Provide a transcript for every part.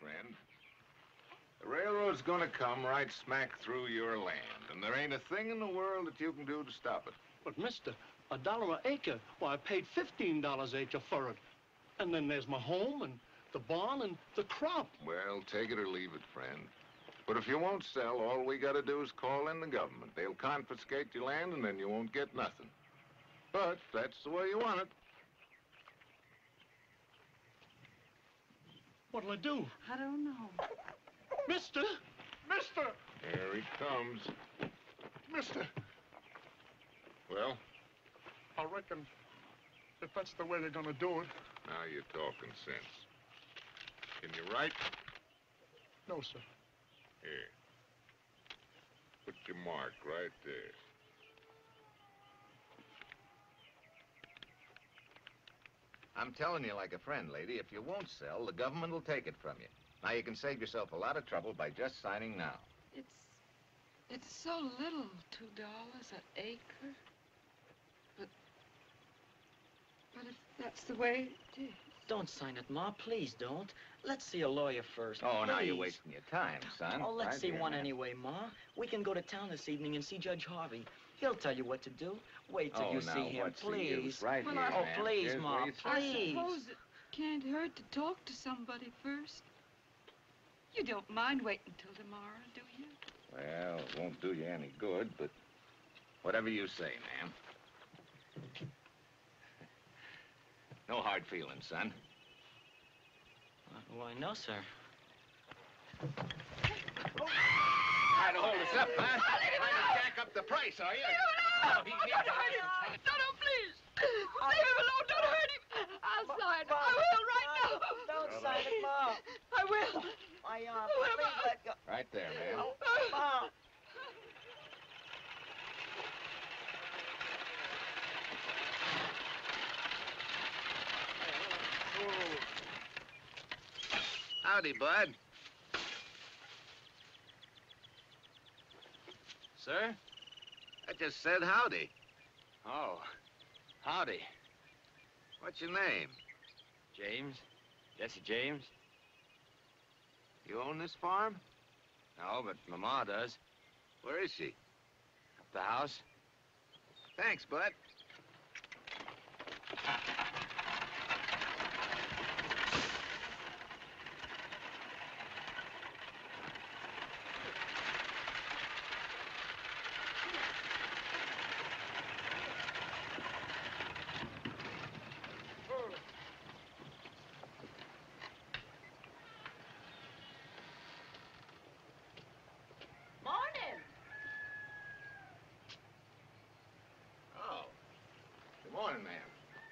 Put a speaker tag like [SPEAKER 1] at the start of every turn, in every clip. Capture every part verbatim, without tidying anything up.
[SPEAKER 1] friend. The railroad's gonna come right smack through your land, and there ain't a thing in the world that you can do to stop it.
[SPEAKER 2] But, mister, a dollar an acre. Why, I paid fifteen dollars an acre for it. And then there's my home and the barn and the crop.
[SPEAKER 1] Well, take it or leave it, friend. But if you won't sell, all we gotta do is call in the government. They'll confiscate your land, and then you won't get nothing. But that's the way you want it.
[SPEAKER 2] What'll I do?
[SPEAKER 3] I don't know.
[SPEAKER 2] Mister! Mister!
[SPEAKER 1] Here he comes.
[SPEAKER 4] Mister,
[SPEAKER 1] Well,
[SPEAKER 4] I reckon if that's the way they're gonna do it.
[SPEAKER 1] now you're talking sense. Can you write?
[SPEAKER 4] No, sir.
[SPEAKER 1] Here. Put your mark right there.
[SPEAKER 5] I'm telling you like a friend, lady, if you won't sell, the government will take it from you. Now, you can save yourself a lot of trouble by just signing now.
[SPEAKER 3] It's, it's so little, two dollars an acre. But, but if that's the way it is.
[SPEAKER 6] Don't sign it, Ma. Please don't. Let's see a lawyer first.
[SPEAKER 5] Oh, now you're
[SPEAKER 6] please.
[SPEAKER 5] wasting your time, son.
[SPEAKER 6] Oh, let's
[SPEAKER 5] Right
[SPEAKER 6] see
[SPEAKER 5] here,
[SPEAKER 6] one
[SPEAKER 5] man.
[SPEAKER 6] anyway, Ma. We can go to town this evening and see Judge Harvey. He'll tell you what to do. Wait till
[SPEAKER 5] Oh,
[SPEAKER 6] you
[SPEAKER 5] now,
[SPEAKER 6] see him,
[SPEAKER 5] what's the
[SPEAKER 6] please.
[SPEAKER 5] use? Right
[SPEAKER 3] Well,
[SPEAKER 5] here,
[SPEAKER 3] I-
[SPEAKER 6] Oh,
[SPEAKER 5] man.
[SPEAKER 6] please,
[SPEAKER 5] Here's
[SPEAKER 6] Ma,
[SPEAKER 5] where you-
[SPEAKER 6] please.
[SPEAKER 3] I suppose it can't hurt to talk to somebody first. You don't mind waiting till tomorrow, do you?
[SPEAKER 5] Well, it won't do you any good, but whatever you say, ma'am. No hard feelings, son.
[SPEAKER 6] Uh, Why, no, sir.
[SPEAKER 5] Trying to hold us up, huh? Trying to jack up the price, are you?
[SPEAKER 3] No, no, no, please. Leave him alone. Don't hurt him. I'll sign. I will right now.
[SPEAKER 6] Don't sign it, Ma.
[SPEAKER 3] I will.
[SPEAKER 6] My arm.
[SPEAKER 3] I will.
[SPEAKER 6] Please let go.
[SPEAKER 5] Right there, ma'am.
[SPEAKER 6] Ma.
[SPEAKER 5] Howdy, Bud.
[SPEAKER 6] Sir?
[SPEAKER 5] I just said howdy.
[SPEAKER 6] Oh, howdy.
[SPEAKER 5] What's your name?
[SPEAKER 6] James. Jesse James.
[SPEAKER 5] You own this farm?
[SPEAKER 6] No, but my ma does.
[SPEAKER 5] Where is she?
[SPEAKER 6] Up the house.
[SPEAKER 5] Thanks, Bud.
[SPEAKER 3] Morning.
[SPEAKER 5] Oh. Good morning, ma'am.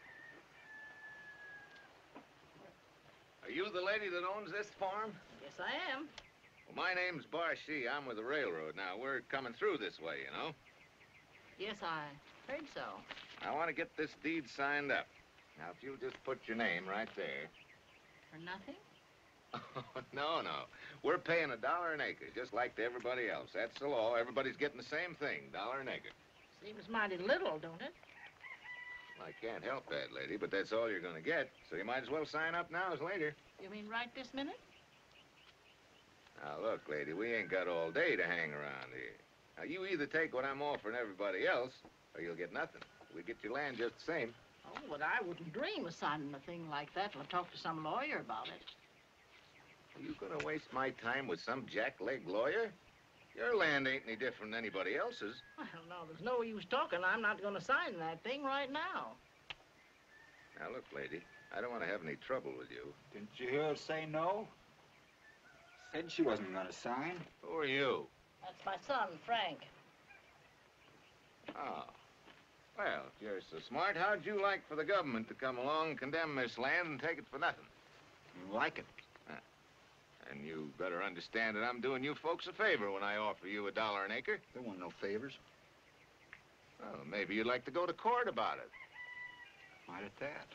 [SPEAKER 5] Are you the lady that owns this farm?
[SPEAKER 3] Yes, I am.
[SPEAKER 5] Well, my name's Barshee. I'm with the railroad. Now, we're coming through this way, you know.
[SPEAKER 3] Yes, I heard so.
[SPEAKER 5] I want to get this deed signed up. Now, if you'll just put your name right there.
[SPEAKER 3] For nothing?
[SPEAKER 5] No, no. We're paying a dollar an acre, just like to everybody else. That's the law. Everybody's getting the same thing, dollar an acre.
[SPEAKER 3] Seems mighty little, don't it?
[SPEAKER 5] I can't help that, lady, but that's all you're going to get. So you might as well sign up now as later.
[SPEAKER 3] You mean right this minute?
[SPEAKER 5] Now, look, lady, we ain't got all day to hang around here. Now, you either take what I'm offering everybody else, or you'll get nothing. We get your land just the same.
[SPEAKER 3] Oh, but I wouldn't dream of signing a thing like that till I talk to some lawyer about it.
[SPEAKER 5] Are you going to waste my time with some jackleg lawyer? Your land ain't any different than anybody else's.
[SPEAKER 3] Well, no, there's no use talking. I'm not going to sign that thing right now.
[SPEAKER 5] Now, look, lady, I don't want to have any trouble with you.
[SPEAKER 7] Didn't you hear her say no? Said she wasn't gonna sign.
[SPEAKER 5] Who are you?
[SPEAKER 3] That's my son, Frank.
[SPEAKER 5] Oh. Well, if you're so smart, how'd you like for the government to come along, condemn this land, and take it for nothing?
[SPEAKER 7] Like it.
[SPEAKER 5] And you better understand that I'm doing you folks a favor when I offer you a dollar an acre.
[SPEAKER 7] There weren't no favors.
[SPEAKER 5] Well, maybe you'd like to go to court about it.
[SPEAKER 7] Might at that.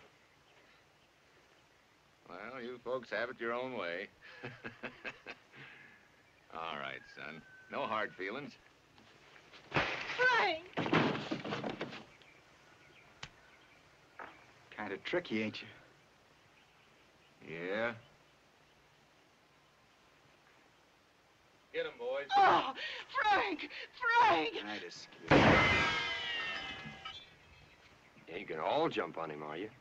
[SPEAKER 5] Well, you folks have it your own way. All right, son. No hard feelings.
[SPEAKER 3] Frank!
[SPEAKER 7] Kind of tricky, ain't you?
[SPEAKER 5] Yeah? Get him, boys.
[SPEAKER 6] Oh, Frank! Frank!
[SPEAKER 7] I just scared.
[SPEAKER 8] You ain't gonna all jump on him, are you?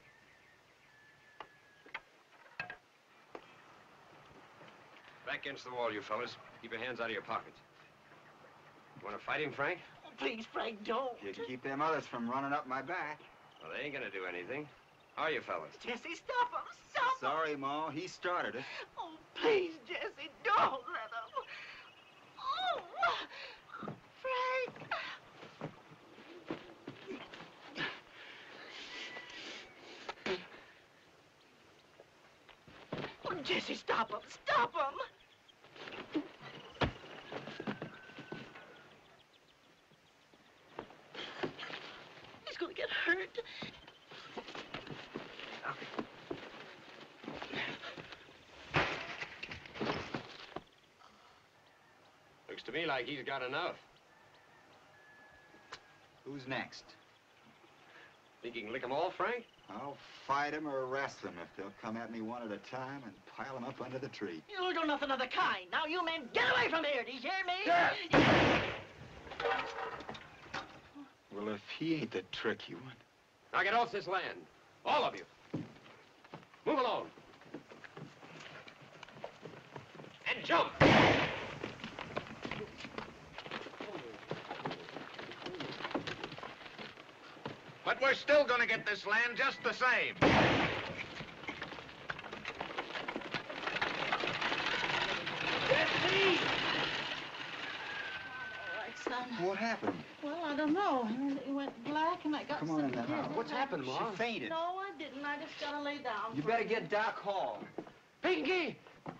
[SPEAKER 8] Back against the wall, you fellas. Keep your hands out of your pockets. You want to fight him, Frank?
[SPEAKER 6] Please, Frank, don't.
[SPEAKER 7] You can keep them others from running up my back.
[SPEAKER 8] Well, they ain't gonna do anything. Are you fellas?
[SPEAKER 6] Jesse, stop him! Stop him!
[SPEAKER 7] Sorry, Ma. He started it.
[SPEAKER 6] Oh, please, Jesse, don't let him. Oh, Frank! Oh, Jesse, stop him! Stop him! He's gonna get hurt.
[SPEAKER 8] Looks to me like he's got enough.
[SPEAKER 7] Who's next?
[SPEAKER 8] Think you can lick 'em all, Frank?
[SPEAKER 7] I'll fight them or arrest them if they'll come at me one at a time and pile them up under the tree.
[SPEAKER 6] You'll do nothing of the kind. Now, you men, get away from here. Do you hear me?
[SPEAKER 7] Well, if he ain't the tricky one.
[SPEAKER 8] Now get off this land. All of you. Move along. And jump.
[SPEAKER 5] But we're still gonna get this land just the same.
[SPEAKER 6] Jesse! All right, son.
[SPEAKER 7] What happened?
[SPEAKER 9] Well, I don't know. It went black and I got
[SPEAKER 7] Come on in the
[SPEAKER 9] sick.
[SPEAKER 7] house.
[SPEAKER 8] What's happened, Ma?
[SPEAKER 7] She fainted.
[SPEAKER 9] No, I didn't. I just gotta lay down.
[SPEAKER 7] You
[SPEAKER 9] for
[SPEAKER 7] better
[SPEAKER 9] a
[SPEAKER 7] get Doc Hall.
[SPEAKER 8] Pinky!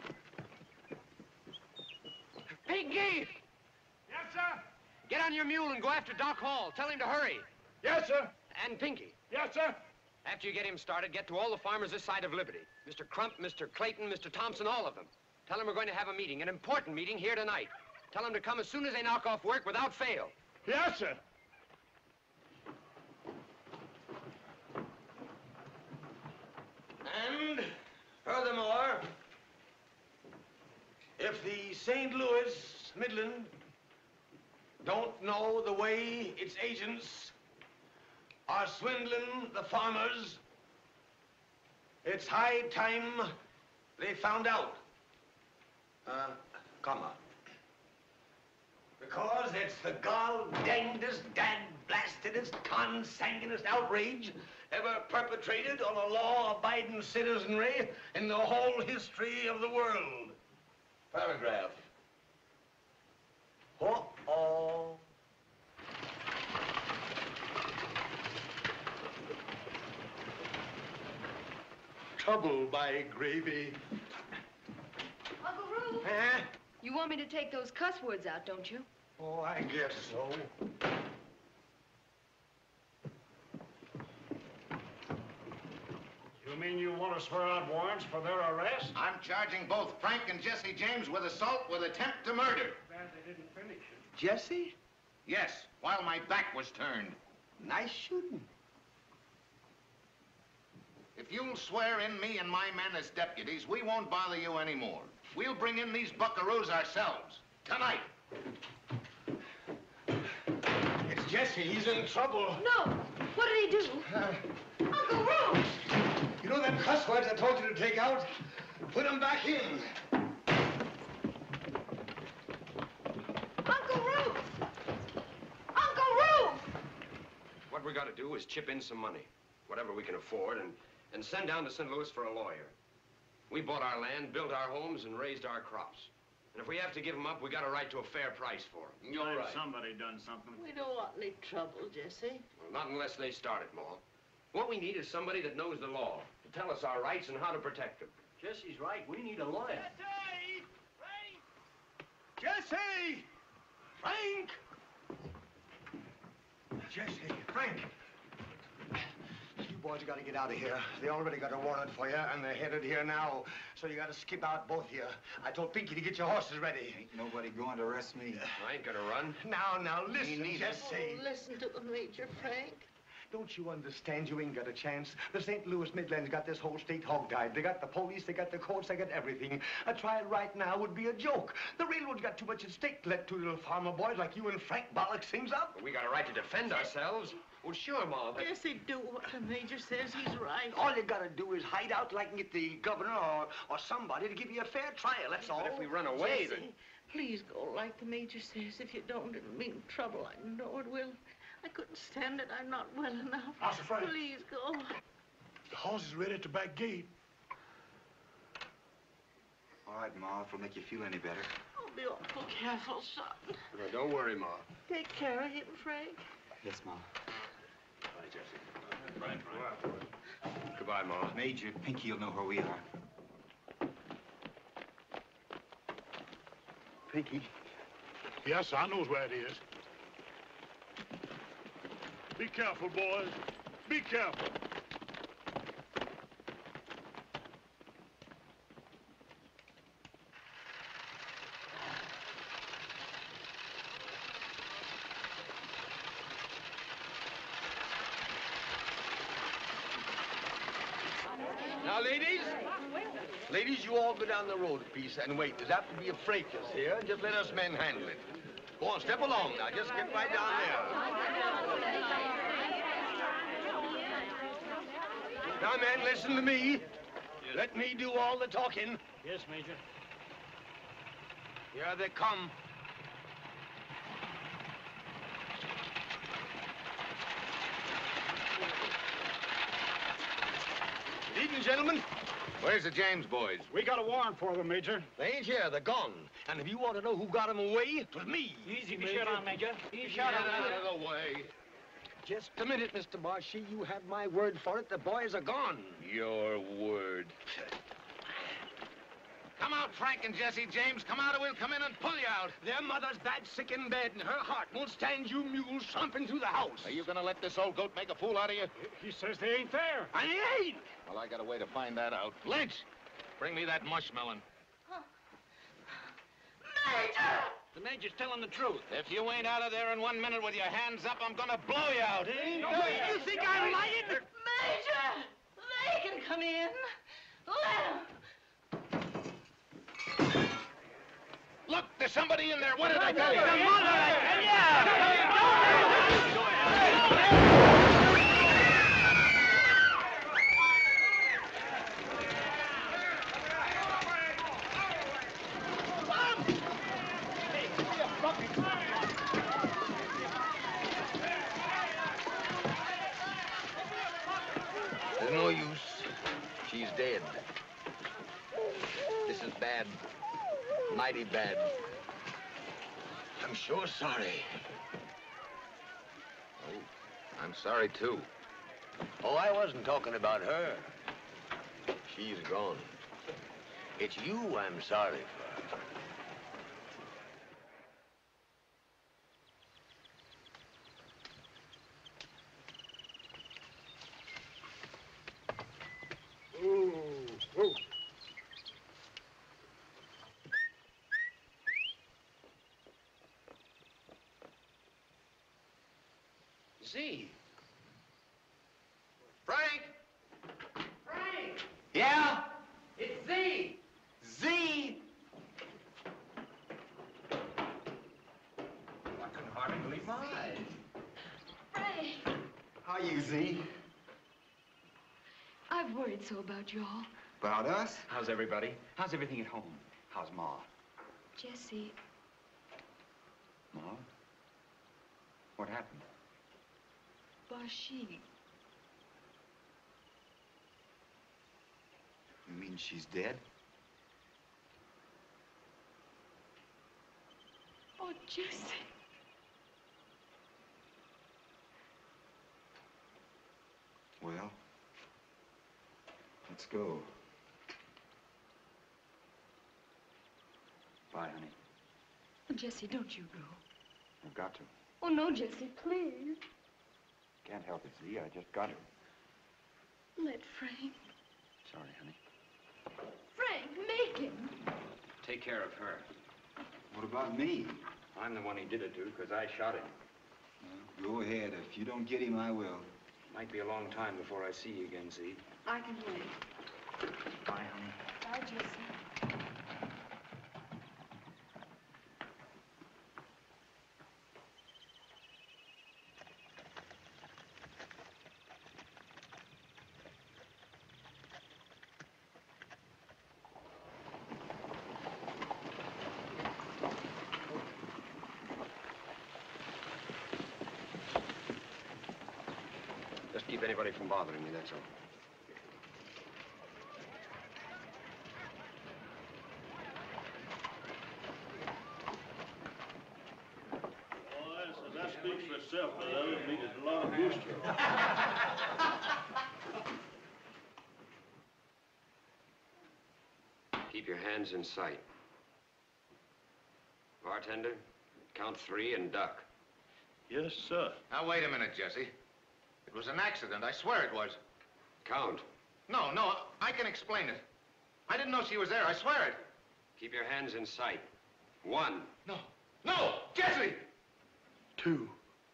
[SPEAKER 8] Pinky!
[SPEAKER 4] Yes, sir.
[SPEAKER 8] Get on your mule and go after Doc Hall. Tell him to hurry.
[SPEAKER 4] Yes, sir.
[SPEAKER 8] And Pinky.
[SPEAKER 4] Yes, sir.
[SPEAKER 8] After you get him started, get to all the farmers this side of Liberty. Mister Crump, Mister Clayton, Mister Thompson, all of them. Tell them we're going to have a meeting, an important meeting here tonight. Tell them to come as soon as they knock off work without fail.
[SPEAKER 4] Yes, sir.
[SPEAKER 10] And furthermore, if the Saint Louis Midland don't know the way its agents are swindling the farmers, it's high time they found out. Uh, comma. Because it's the gall-dangedest, dad-blastedest, consanguinest outrage ever perpetrated on a law-abiding citizenry in the whole history of the world. Paragraph. Uh-oh.
[SPEAKER 2] Trouble by gravy.
[SPEAKER 3] Uncle Rube,
[SPEAKER 10] Huh?
[SPEAKER 3] you want me to take those cuss words out, don't you?
[SPEAKER 10] Oh, I guess so.
[SPEAKER 4] You mean you want to swear out warrants for their arrest?
[SPEAKER 5] I'm charging both Frank and Jesse James with assault with attempt to murder.
[SPEAKER 4] Bad they didn't finish it.
[SPEAKER 7] Jesse?
[SPEAKER 5] Yes, while my back was turned.
[SPEAKER 7] Nice shooting.
[SPEAKER 5] If you'll swear in me and my men as deputies, we won't bother you anymore. We'll bring in these buckaroos ourselves. Tonight.
[SPEAKER 10] It's Jesse. He's in trouble.
[SPEAKER 3] No. What did he do? Uncle Rube!
[SPEAKER 10] You know them cuss words I told you to take out? Put them back in.
[SPEAKER 3] Uncle Rube! Uncle Rube!
[SPEAKER 8] What we got to do is chip in some money, whatever we can afford, and, and send down to Saint Louis for a lawyer. We bought our land, built our homes, and raised our crops. And if we have to give them up, we got a right to a fair price for them.
[SPEAKER 5] You're right.
[SPEAKER 4] Somebody done something.
[SPEAKER 9] We don't want any trouble, Jesse.
[SPEAKER 8] Well, not unless they start it, Ma. What we need is somebody that knows the law to tell us our rights and how to protect them.
[SPEAKER 2] Jesse's right. We need a lawyer.
[SPEAKER 10] Jesse! Frank! Jesse, Frank! You boys got to get out of here. They already got a warrant for you, and they're headed here now. So you got to skip out both here. I told Pinky to get your horses ready.
[SPEAKER 7] Ain't nobody going to arrest me.
[SPEAKER 8] I ain't gonna run.
[SPEAKER 10] Now, now, listen,
[SPEAKER 5] neither.
[SPEAKER 10] Jesse.
[SPEAKER 9] Oh, listen to the Major, Frank.
[SPEAKER 10] Don't you understand? You ain't got a chance. The Saint Louis Midlands got this whole state hog-tied. They got the police, they got the courts, they got everything. A trial right now would be a joke. The railroad's got too much at stake to let two little farmer boys like you and Frank bollock things up.
[SPEAKER 8] But we got a right to defend ourselves. Well, sure, Ma, but...
[SPEAKER 9] Jesse, do what the major says. He's right.
[SPEAKER 10] All you gotta do is hide out till I can get the governor or, or somebody to give you a fair trial, that's all.
[SPEAKER 8] But if we run away,
[SPEAKER 9] Jesse,
[SPEAKER 8] then...
[SPEAKER 9] please go like the major says. If you don't, it'll mean trouble. I know it will. I couldn't stand it. I'm not well enough.
[SPEAKER 4] Master Frank.
[SPEAKER 9] Please go.
[SPEAKER 4] The horse is ready at the back gate.
[SPEAKER 7] All right, Ma, if it'll make you feel any better.
[SPEAKER 9] Oh, be awful careful, son.
[SPEAKER 8] No, don't worry, Ma.
[SPEAKER 9] Take care of him, Frank.
[SPEAKER 7] Yes, Ma.
[SPEAKER 8] Bye, Jesse. Bye, Frank. Goodbye, Ma.
[SPEAKER 7] Major, Pinky will know where we are.
[SPEAKER 10] Pinky.
[SPEAKER 4] Yes, I knows where it is. Be careful, boys. Be careful.
[SPEAKER 10] Now, ladies, ladies, you all go down the road a piece and wait. There's apt to be a fracas here. Just let us men handle it. Go on, step along now. Just get right down there. Now, men, listen to me. Let me do all the talking.
[SPEAKER 2] Yes, Major.
[SPEAKER 10] Here they come. Good evening, gentlemen.
[SPEAKER 5] Where's the James boys?
[SPEAKER 4] We got a warrant for them, Major.
[SPEAKER 10] They ain't here. They're gone. And if you want to know who got them away, it was me.
[SPEAKER 2] Easy,
[SPEAKER 6] Be shut on, Major. Be shut
[SPEAKER 5] Get
[SPEAKER 6] on.
[SPEAKER 5] out of the way.
[SPEAKER 10] Just a minute, Mister Marshy. You have my word for it. The boys are gone.
[SPEAKER 5] Your word. Come out, Frank and Jesse James. Come out or we'll come in and pull you out.
[SPEAKER 10] Their mother's that sick in bed, and her heart won't stand you mules stomping through the house.
[SPEAKER 5] Are you gonna let this old goat make a fool out of you?
[SPEAKER 4] He says they ain't there.
[SPEAKER 10] I ain't.
[SPEAKER 5] Well, I got a way to find that out. Lynch, bring me that mushmelon.
[SPEAKER 9] Major!
[SPEAKER 2] The Major's telling the truth.
[SPEAKER 5] If you ain't out of there in one minute with your hands up, I'm gonna blow you out.
[SPEAKER 10] Ain't you think I'm lying?
[SPEAKER 9] Major! They can come in. Let 'em.
[SPEAKER 5] Look, there's somebody in there. What did I tell you?
[SPEAKER 10] There's no use. She's dead. This is bad. Mighty bad. I'm sure sorry.
[SPEAKER 5] Oh, I'm sorry, too.
[SPEAKER 10] Oh, I wasn't talking about her. She's gone. It's you I'm sorry for.
[SPEAKER 4] Ooh, ooh.
[SPEAKER 8] Z.
[SPEAKER 10] Frank!
[SPEAKER 9] Frank!
[SPEAKER 10] Yeah?
[SPEAKER 9] It's Z!
[SPEAKER 10] Z!
[SPEAKER 8] I couldn't hardly believe my eyes.
[SPEAKER 3] Frank!
[SPEAKER 7] How you, Z?
[SPEAKER 3] I've worried so about you all.
[SPEAKER 7] About us?
[SPEAKER 11] How's everybody? How's everything at home? How's Ma?
[SPEAKER 3] Jesse,
[SPEAKER 11] Ma? What happened?
[SPEAKER 3] Bashi.
[SPEAKER 7] You mean she's dead?
[SPEAKER 3] Oh, Jesse.
[SPEAKER 7] Well, let's go.
[SPEAKER 11] Bye, honey.
[SPEAKER 3] Oh, Jesse, don't you go.
[SPEAKER 11] I've got to.
[SPEAKER 3] Oh, no, Jesse, please.
[SPEAKER 11] Can't help it, Z. I just got to.
[SPEAKER 3] Let Frank.
[SPEAKER 11] Sorry, honey.
[SPEAKER 3] Frank, make him.
[SPEAKER 8] Take care of her.
[SPEAKER 7] What about me?
[SPEAKER 11] I'm the one he did it to because I shot him.
[SPEAKER 7] Well, go ahead. If you don't get him, I will.
[SPEAKER 11] Might be a long time before I see you again, Zeke.
[SPEAKER 3] I can wait.
[SPEAKER 6] Bye, honey.
[SPEAKER 3] Bye, Jesse.
[SPEAKER 8] Just keep anybody from bothering me, that's all.
[SPEAKER 2] That speaks for itself, but that doesn't mean there's a lot of booster.
[SPEAKER 8] Keep your hands in sight. Bartender, count three and duck.
[SPEAKER 2] Yes, sir.
[SPEAKER 5] Now, wait a minute, Jesse. It was an accident. I swear it was.
[SPEAKER 8] Count.
[SPEAKER 5] No, no, I can explain it. I didn't know she was there. I swear it.
[SPEAKER 8] Keep your hands in sight. One.
[SPEAKER 5] No. No! Jesse!
[SPEAKER 2] Two.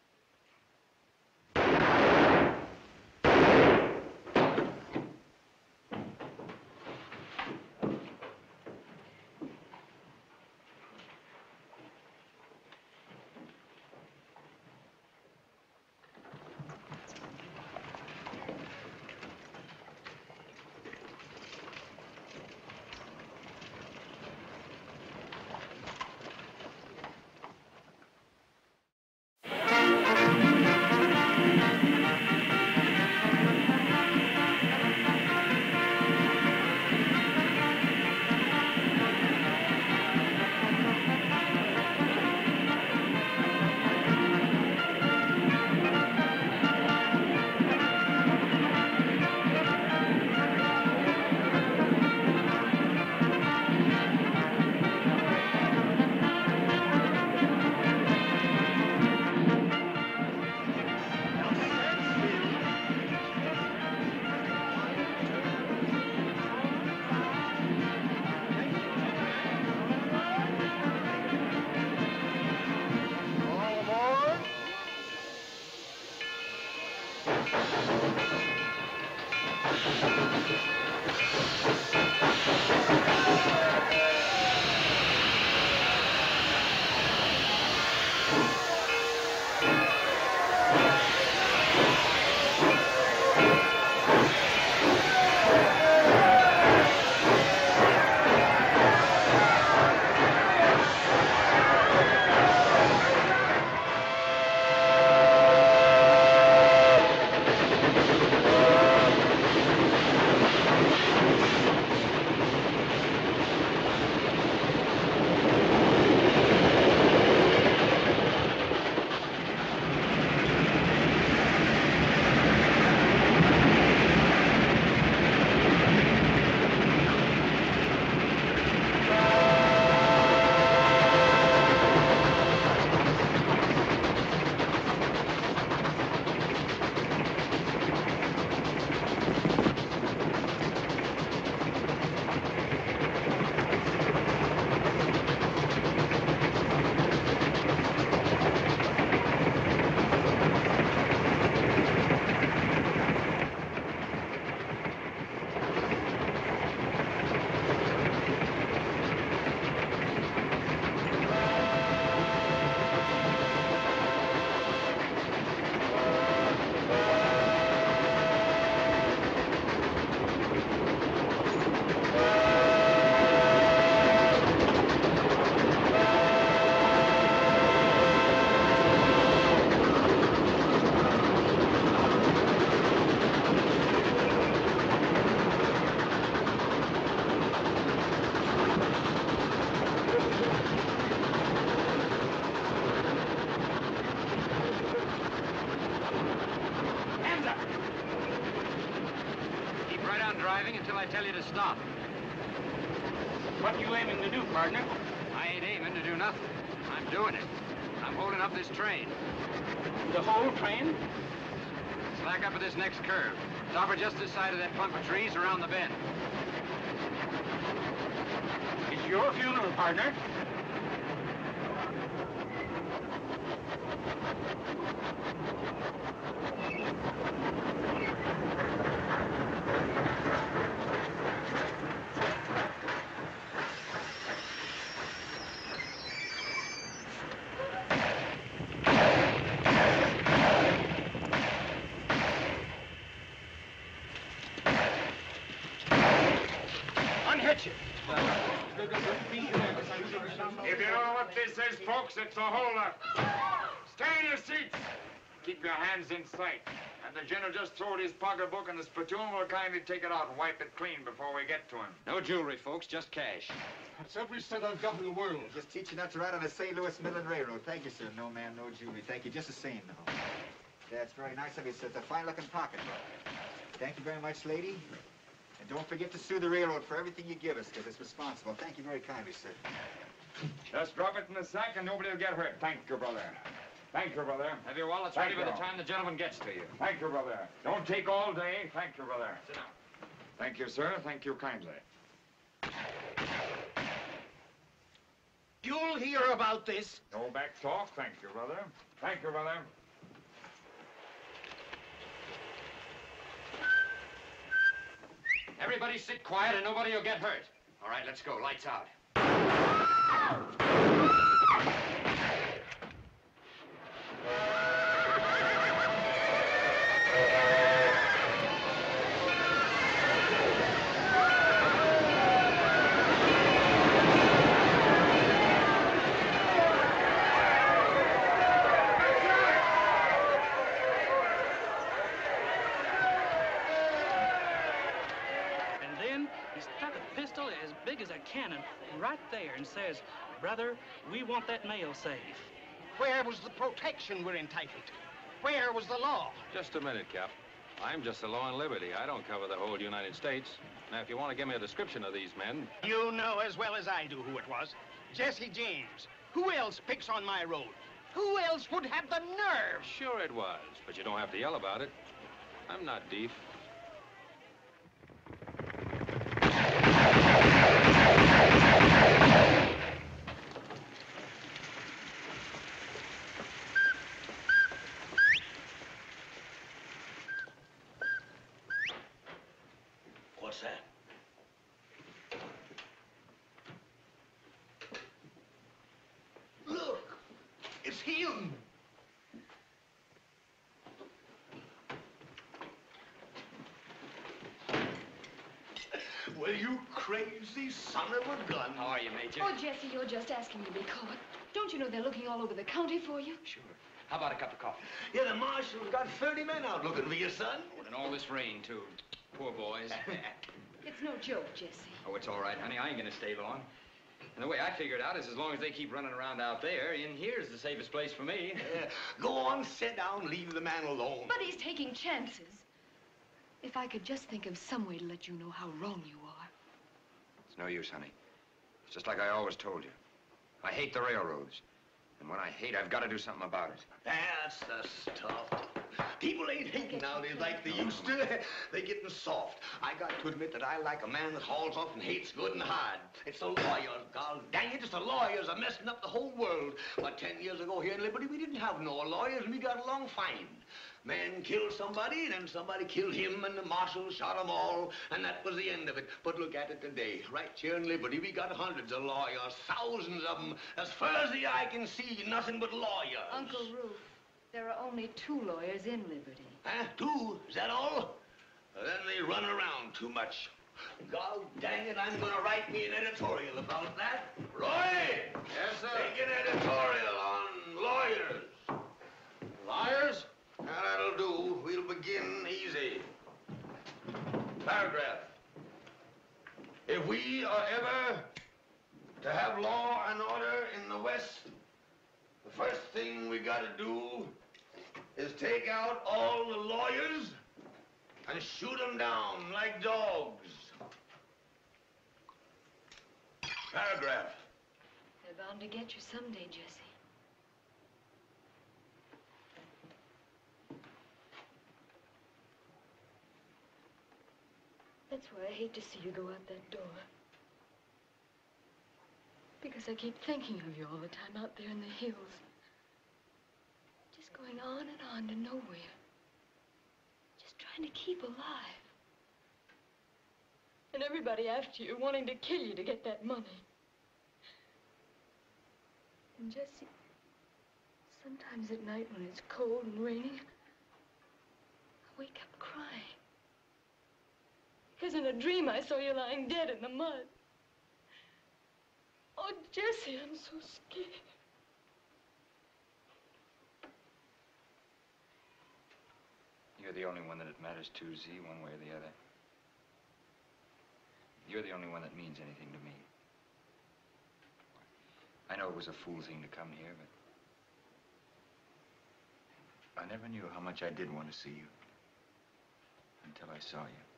[SPEAKER 8] Until I tell you to stop.
[SPEAKER 11] What are you aiming to do, partner?
[SPEAKER 8] I ain't aiming to do nothing. I'm doing it. I'm holding up this train.
[SPEAKER 11] The whole train?
[SPEAKER 8] Slack up at this next curve. Stop her just this side of that clump of trees around the bend.
[SPEAKER 11] It's your funeral, partner.
[SPEAKER 12] If you don't know what this is, folks, it's a holdup. Stay in your seats. Keep your hands in sight. And the general just throwed his pocketbook, and the spittoon will kindly take it out and wipe it clean before we get to him.
[SPEAKER 8] No jewelry, folks, just cash.
[SPEAKER 2] That's every cent I've got in the world.
[SPEAKER 7] Just teach you not to ride on the Saint Louis Midland Railroad. Thank you, sir. No man, no jewelry. Thank you. Just the same, though. That's very nice of you, sir. It's a fine-looking pocketbook. Thank you very much, lady. And don't forget to sue the railroad for everything you give us, because it's responsible. Thank you very kindly, sir.
[SPEAKER 12] Just drop it in the sack and nobody will get hurt. Thank you, brother. Thank you, brother.
[SPEAKER 8] Have your wallets
[SPEAKER 12] Thank
[SPEAKER 8] ready by
[SPEAKER 12] you.
[SPEAKER 8] the time the gentleman gets to you.
[SPEAKER 12] Thank you, brother. Don't take all day. Thank you, brother. Sit down. Thank you, sir. Thank you kindly.
[SPEAKER 10] You'll hear about this.
[SPEAKER 12] No back talk. Thank you, brother. Thank you, brother.
[SPEAKER 8] Everybody sit quiet and nobody will get hurt. All right, let's go. Lights out.
[SPEAKER 11] Cannon right there and says, brother, we want that mail safe.
[SPEAKER 10] Where was the protection we're entitled to? Where was the law?
[SPEAKER 13] Just a minute, Cap. I'm just the law and liberty. I don't cover the whole United States. Now, if you want to give me a description of these men...
[SPEAKER 10] You know as well as I do who it was. Jesse James. Who else picks on my road? Who else would have the nerve?
[SPEAKER 13] Sure it was, but you don't have to yell about it. I'm not deaf.
[SPEAKER 10] What's that? Look! It's him! Well, you crazy son of a gun.
[SPEAKER 8] How are you, Major?
[SPEAKER 14] Oh, Jesse, you're just asking to be caught. Don't you know they're looking all over the county for you?
[SPEAKER 8] Sure. How about a cup of coffee?
[SPEAKER 10] Yeah, the marshal's got thirty men out looking for you, son.
[SPEAKER 8] Oh, and all this rain, too. Poor boys.
[SPEAKER 14] It's no joke, Jesse.
[SPEAKER 8] Oh, it's all right, honey. I ain't gonna stay long. And the way I figure it out is as long as they keep running around out there, in here's the safest place for me.
[SPEAKER 10] Yeah. Go on, sit down, leave the man alone.
[SPEAKER 14] But he's taking chances. If I could just think of some way to let you know how wrong you are.
[SPEAKER 8] It's no use, honey. It's just like I always told you. I hate the railroads. And what I hate, I've got to do something about it.
[SPEAKER 10] That's the stuff. People ain't hating nowadays like they used to. They're getting soft. I got to admit that I like a man that hauls off and hates good and hard. It's the lawyers, God dang it, it's the lawyers are messing up the whole world. But ten years ago here in Liberty, we didn't have no lawyers, and we got along fine. Man killed somebody, and then somebody killed him, and the marshal shot them all, and that was the end of it. But look at it today. Right here in Liberty, we got hundreds of lawyers, thousands of them. As far as the eye can see, nothing but lawyers.
[SPEAKER 14] Uncle Roof, there are only two lawyers in Liberty.
[SPEAKER 10] Huh? Two? Is that all? Well, then they run around too much. God dang it, I'm gonna write me an editorial about that. Roy!
[SPEAKER 5] Yes, sir?
[SPEAKER 10] Take an editorial on lawyers.
[SPEAKER 5] Liars?
[SPEAKER 10] Now, that'll do. We'll begin easy. Paragraph. If we are ever to have law and order in the West, the first thing we gotta do is take out all the lawyers and shoot them down like dogs. Paragraph.
[SPEAKER 14] They're bound to get you someday, Jesse. That's why I hate to see you go out that door. Because I keep thinking of you all the time out there in the hills. Just going on and on to nowhere. Just trying to keep alive. And everybody after you wanting to kill you to get that money. And Jesse, sometimes at night when it's cold and raining, I wake up crying. Because in a dream I saw you lying dead in the mud. Oh, Oh, Jesse, I'm so scared.
[SPEAKER 15] You're the only one that it matters to, Z, one way or the other. You're the only one that means anything to me. I know it was a fool thing to come here, but I never knew how much I did want to see you until I saw you.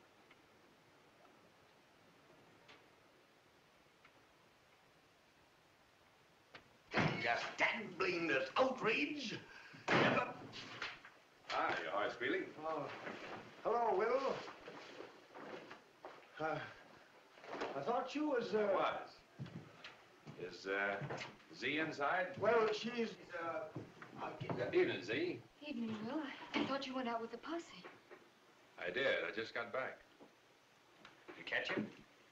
[SPEAKER 10] Just damn blameless outrage. Never.
[SPEAKER 13] Hi, Horace Greeley.
[SPEAKER 16] Oh, hello, Will. Uh, I thought you was, uh...
[SPEAKER 13] Was. Is, uh, Z inside?
[SPEAKER 16] Well, she's, uh...
[SPEAKER 13] Good evening, Z.
[SPEAKER 14] Evening, Will. I, I thought you went out with the posse.
[SPEAKER 13] I did. I just got back. You catch him?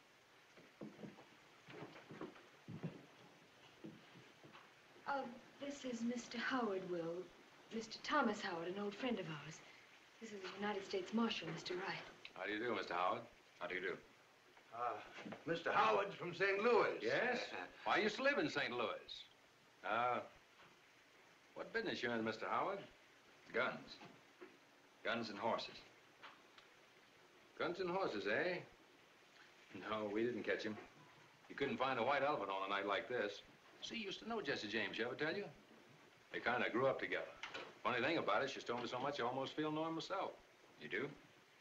[SPEAKER 14] Uh, this is Mister Howard, Will. Mister Thomas Howard, an old friend of ours. This is the United States Marshal, Mister Wright.
[SPEAKER 13] How do you do, Mister Howard? How do you do?
[SPEAKER 10] Uh, Mister Howard's from Saint Louis.
[SPEAKER 13] Yes? Well, I used to live in Saint Louis. Uh, what business you in, Mister Howard?
[SPEAKER 15] Guns. Guns and horses.
[SPEAKER 13] Guns and horses, eh? No, we didn't catch him. You couldn't find a white elephant on a night like this. See, you used to know Jesse James, you ever tell you? They kind of grew up together. Funny thing about it, she's told me so much I almost feel knowing myself. You do?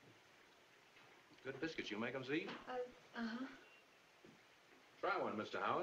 [SPEAKER 13] Good biscuits you make 'em, Z?
[SPEAKER 14] Uh, uh-huh.
[SPEAKER 13] Try one, Mister Howard.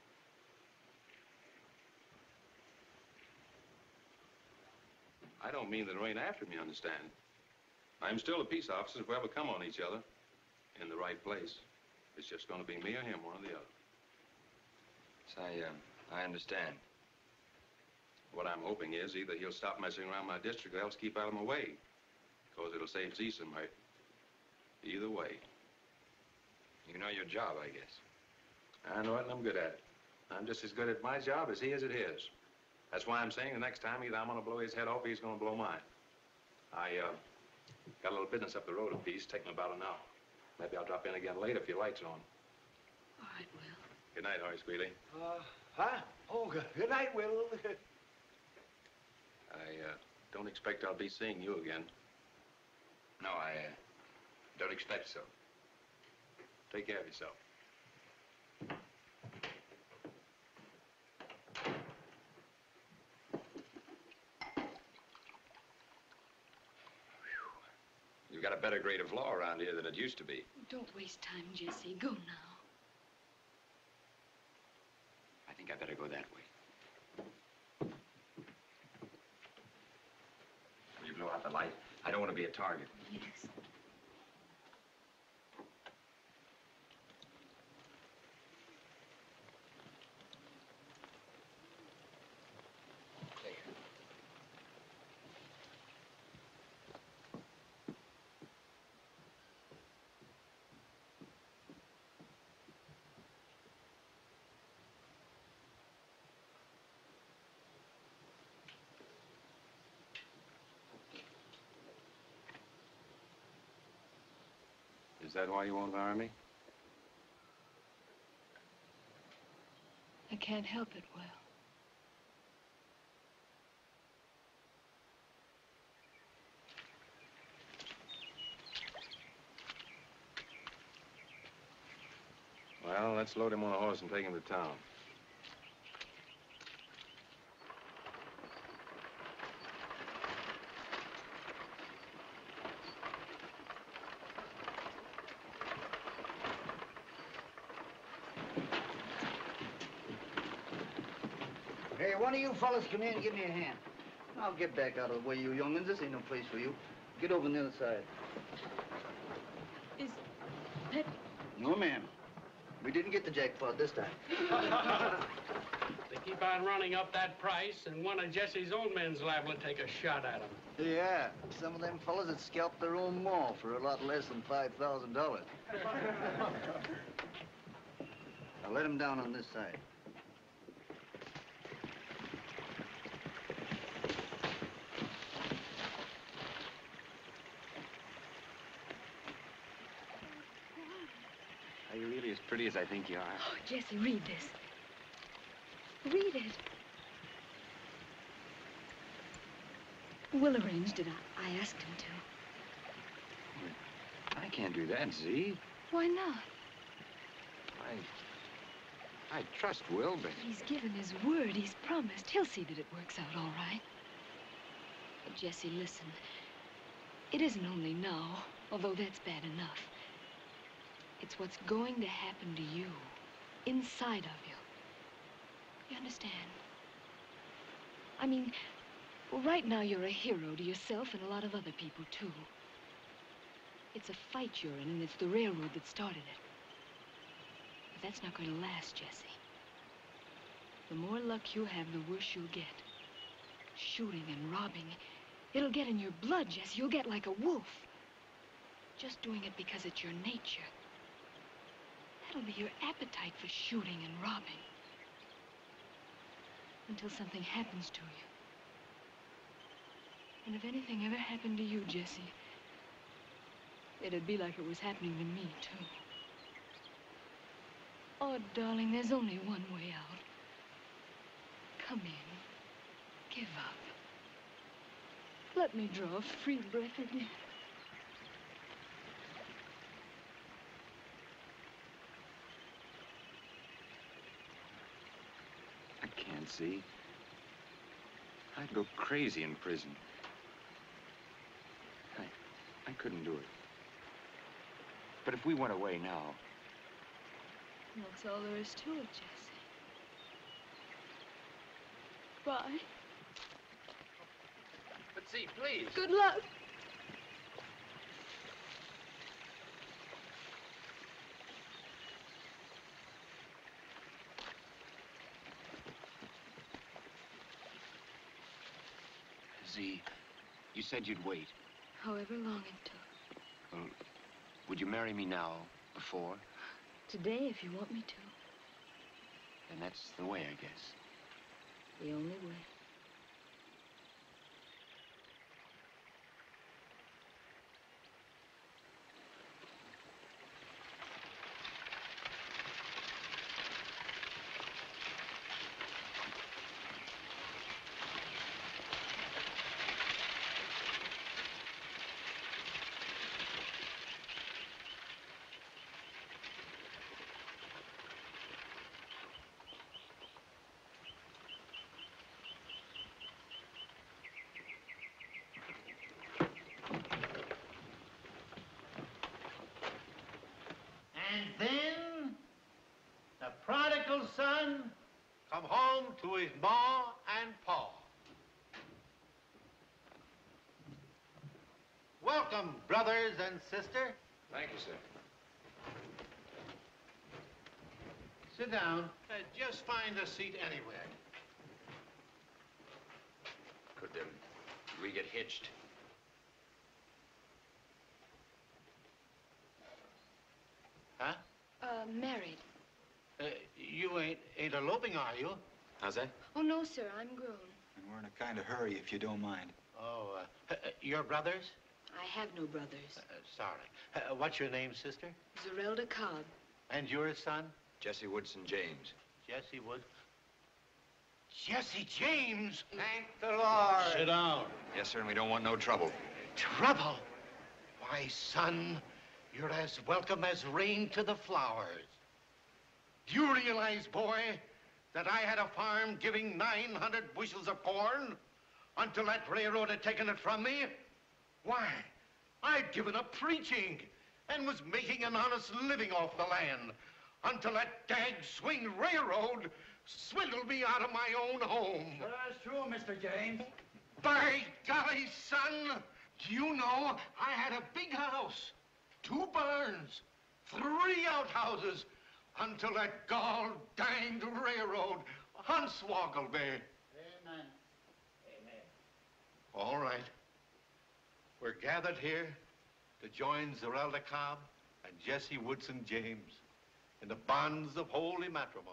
[SPEAKER 13] I don't mean that there ain't after me, understand? I'm still a peace officer if we ever come on each other in the right place. It's just going to be me or him, one or the other.
[SPEAKER 15] So I, uh, I understand.
[SPEAKER 13] What I'm hoping is either he'll stop messing around my district or else keep out of my way. Because it'll save Z some hurt. Either way.
[SPEAKER 15] You know your job, I guess.
[SPEAKER 13] I know it and I'm good at it. I'm just as good at my job as he is at his. That's why I'm saying the next time either I'm going to blow his head off or he's going to blow mine. I, uh, got a little business up the road a piece, taking about an hour. Maybe I'll drop in again later if your light's on.
[SPEAKER 14] All right, Will.
[SPEAKER 13] Good night, Horace Greeley.
[SPEAKER 16] Uh, huh? Oh, good, good night, Will.
[SPEAKER 13] I, uh, don't expect I'll be seeing you again.
[SPEAKER 15] No, I, uh, don't expect so.
[SPEAKER 13] Take care of yourself. You've got a better grade of law around here than it used to be.
[SPEAKER 14] Don't waste time, Jesse. Go now.
[SPEAKER 15] I think I better go that way. Will you blow out the light? I don't want to be a target.
[SPEAKER 14] Yes.
[SPEAKER 13] Is that why you won't hire me?
[SPEAKER 14] I can't help it, Will.
[SPEAKER 13] Well, let's load him on a horse and take him to town.
[SPEAKER 17] Hey, one of you fellas come in and give me a hand. I'll get back out of the way, you young'uns. This ain't no place for you. Get over on the other side.
[SPEAKER 14] Is that...
[SPEAKER 17] No, ma'am. We didn't get the jackpot this time.
[SPEAKER 2] They keep on running up that price, and one of Jesse's own men's liable to take a shot at him.
[SPEAKER 17] Yeah, some of them fellas that scalped their own mall for a lot less than five thousand dollars. Now let him down on this side.
[SPEAKER 15] Are you really as pretty as I think you are?
[SPEAKER 14] Oh, Jesse, read this. Read it. Will arranged it. I, I asked him to.
[SPEAKER 15] I can't do that, Z.
[SPEAKER 14] Why not?
[SPEAKER 15] I... I trust Will, but...
[SPEAKER 14] He's given his word. He's promised. He'll see that it works out all right. But, Jesse, listen. It isn't only now, although that's bad enough. It's what's going to happen to you, inside of you. You understand? I mean, well, right now you're a hero to yourself and a lot of other people, too. It's a fight you're in, and it's the railroad that started it. But that's not going to last, Jesse. The more luck you have, the worse you'll get. Shooting and robbing, it'll get in your blood, Jesse. You'll get like a wolf. Just doing it because it's your nature. That'll be your appetite for shooting and robbing. Until something happens to you. And if anything ever happened to you, Jesse, it'd be like it was happening to me, too. Oh, darling, there's only one way out. Come in. Give up. Let me draw a free breath again.
[SPEAKER 15] I can't see. I'd go crazy in prison. I... I couldn't do it. But if we went away now...
[SPEAKER 14] That's all there is to it, Jesse. Bye.
[SPEAKER 5] But see, please.
[SPEAKER 14] Good luck.
[SPEAKER 15] Z, you said you'd wait.
[SPEAKER 14] However long it took.
[SPEAKER 15] Well, would you marry me now, before?
[SPEAKER 14] Today, if you want me to.
[SPEAKER 15] And that's the way, I guess.
[SPEAKER 14] The only way.
[SPEAKER 10] And then the prodigal son come home to his ma and pa. Welcome, brothers and sister.
[SPEAKER 13] Thank you, sir.
[SPEAKER 10] Sit down. Uh, just find a seat anywhere.
[SPEAKER 8] Could um, we get hitched?
[SPEAKER 10] Huh?
[SPEAKER 14] Uh, married.
[SPEAKER 10] Uh, you ain't, ain't eloping, are you?
[SPEAKER 13] How's that?
[SPEAKER 14] Oh, no, sir. I'm grown.
[SPEAKER 7] And we're in a kind of hurry, if you don't mind.
[SPEAKER 10] Oh, uh, uh, your brothers?
[SPEAKER 14] I have no brothers.
[SPEAKER 10] Uh, sorry. Uh, what's your name, sister?
[SPEAKER 14] Zerelda Cobb.
[SPEAKER 10] And your son?
[SPEAKER 15] Jesse Woodson James.
[SPEAKER 10] Jesse Wood. Jesse James! Thank the Lord. Sit down.
[SPEAKER 15] Yes, sir, and we don't want no trouble.
[SPEAKER 10] Trouble? Why, son, you're as welcome as rain to the flowers. Do you realize, boy, that I had a farm giving nine hundred bushels of corn until that railroad had taken it from me? Why, I'd given up preaching and was making an honest living off the land until that dag-swing railroad swindled me out of my own home.
[SPEAKER 17] Sure, that's true, Mister James.
[SPEAKER 10] By golly, son, do you know I had a big house, two barns, three outhouses, until that gall-danged railroad hunswoggled me.
[SPEAKER 17] Amen. Amen.
[SPEAKER 10] All right. We're gathered here to join Zerelda Cobb and Jesse Woodson James in the bonds of holy matrimony.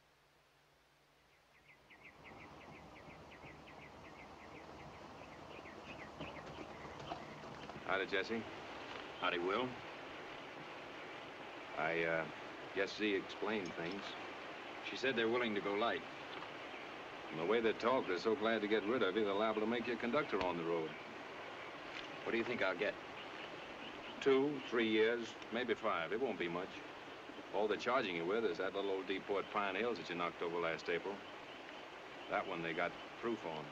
[SPEAKER 13] Howdy, Jesse. Howdy, Will. I, uh, guess Z explained things. She said they're willing to go light. From the way they talk, they're so glad to get rid of you, they're liable to make you a conductor on the road.
[SPEAKER 15] What do you think I'll get?
[SPEAKER 13] Two, three years, maybe five. It won't be much. All they're charging you with is that little old depot at Pine Hills that you knocked over last April. That one they got proof on.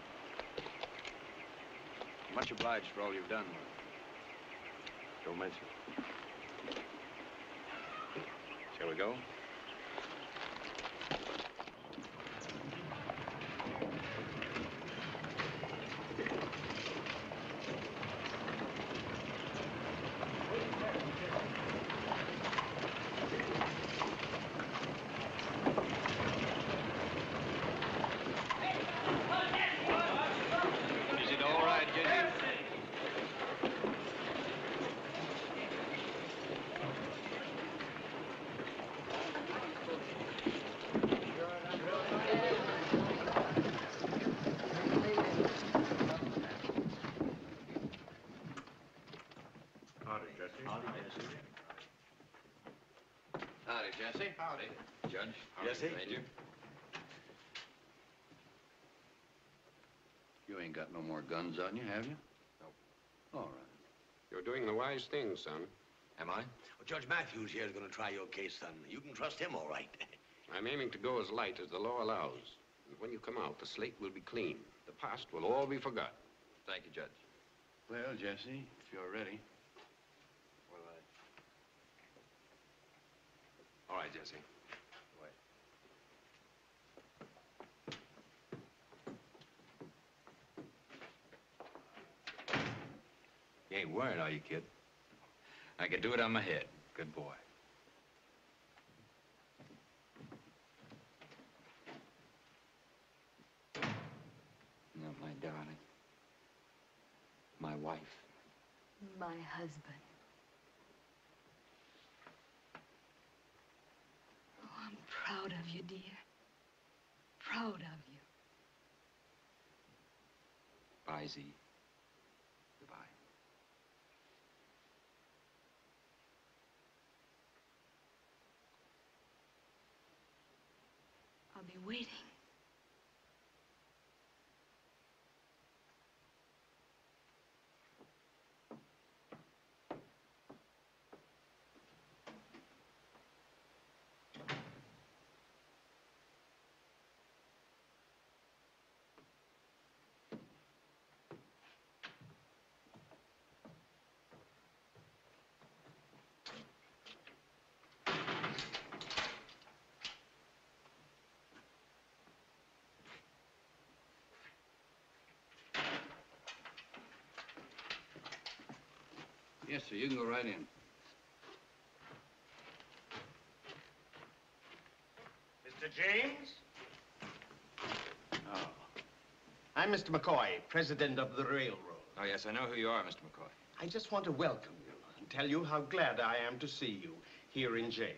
[SPEAKER 15] Much obliged for all you've done.
[SPEAKER 13] Don't mention it. Shall we go?
[SPEAKER 15] Is it all right, Jesse?
[SPEAKER 13] Howdy, Jesse.
[SPEAKER 15] Howdy, Jesse. Howdy, Jesse. Howdy. Judge.
[SPEAKER 16] Jesse.
[SPEAKER 15] Major. You ain't got no more guns on you, have you?
[SPEAKER 8] No.
[SPEAKER 15] All right.
[SPEAKER 8] You're doing the wise thing, son.
[SPEAKER 15] Am I?
[SPEAKER 10] Well, Judge Matthews here is going to try your case, son. You can trust him all right.
[SPEAKER 8] I'm aiming to go as light as the law allows. And when you come out, the slate will be clean. The past will all be forgotten.
[SPEAKER 15] Thank you, Judge. Well, Jesse, if you're ready.
[SPEAKER 8] Well, I...
[SPEAKER 13] All right, Jesse.
[SPEAKER 15] Wait.
[SPEAKER 13] You ain't worried, are you, kid?
[SPEAKER 15] I can do it on my head.
[SPEAKER 13] Good boy.
[SPEAKER 15] No, my darling. My wife.
[SPEAKER 14] My husband. Oh, I'm proud of you, dear. Proud of you.
[SPEAKER 15] Bye, Z. Goodbye.
[SPEAKER 14] I'll be waiting.
[SPEAKER 15] Yes, sir. You can go right in.
[SPEAKER 16] Mister James?
[SPEAKER 15] Oh.
[SPEAKER 16] I'm Mister McCoy, president of the railroad.
[SPEAKER 15] Oh, yes, I know who you are, Mister McCoy.
[SPEAKER 16] I just want to welcome you and tell you how glad I am to see you here in jail.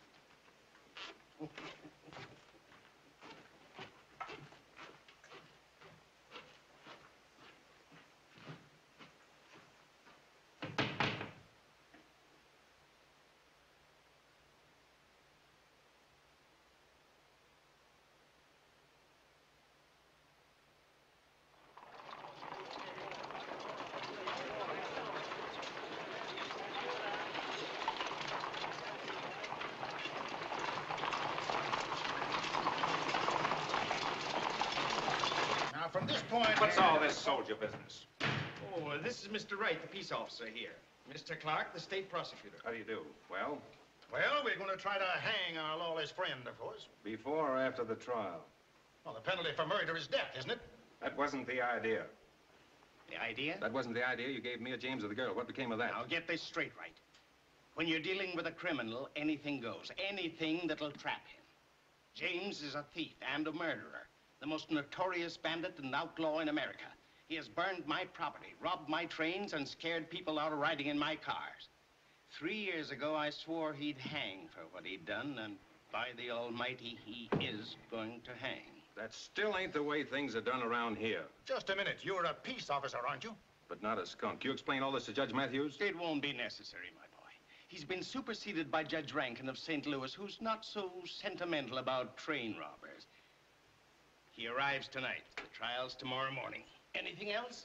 [SPEAKER 16] Now, from this point...
[SPEAKER 12] What's all this soldier business?
[SPEAKER 16] Oh, this is Mister Wright, the peace officer here. Mister Clark, the state prosecutor.
[SPEAKER 13] How do you do? Well,
[SPEAKER 16] Well, we're going to try to hang our lawless friend, of course.
[SPEAKER 13] before or after the trial?
[SPEAKER 16] Well, the penalty for murder is death, isn't it?
[SPEAKER 13] That wasn't the idea.
[SPEAKER 16] The idea?
[SPEAKER 13] That wasn't the idea you gave me, James, or the girl. What became of that?
[SPEAKER 16] Now, get this straight, Wright. When you're dealing with a criminal, anything goes. Anything that'll trap him. James is a thief and a murderer. The most notorious bandit and outlaw in America. He has burned my property, robbed my trains, and scared people out of riding in my cars. Three years ago, I swore he'd hang for what he'd done, and by the Almighty, he is going to hang.
[SPEAKER 13] That still ain't the way things are done around here.
[SPEAKER 16] Just a minute. You're a peace officer, aren't you?
[SPEAKER 13] But not a skunk. You explain all this to Judge Matthews?
[SPEAKER 16] It won't be necessary, my boy. He's been superseded by Judge Rankin of Saint Louis, who's not so sentimental about train robbers. He arrives tonight. The trial's tomorrow morning. Anything else?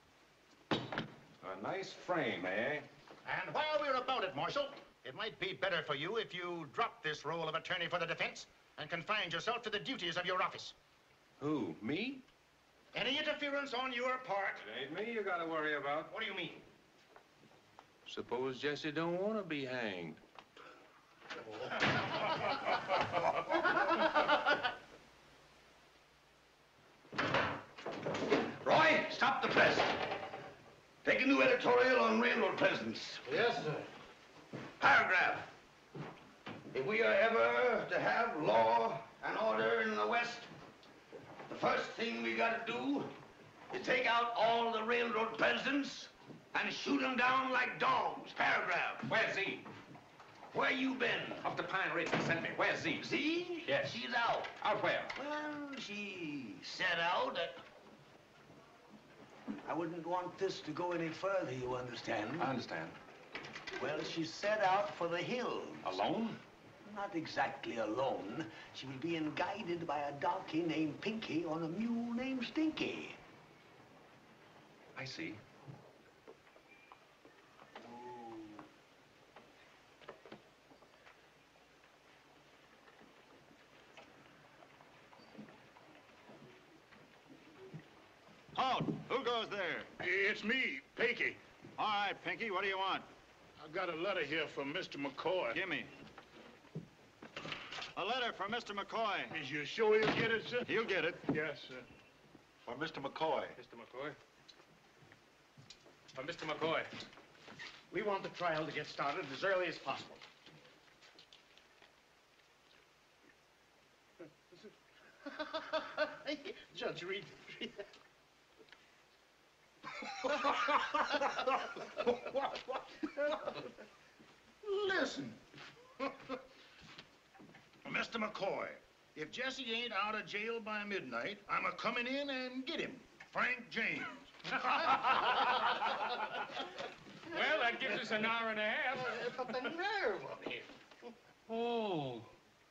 [SPEAKER 13] A nice frame, eh?
[SPEAKER 18] And while we're about it, Marshal, it might be better for you if you dropped this role of attorney for the defense and confined yourself to the duties of your office.
[SPEAKER 13] Who, me?
[SPEAKER 18] Any interference on your part...
[SPEAKER 13] It ain't me you gotta worry about.
[SPEAKER 18] What do you mean?
[SPEAKER 13] Suppose Jesse don't want to be hanged.
[SPEAKER 10] Roy, stop the press. Take a new editorial on railroad presidents.
[SPEAKER 16] Yes, sir.
[SPEAKER 10] Paragraph. If we are ever to have law and order in the West, the first thing we gotta do is take out all the railroad presidents and shoot them down like dogs. Paragraph.
[SPEAKER 13] Where's Z?
[SPEAKER 10] Where you been?
[SPEAKER 13] Up to Pine Ridge. They sent me. Where's Z?
[SPEAKER 10] Z?
[SPEAKER 13] Yes.
[SPEAKER 10] She's out.
[SPEAKER 13] Out where?
[SPEAKER 10] Well, she set out at... I wouldn't want this to go any further, you understand?
[SPEAKER 13] I understand.
[SPEAKER 10] Well, she set out for the hills.
[SPEAKER 13] Alone?
[SPEAKER 10] Not exactly alone. She was being guided by a darky named Pinky on a mule named Stinky.
[SPEAKER 13] I see.
[SPEAKER 17] Halt! Who goes there?
[SPEAKER 12] It's me, Pinky.
[SPEAKER 17] All right, Pinky, what do you want?
[SPEAKER 12] I've got a letter here from Mister McCoy.
[SPEAKER 17] Give me. A letter from Mister McCoy.
[SPEAKER 12] Is you sure he'll get it, sir?
[SPEAKER 17] He'll get it.
[SPEAKER 12] Yes, sir.
[SPEAKER 17] For Mister McCoy.
[SPEAKER 11] Mister McCoy? Uh, Mister McCoy,
[SPEAKER 16] We want the trial to get started as early as possible. Judge, read. read that.
[SPEAKER 18] what, what? Listen. Mister McCoy, if Jesse ain't out of jail by midnight, I'm a coming in and get him. Frank James.
[SPEAKER 11] Well, that gives us an hour and a half.
[SPEAKER 16] But the nerve of him.
[SPEAKER 11] Oh.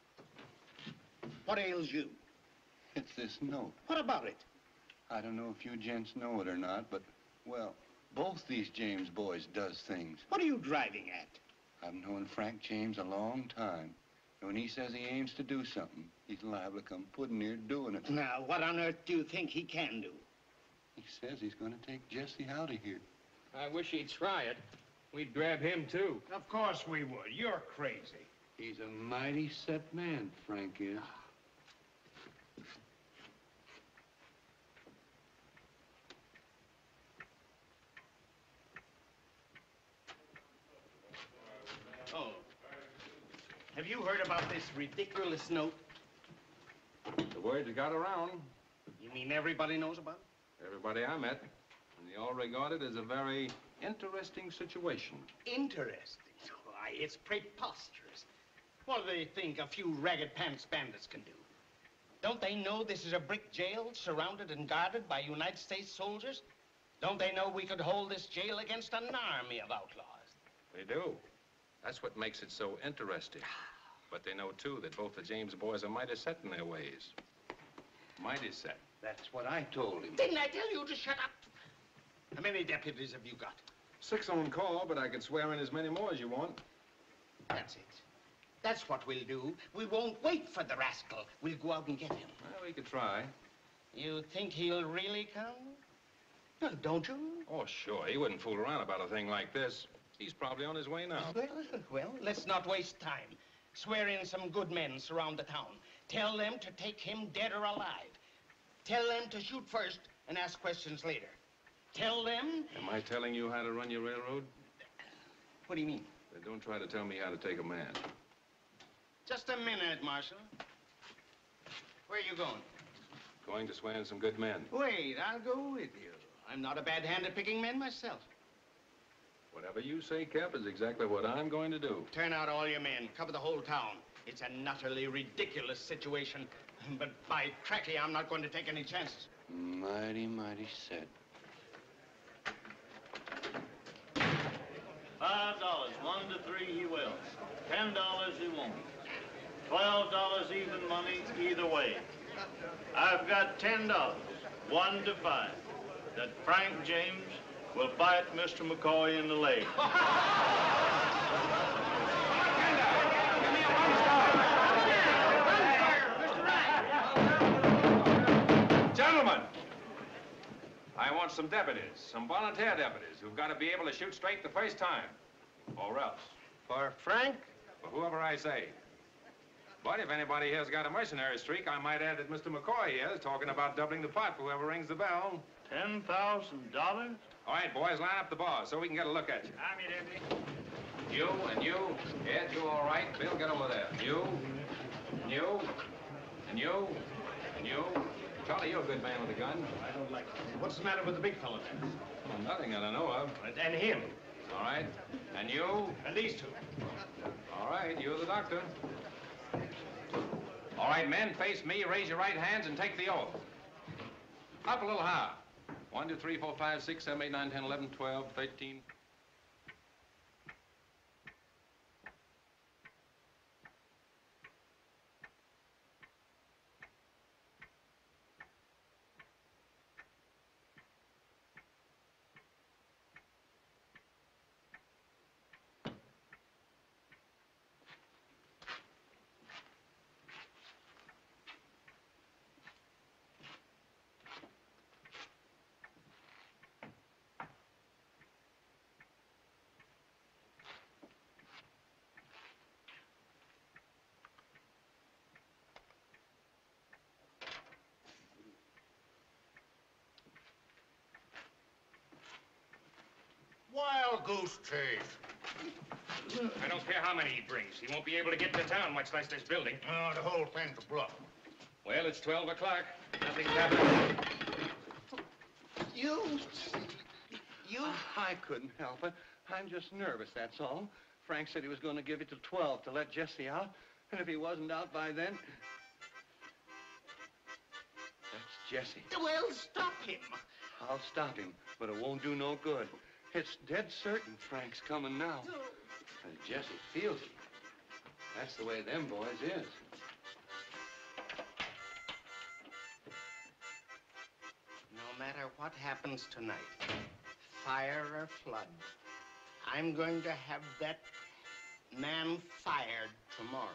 [SPEAKER 16] What ails you?
[SPEAKER 19] It's this note.
[SPEAKER 16] What about it?
[SPEAKER 19] I don't know if you gents know it or not, but, well, both these James boys does things.
[SPEAKER 16] What are you driving at?
[SPEAKER 19] I've known Frank James a long time. And when he says he aims to do something, he's liable to come pudding near doing it.
[SPEAKER 16] Now, what on earth do you think he can do?
[SPEAKER 19] He says he's going to take Jesse out of here.
[SPEAKER 11] I wish he'd try it. We'd grab him, too.
[SPEAKER 12] Of course we would. You're crazy.
[SPEAKER 19] He's a mighty set man, Frank is.
[SPEAKER 16] Oh. Have you heard about this ridiculous note?
[SPEAKER 13] The word got around.
[SPEAKER 16] You mean everybody knows about it?
[SPEAKER 13] Everybody I met, and they all regard it as a very interesting situation.
[SPEAKER 16] Interesting. Why, it's preposterous. What do they think a few ragged pants bandits can do? Don't they know this is a brick jail surrounded and guarded by United States soldiers? Don't they know we could hold this jail against an army of outlaws?
[SPEAKER 13] They do. That's what makes it so interesting. But they know, too, that both the James boys are mighty set in their ways. Mighty set.
[SPEAKER 19] That's what I told him.
[SPEAKER 16] Didn't I tell you to shut up? How many deputies have you got?
[SPEAKER 13] Six on call, but I could swear in as many more as you want.
[SPEAKER 16] That's it. That's what we'll do. We won't wait for the rascal. We'll go out and get him.
[SPEAKER 13] Well, we could try.
[SPEAKER 16] You think he'll really come? Well, don't you?
[SPEAKER 13] Oh, sure. He wouldn't fool around about a thing like this. He's probably on his way now.
[SPEAKER 16] Well, well, let's not waste time. Swear in some good men surround the town. Tell them to take him dead or alive. Tell them to shoot first and ask questions later. Tell them...
[SPEAKER 13] Am I telling you how to run your railroad?
[SPEAKER 16] What do you mean?
[SPEAKER 13] Then don't try to tell me how to take a man.
[SPEAKER 16] Just a minute, Marshal. Where are you going?
[SPEAKER 13] Going to swear in some good men.
[SPEAKER 16] Wait, I'll go with you. I'm not a bad hand at picking men myself.
[SPEAKER 13] Whatever you say, Cap, is exactly what I'm going to do.
[SPEAKER 16] Turn out all your men. Cover the whole town. It's an utterly ridiculous situation. But by cracky, I'm not going to take any chances.
[SPEAKER 19] Mighty, mighty set.
[SPEAKER 20] Five dollars, one to three he will. Ten dollars he won't. Twelve dollars even money either way. I've got ten dollars, one to five, that Frank James will bite Mister McCoy in the leg.
[SPEAKER 13] Gentlemen, I want some deputies, some volunteer deputies who've got to be able to shoot straight the first time, or else.
[SPEAKER 16] For Frank?
[SPEAKER 13] For whoever I say. But if anybody here's got a mercenary streak, I might add that Mister McCoy here is talking about doubling the pot for whoever rings the bell.
[SPEAKER 20] Ten thousand dollars?
[SPEAKER 13] All right, boys, line up the bars so we can get a look at you.
[SPEAKER 8] I'm your deputy.
[SPEAKER 13] You and you. Ed, you all right? Bill, get over there. You, and you, and you, and you. Charlie, you're a good man with a gun.
[SPEAKER 16] I don't like it. What's the matter with the big fellow then?
[SPEAKER 13] Well, nothing that I know of.
[SPEAKER 16] And him?
[SPEAKER 13] All right. And you?
[SPEAKER 16] And these two.
[SPEAKER 13] All right, you're the doctor. All right, men, face me, raise your right hands, and take the oath. Up a little higher. One, two, three, four, five, six, seven, eight, nine, ten, eleven, twelve, thirteen.
[SPEAKER 18] Wild goose chase.
[SPEAKER 8] I don't care how many he brings. He won't be able to get to town, much less this building.
[SPEAKER 18] Oh, the whole thing's a bluff.
[SPEAKER 8] Well, it's twelve o'clock. Nothing's happened.
[SPEAKER 19] You... You... I couldn't help it. I'm just nervous, that's all. Frank said he was going to give it till twelve to let Jesse out. And if he wasn't out by then... That's Jesse.
[SPEAKER 16] Well, stop him.
[SPEAKER 19] I'll stop him, but it won't do no good. It's dead certain Frank's coming now. And Jesse feels it. That's the way them boys is.
[SPEAKER 16] No matter what happens tonight, fire or flood, I'm going to have that man fired tomorrow.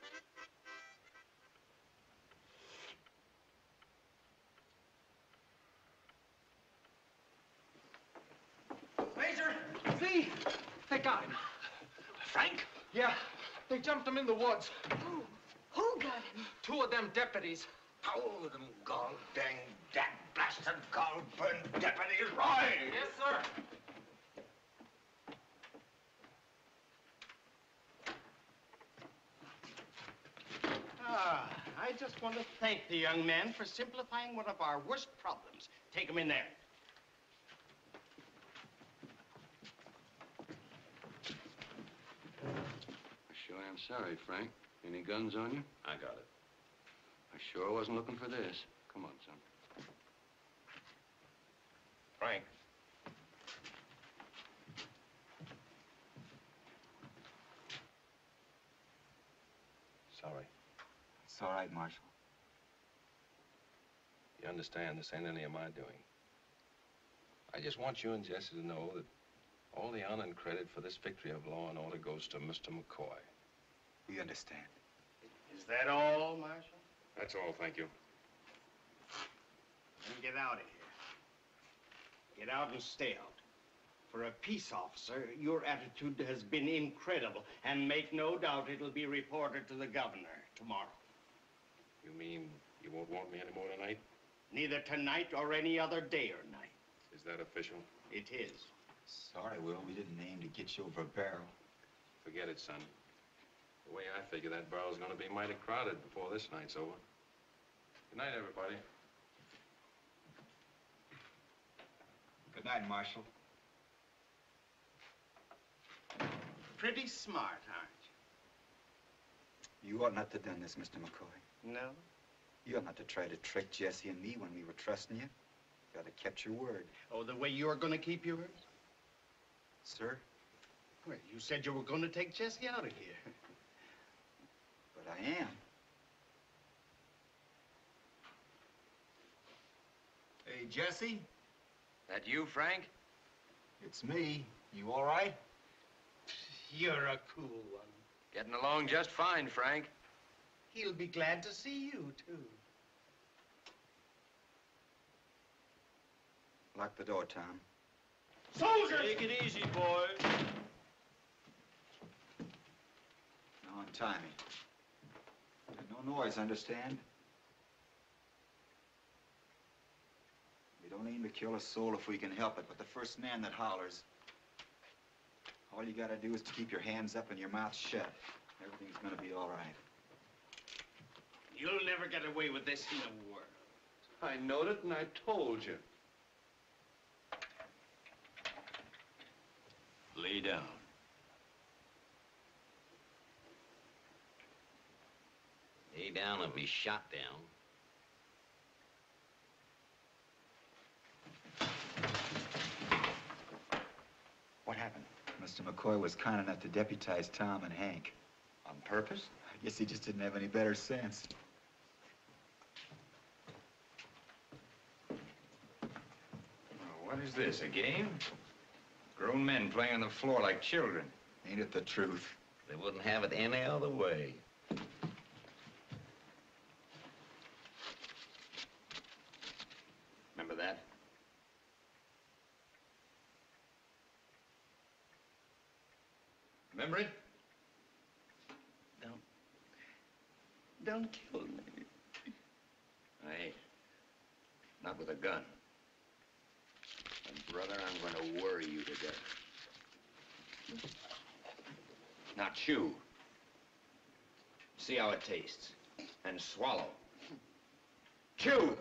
[SPEAKER 4] Major, see? They got him.
[SPEAKER 6] Frank?
[SPEAKER 4] Yeah, they jumped him in the woods.
[SPEAKER 3] Who? Who got him?
[SPEAKER 4] Two of them deputies.
[SPEAKER 18] Oh, them gall dang, dang, blasted, gall burned deputies, right?
[SPEAKER 4] Yes, sir.
[SPEAKER 16] Ah, I just want to thank the young man for simplifying one of our worst problems. Take him in there.
[SPEAKER 19] I sure am sorry, Frank. Any guns on you?
[SPEAKER 13] I got it.
[SPEAKER 19] I sure wasn't looking for this. Come on, son.
[SPEAKER 13] Frank. Sorry.
[SPEAKER 7] It's all right, Marshal.
[SPEAKER 13] You understand, this ain't any of my doing. I just want you and Jesse to know that all the honor and credit for this victory of law and order goes to Mister McCoy.
[SPEAKER 7] We understand.
[SPEAKER 16] Is that all, Marshal?
[SPEAKER 13] That's all, thank you.
[SPEAKER 16] Then get out of here. Get out and stay out. For a peace officer, your attitude has been incredible, and make no doubt it'll be reported to the governor tomorrow.
[SPEAKER 13] You mean you won't want me anymore tonight?
[SPEAKER 16] Neither tonight or any other day or night.
[SPEAKER 13] Is that official?
[SPEAKER 16] It is.
[SPEAKER 7] Sorry, Will, we didn't aim to get you over a barrel.
[SPEAKER 13] Forget it, son. The way I figure, that barrel's gonna be mighty crowded before this night's over. Good night, everybody.
[SPEAKER 7] Good night, Marshal.
[SPEAKER 16] Pretty smart, aren't
[SPEAKER 7] You ought not to have done this, Mister McCoy.
[SPEAKER 16] you? No?
[SPEAKER 7] You ought not to try to trick Jesse and me when we were trusting you. You ought to have kept your word.
[SPEAKER 16] Oh, the way you're going to keep yours?
[SPEAKER 7] Sir?
[SPEAKER 16] Well, you said you were going to take Jesse out of here.
[SPEAKER 7] But I am. Jesse?
[SPEAKER 8] That you, Frank?
[SPEAKER 7] It's me. You all right?
[SPEAKER 16] You're a cool one.
[SPEAKER 8] Getting along just fine, Frank.
[SPEAKER 16] He'll be glad to see you, too.
[SPEAKER 7] Lock the door, Tom.
[SPEAKER 16] Soldiers! Take it easy, boys.
[SPEAKER 7] Now untie me. And no noise, understand? We don't aim to kill a soul if we can help it, but the first man that hollers, all you gotta do is to keep your hands up and your mouth shut. Everything's gonna be all right.
[SPEAKER 16] You'll never get away with this in the world.
[SPEAKER 19] I knowed it, and I told you.
[SPEAKER 8] Lay down. Lay down and be shot down.
[SPEAKER 7] What happened? Mister McCoy was kind enough to deputize Tom and Hank.
[SPEAKER 15] On purpose?
[SPEAKER 7] I guess he just didn't have any better sense.
[SPEAKER 15] What is this, a game? Grown men playing on the floor like children.
[SPEAKER 7] Ain't it the truth?
[SPEAKER 8] They wouldn't have it any other way. Remember that?
[SPEAKER 15] Remember it?
[SPEAKER 16] Don't... Don't kill me.
[SPEAKER 15] I ain't. Not with a gun. And brother, I'm going to worry you to death. Now chew. See how it tastes. And swallow. Chew!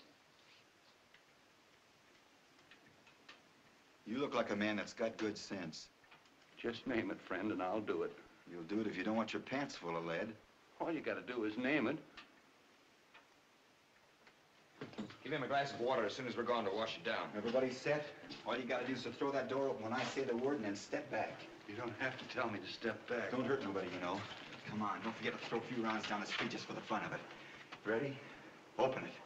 [SPEAKER 7] You look like a man that's got good sense.
[SPEAKER 19] Just name it, friend, and I'll do it.
[SPEAKER 7] You'll do it if you don't want your pants full of lead.
[SPEAKER 19] All you gotta do is name it.
[SPEAKER 15] Give him a glass of water as soon as we're gone to wash it down.
[SPEAKER 7] Everybody set? All you gotta do is to throw that door open when I say the word and then step back.
[SPEAKER 19] You don't have to tell me to step back.
[SPEAKER 7] Don't hurt nobody, you know. Come on, don't forget to throw a few rounds down the street just for the fun of it. Ready? Open it.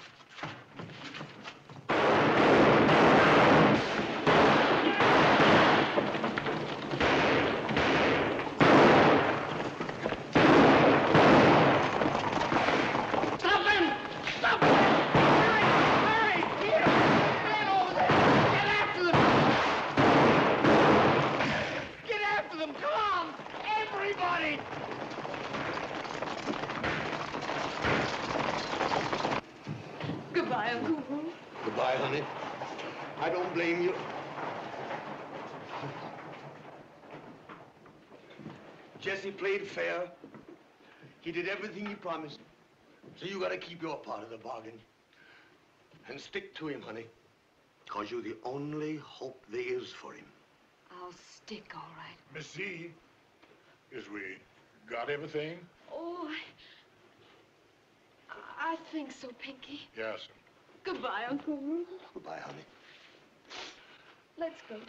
[SPEAKER 9] Goodbye, Uncle Will.
[SPEAKER 16] Goodbye, honey. I don't blame you. Jesse played fair. He did everything he promised. So you gotta keep your part of the bargain. And stick to him, honey. Because you're the only hope there is for him.
[SPEAKER 14] I'll stick, all right.
[SPEAKER 4] Miss Z, is we got everything?
[SPEAKER 14] Oh, I, I think so, Pinky.
[SPEAKER 4] Yes.
[SPEAKER 9] Goodbye, Uncle Will.
[SPEAKER 16] Goodbye, honey.
[SPEAKER 9] Let's go.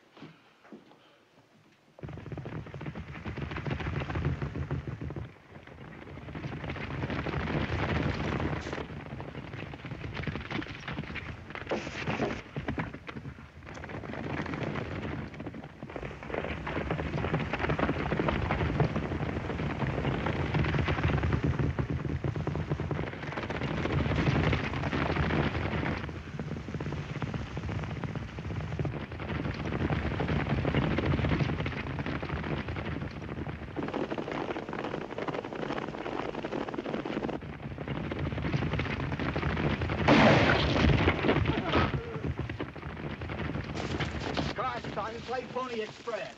[SPEAKER 17] Play Pony Express.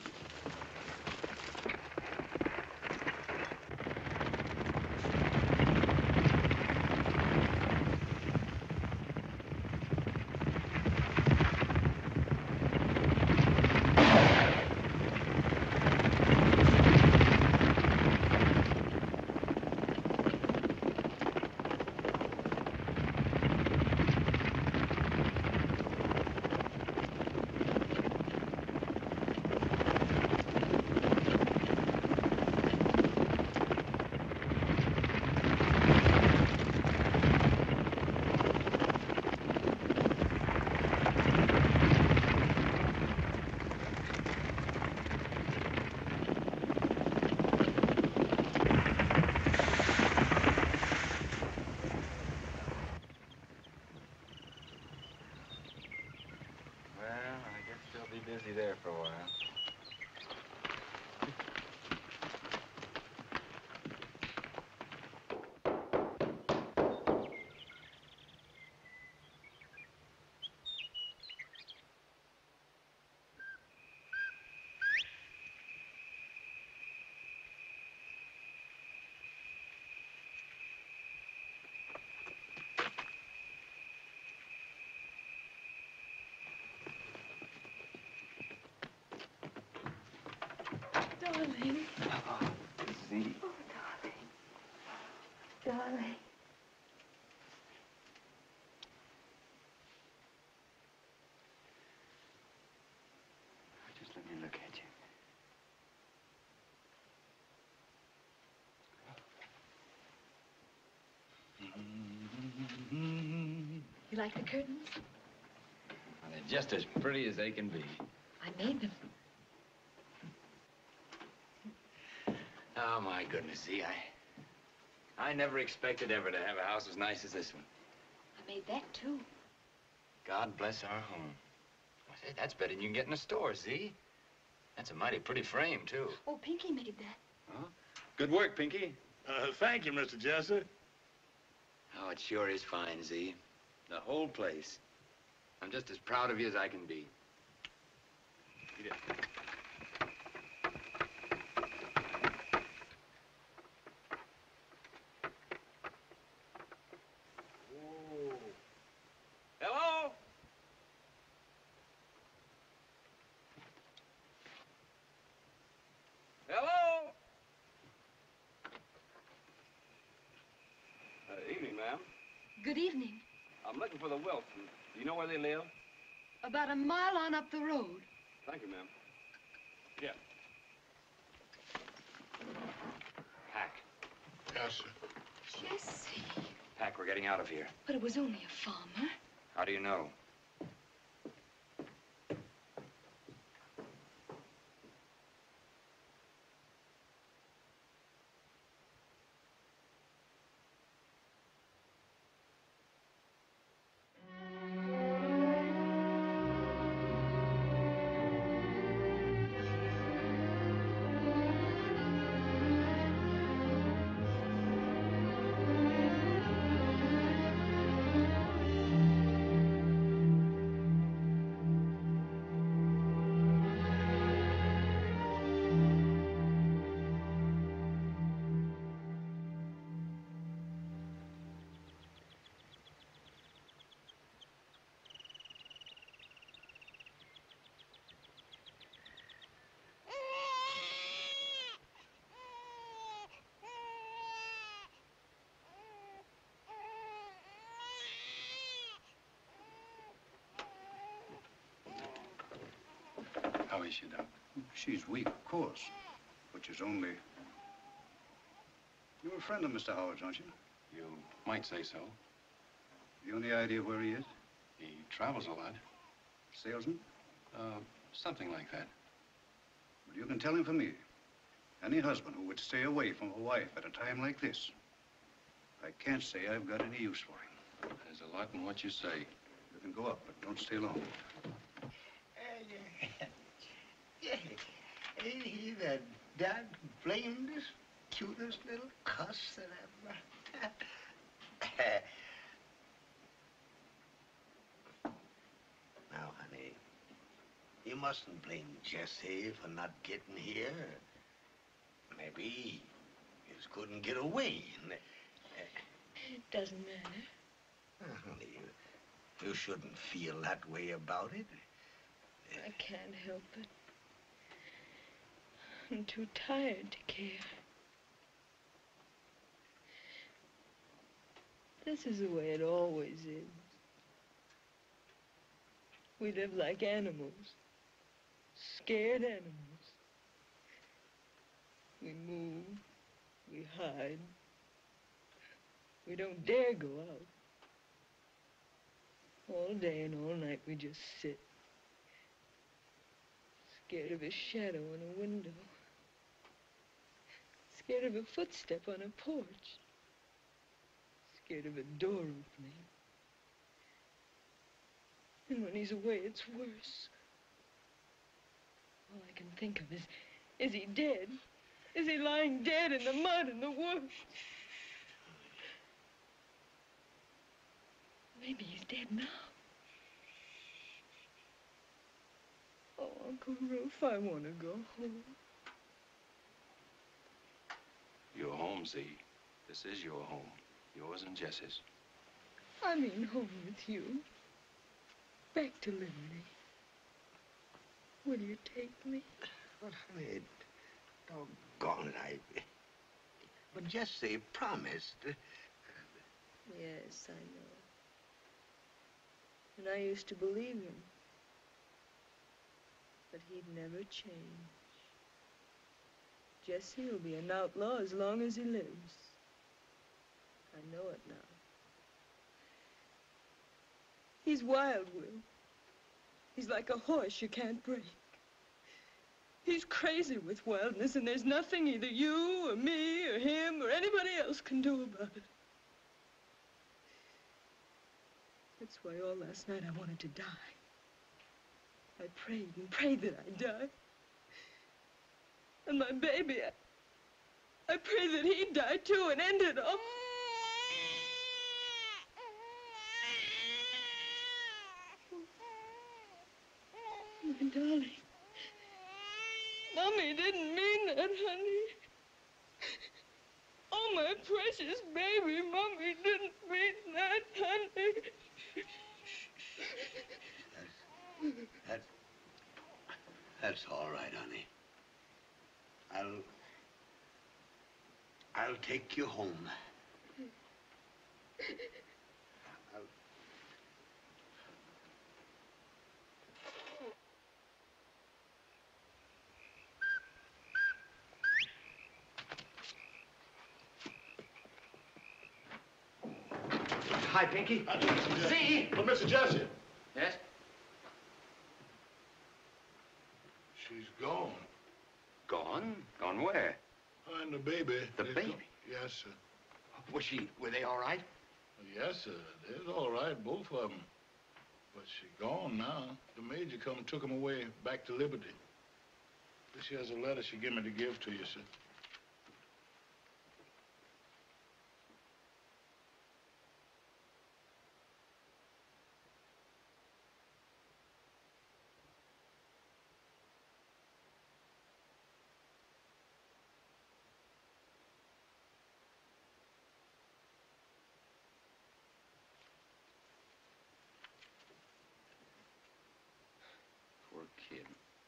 [SPEAKER 7] busy there for a while.
[SPEAKER 3] Darling.
[SPEAKER 7] See?
[SPEAKER 3] Oh, darling. Darling.
[SPEAKER 7] Just let me look at you.
[SPEAKER 14] You like the curtains?
[SPEAKER 15] Well, they're just as pretty as they can be.
[SPEAKER 14] I made them.
[SPEAKER 15] Oh, my goodness, see, I... I never expected ever to have a house as nice as this one.
[SPEAKER 14] I made that, too.
[SPEAKER 15] God bless our home. I say, that's better than you can get in a store, see? That's a mighty pretty frame, too.
[SPEAKER 14] Oh, Pinky made that.
[SPEAKER 15] Huh?
[SPEAKER 20] Good work, Pinky. Uh, thank you, Mister Jesser.
[SPEAKER 15] Oh, it sure is fine, Z. The whole place. I'm just as proud of you as I can be. Eat it. Hello? Hello?
[SPEAKER 21] Uh, evening, ma'am.
[SPEAKER 14] Good evening.
[SPEAKER 21] I'm looking for the Wilsons. Do you know where they live?
[SPEAKER 14] About a mile on up the road.
[SPEAKER 21] Thank you, ma'am. Yeah.
[SPEAKER 15] Pack.
[SPEAKER 4] Yes, sir.
[SPEAKER 14] Jesse.
[SPEAKER 15] Pack, we're getting out of here.
[SPEAKER 14] But it was only a farmer.
[SPEAKER 15] How do you know?
[SPEAKER 22] How is she, Doc? She's weak, of course, but she's only... You're a friend of Mister Howard's, aren't you?
[SPEAKER 13] You might say so.
[SPEAKER 22] You any idea where he is?
[SPEAKER 13] He travels a lot.
[SPEAKER 22] Salesman?
[SPEAKER 13] Uh, something like that.
[SPEAKER 22] Well, you can tell him for me. Any husband who would stay away from a wife at a time like this, I can't say I've got any use for him.
[SPEAKER 13] There's a lot in what you say.
[SPEAKER 22] You can go up, but don't stay long.
[SPEAKER 10] Ain't he the dad blamedest, cutest little cuss that ever... Now, honey, you mustn't blame Jesse for not getting here. Maybe he just couldn't get away.
[SPEAKER 9] It doesn't matter.
[SPEAKER 10] Uh, honey, you, you shouldn't feel that way about it.
[SPEAKER 9] I can't help it. I'm too tired to care. This is the way it always is. We live like animals. Scared animals. We move. We hide. We don't dare go out. All day and all night we just sit. Scared of a shadow on a window. Scared of a footstep on a porch. Scared of a door opening. And when he's away, it's worse. All I can think of is, is he dead? Is he lying dead in the mud in the woods? Maybe he's dead now. Oh, Uncle Rufe, I want to go home.
[SPEAKER 13] Your home, Z. This is your home. Yours and Jessie's.
[SPEAKER 9] I mean home with you. Back to Liberty. Will you take me?
[SPEAKER 10] But, honey, doggone it, I... But Jesse promised.
[SPEAKER 9] Yes, I know. And I used to believe him. But he'd never change. Jesse will be an outlaw as long as he lives. I know it now. He's wild, Will. He's like a horse you can't break. He's crazy with wildness, and there's nothing either you or me or him or anybody else can do about it. That's why all last night I wanted to die. I prayed and prayed that I'd die. And my baby, I, I prayed that he'd die too and end it all. My darling. Mommy didn't mean that, honey. Oh, my precious baby, Mommy didn't mean that, honey.
[SPEAKER 10] That, that's all right, honey. I'll... I'll take you home. I'll...
[SPEAKER 8] Hi, Pinky.
[SPEAKER 18] See? But Mister Jesse.
[SPEAKER 8] Yes?
[SPEAKER 18] She's gone.
[SPEAKER 15] Gone? Gone where?
[SPEAKER 18] Her and the baby.
[SPEAKER 15] The
[SPEAKER 18] They've
[SPEAKER 15] baby?
[SPEAKER 18] gone- Yes, sir.
[SPEAKER 15] Was she, were they all right?
[SPEAKER 18] Yes, sir. They're all right, both of them. But she's gone now. The major come and took them away back to Liberty. This here's a letter she gave me to give to you, sir.
[SPEAKER 15] Poor kid.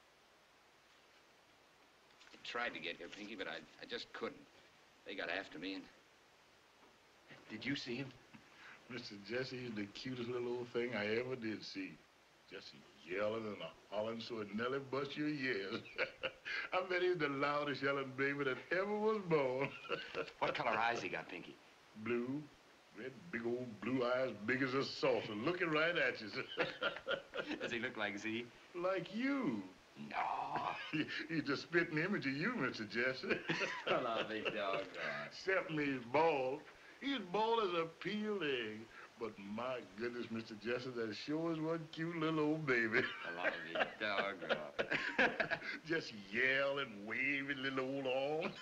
[SPEAKER 15] I tried to get here, Pinky, but I, I just couldn't. They got after me and... Did you see him?
[SPEAKER 18] Mister Jesse is the cutest little old thing I ever did see. Jesse yelling and hollering so it nearly bust your ears. I bet he's the loudest yelling baby that ever was born.
[SPEAKER 15] What color eyes he got, Pinky?
[SPEAKER 18] Blue. Red, big old blue eyes, big as a saucer, looking right at you.
[SPEAKER 15] Does he look like Z?
[SPEAKER 18] Like you.
[SPEAKER 15] No.
[SPEAKER 18] He, he's the spitting image of you, Mister Jesse.
[SPEAKER 15] Well, I'll be doggone.
[SPEAKER 18] Except me, he's bald. He's bald as a peeled egg. But my goodness, Mister Jesse, that sure is one cute little old baby.
[SPEAKER 15] Well, I'll be doggone.
[SPEAKER 18] Just yell and wave his little old arm.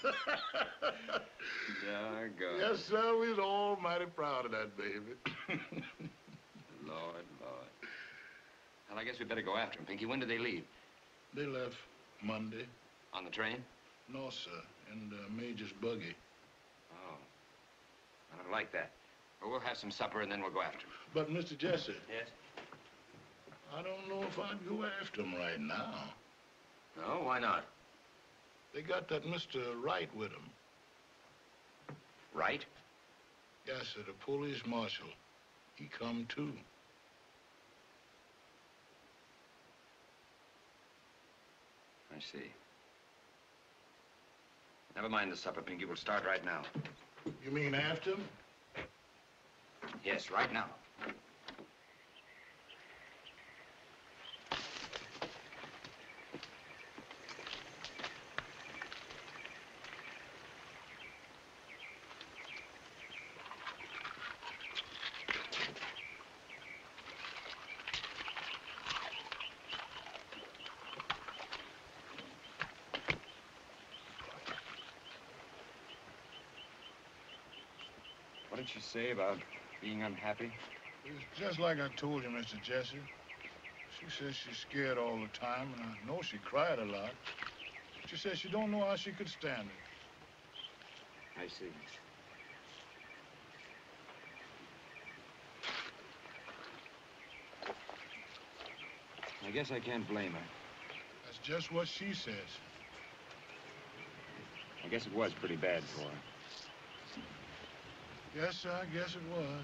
[SPEAKER 15] Doggone.
[SPEAKER 18] Yes, sir, we're almighty proud of that baby.
[SPEAKER 15] Lord, Lord. Well, I guess we better go after him, Pinky. When did they leave?
[SPEAKER 18] They left Monday.
[SPEAKER 15] On the train?
[SPEAKER 18] No, sir, in the Major's buggy.
[SPEAKER 15] Oh. I don't like that. Well, we'll have some supper and then we'll go after him.
[SPEAKER 18] But, Mister Jesse.
[SPEAKER 15] Yes?
[SPEAKER 18] I don't know if I'd go after him right now.
[SPEAKER 15] No, why not?
[SPEAKER 18] They got that Mister Wright with them.
[SPEAKER 15] Wright?
[SPEAKER 18] Yes, sir, the police marshal. He come too.
[SPEAKER 15] I see. Never mind the supper, Pinky. We'll start right now.
[SPEAKER 18] You mean after him?
[SPEAKER 15] Yes, right now.
[SPEAKER 1] What'd she say about being unhappy?
[SPEAKER 18] It's just like I told you, Mister Jesse. She says she's scared all the time, and I know she cried a lot. She says she don't know how she could stand it.
[SPEAKER 1] I see. I guess I can't blame her.
[SPEAKER 18] That's just what she says.
[SPEAKER 1] I guess it was pretty bad for her.
[SPEAKER 18] Yes, sir, I guess it was.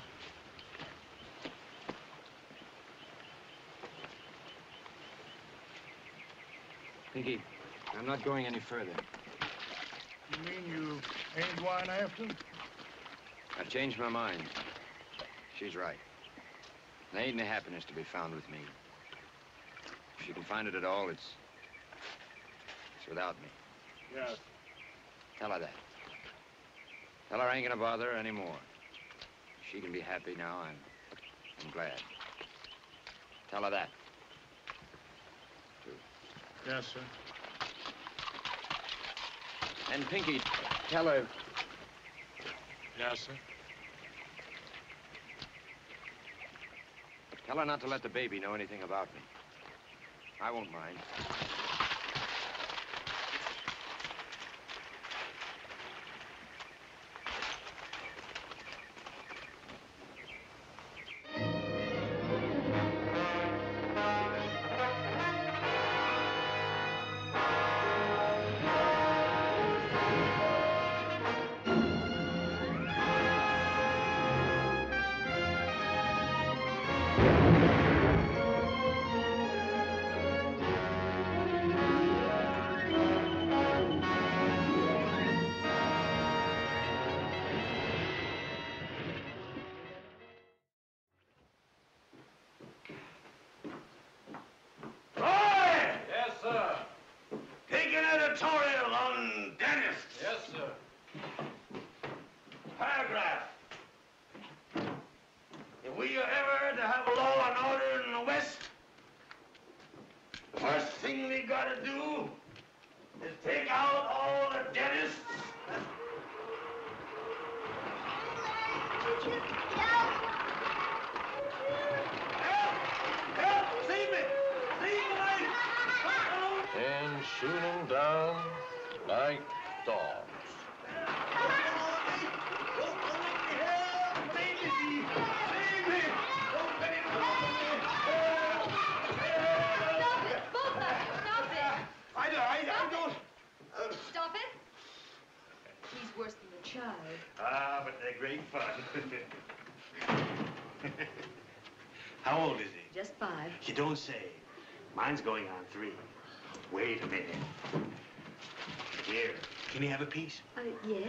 [SPEAKER 1] Pinky, I'm not going any further.
[SPEAKER 18] You mean you ain't going after him?
[SPEAKER 1] I've changed my mind. She's right. There ain't any happiness to be found with me. If she can find it at all, it's... it's without me.
[SPEAKER 18] Yes.
[SPEAKER 1] Tell her that. Tell her I ain't gonna bother her anymore. She can be happy now, I'm... I'm glad. Tell her that.
[SPEAKER 18] Yes, sir.
[SPEAKER 1] And Pinky, tell her...
[SPEAKER 18] Yes, sir.
[SPEAKER 1] Tell her not to let the baby know anything about me. I won't mind.
[SPEAKER 4] Shooting down like dogs.
[SPEAKER 10] I don't, I, I don't... Uh,
[SPEAKER 2] Stop it. He's worse than a child.
[SPEAKER 10] Ah, but they're great fun. How old is he?
[SPEAKER 2] Just five.
[SPEAKER 10] You don't say. Mine's going on three. Wait a minute. Here, can you have a piece?
[SPEAKER 2] Uh, yes.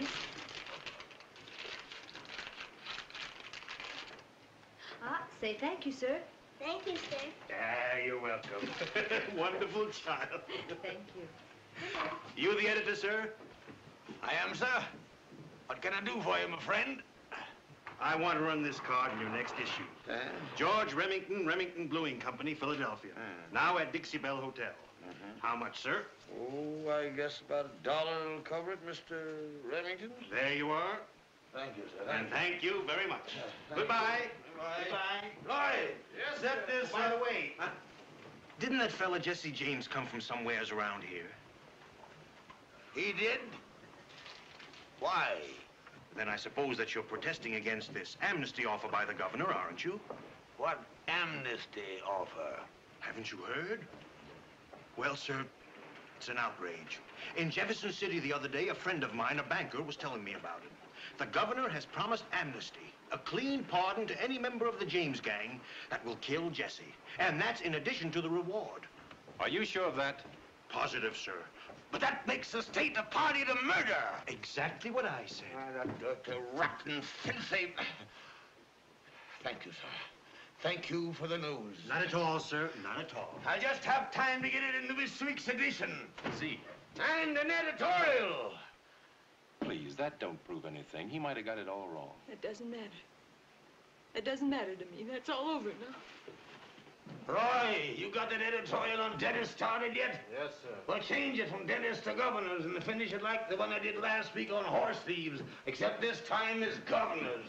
[SPEAKER 2] Ah, say thank you, sir.
[SPEAKER 23] Thank you, sir.
[SPEAKER 10] Ah, you're welcome. Wonderful child.
[SPEAKER 2] Thank you.
[SPEAKER 10] You the editor, sir? I am, sir. What can I do for you, my friend? I want to run this card in your next issue. Uh, George Remington, Remington Bluing Company, Philadelphia. Uh, now at Dixie Belle Hotel. Uh-huh. How much, sir?
[SPEAKER 24] Oh, I guess about a dollar will cover it, Mister Remington.
[SPEAKER 10] There you are.
[SPEAKER 24] Thank you, sir. Thank
[SPEAKER 10] and
[SPEAKER 24] you.
[SPEAKER 10] thank you very much.
[SPEAKER 24] Uh,
[SPEAKER 10] Goodbye.
[SPEAKER 24] Goodbye.
[SPEAKER 10] Goodbye. Lloyd.
[SPEAKER 24] Yes,
[SPEAKER 10] Except
[SPEAKER 24] sir.
[SPEAKER 10] this, by the way. Huh? Didn't that fella Jesse James come from somewheres around here?
[SPEAKER 24] He did? Why?
[SPEAKER 10] Then I suppose that you're protesting against this amnesty offer by the governor, aren't you?
[SPEAKER 24] What amnesty offer?
[SPEAKER 10] Haven't you heard? Well, sir, it's an outrage. In Jefferson City the other day, a friend of mine, a banker, was telling me about it. The governor has promised amnesty, a clean pardon to any member of the James gang that will kill Jesse. And that's in addition to the reward.
[SPEAKER 13] Are you sure of that?
[SPEAKER 10] Positive, sir.
[SPEAKER 24] But that makes the state a party to murder.
[SPEAKER 10] Exactly what I said.
[SPEAKER 24] Ah, that dirty, rotten, filthy... Thank you, sir. Thank you for the news.
[SPEAKER 10] Not at all, sir. Not at all.
[SPEAKER 24] I'll just have time to get it into this week's edition.
[SPEAKER 13] See.
[SPEAKER 24] And an editorial.
[SPEAKER 13] Please, that don't prove anything. He might have got it all wrong.
[SPEAKER 9] It doesn't matter. It doesn't matter to me. That's all over now.
[SPEAKER 10] Roy, you got that editorial on Dennis started yet?
[SPEAKER 20] Yes, sir.
[SPEAKER 10] Well, change it from Dennis to governors and finish it like the one I did last week on horse thieves, except this time is governors.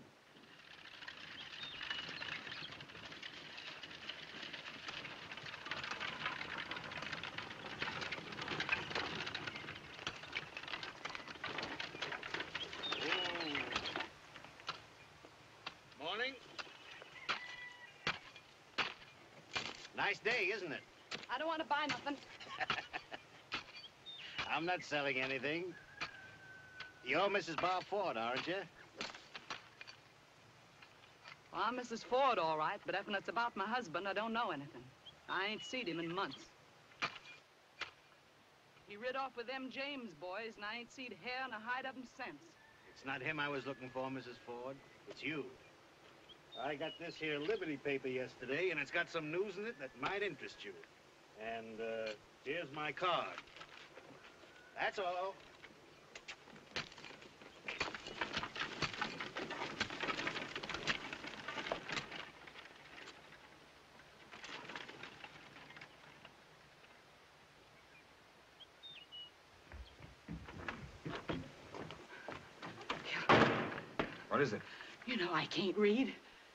[SPEAKER 16] Morning. Nice day, isn't it?
[SPEAKER 5] I don't want to buy nothing.
[SPEAKER 16] I'm not selling anything. You're Missus Bob Ford, aren't you?
[SPEAKER 5] Well, I'm Missus Ford, all right, but if it's about my husband, I don't know anything. I ain't seen him in months. He rid off with them James boys, and I ain't seen hair and a hide of him since.
[SPEAKER 16] It's not him I was looking for, Missus Ford. It's you. I got this here Liberty paper yesterday, and it's got some news in it that might interest you. And, uh, here's my card. That's all.
[SPEAKER 1] What is it?
[SPEAKER 5] You know I can't read.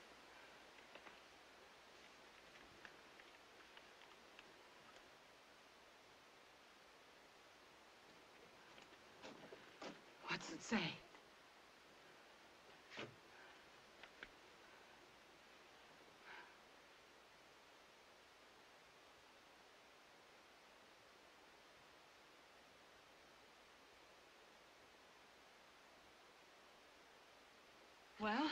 [SPEAKER 5] What's it say? Well?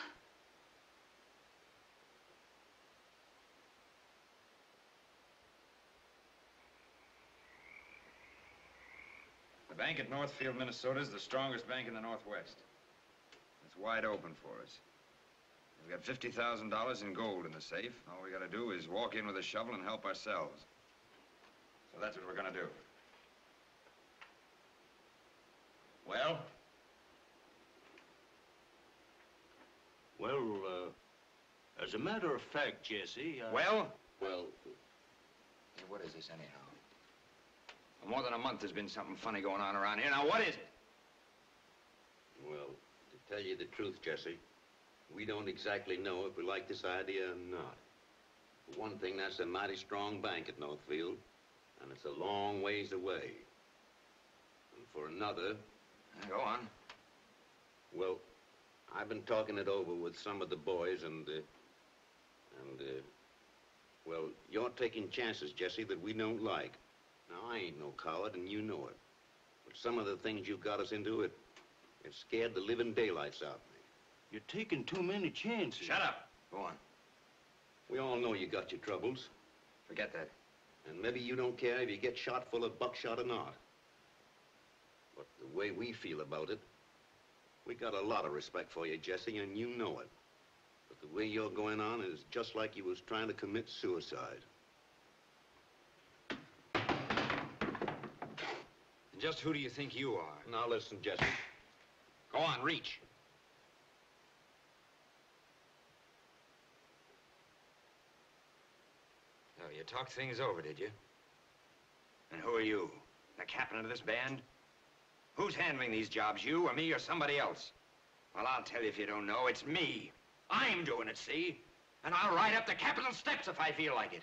[SPEAKER 1] The bank at Northfield, Minnesota is the strongest bank in the Northwest. It's wide open for us. We've got fifty thousand dollars in gold in the safe. All we gotta do is walk in with a shovel and help ourselves. So that's what we're gonna do.
[SPEAKER 20] Well? Well, uh, as a matter of fact, Jesse, I...
[SPEAKER 1] Well?
[SPEAKER 20] Well...
[SPEAKER 1] Hey, what is this, anyhow? For more than a month, there's been something funny going on around here. Now, what is it?
[SPEAKER 22] Well, to tell you the truth, Jesse, we don't exactly know if we like this idea or not. For one thing, that's a mighty strong bank at Northfield, and it's a long ways away. And for another...
[SPEAKER 1] Go on.
[SPEAKER 22] Well, I've been talking it over with some of the boys, and, uh, and, uh, well, you're taking chances, Jesse, that we don't like. Now, I ain't no coward, and you know it. But some of the things you've got us into, it, it scared the living daylights out of me.
[SPEAKER 20] You're taking too many chances.
[SPEAKER 1] Shut up. Go on.
[SPEAKER 22] We all know you got your troubles.
[SPEAKER 1] Forget that.
[SPEAKER 22] And maybe you don't care if you get shot full of buckshot or not. But the way we feel about it, we got a lot of respect for you, Jesse, and you know it. But the way you're going on is just like you was trying to commit suicide.
[SPEAKER 1] And just who do you think you are?
[SPEAKER 22] Now listen, Jesse.
[SPEAKER 1] Go on, reach. So you talked things over, did you? And who are you? The captain of this band? Who's handling these jobs, you or me or somebody else? Well, I'll tell you if you don't know, it's me. I'm doing it, see? And I'll ride up the Capitol steps if I feel like it.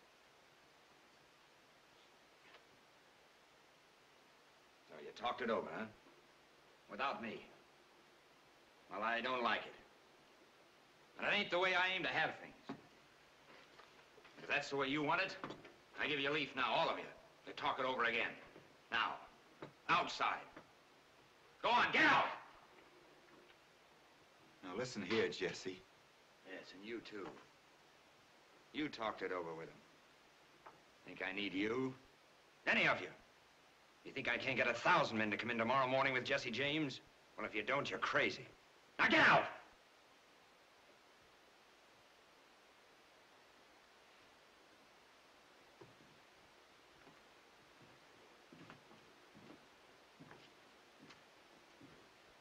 [SPEAKER 1] So you talked it over, huh? Without me. Well, I don't like it. And it ain't the way I aim to have things. If that's the way you want it, I give you a leaf now, all of you, to talk it over again. Now, outside. Go on, get out! Now, listen here, Jesse. Yes, and you, too. You talked it over with him. Think I need you? Any of you? You think I can't get a thousand men to come in tomorrow morning with Jesse James? Well, if you don't, you're crazy. Now, get out!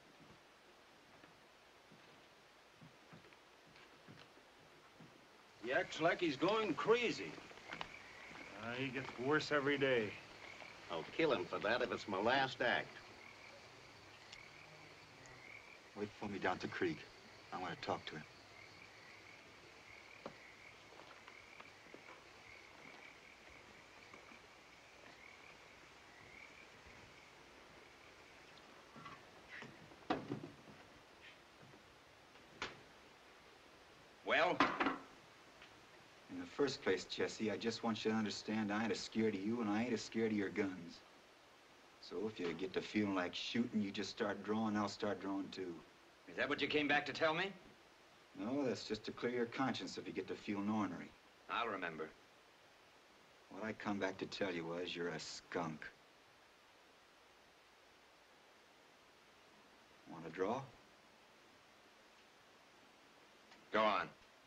[SPEAKER 16] Yeah?
[SPEAKER 6] Acts like he's going crazy.
[SPEAKER 20] Uh, he gets worse every day.
[SPEAKER 22] I'll kill him for that if it's my last act.
[SPEAKER 7] Wait for me down at the creek. I want to talk to him.
[SPEAKER 1] Well?
[SPEAKER 7] In the first place, Jesse, I just want you to understand I ain't as scared of you and I ain't as scared of your guns. So if you get to feeling like shooting, you just start drawing, I'll start drawing too.
[SPEAKER 1] Is that what you came back to tell me?
[SPEAKER 7] No, that's just to clear your conscience if you get to feeling ornery.
[SPEAKER 1] I'll remember.
[SPEAKER 7] What I come back to tell you was you're a skunk. Want to draw?
[SPEAKER 1] Go on.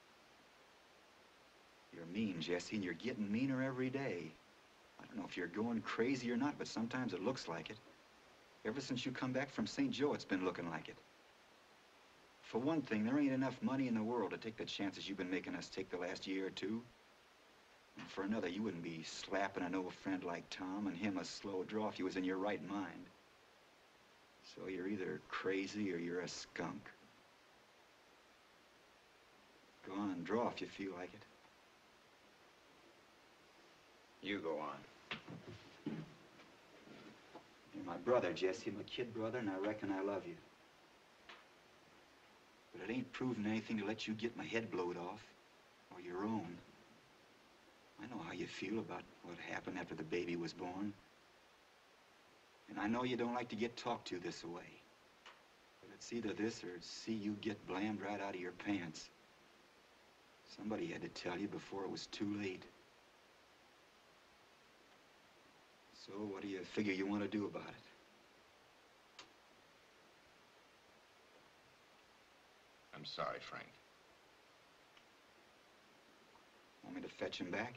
[SPEAKER 7] You're mean, Jesse, and you're getting meaner every day. I don't know if you're going crazy or not, but sometimes it looks like it. Ever since you come back from Saint Joe, it's been looking like it. For one thing, there ain't enough money in the world to take the chances you've been making us take the last year or two. And for another, you wouldn't be slapping an old friend like Tom and him a slow draw if you was in your right mind. So you're either crazy or you're a skunk. Go on, draw if you feel like it.
[SPEAKER 1] You go on.
[SPEAKER 7] You're my brother, Jesse, my kid brother, and I reckon I love you. But it ain't proving anything to let you get my head blowed off, or your own. I know how you feel about what happened after the baby was born. And I know you don't like to get talked to this way. But it's either this or see you get blamed right out of your pants. Somebody had to tell you before it was too late. So what do you figure you want to do about it?
[SPEAKER 15] I'm sorry, Frank.
[SPEAKER 7] Want me to fetch him back?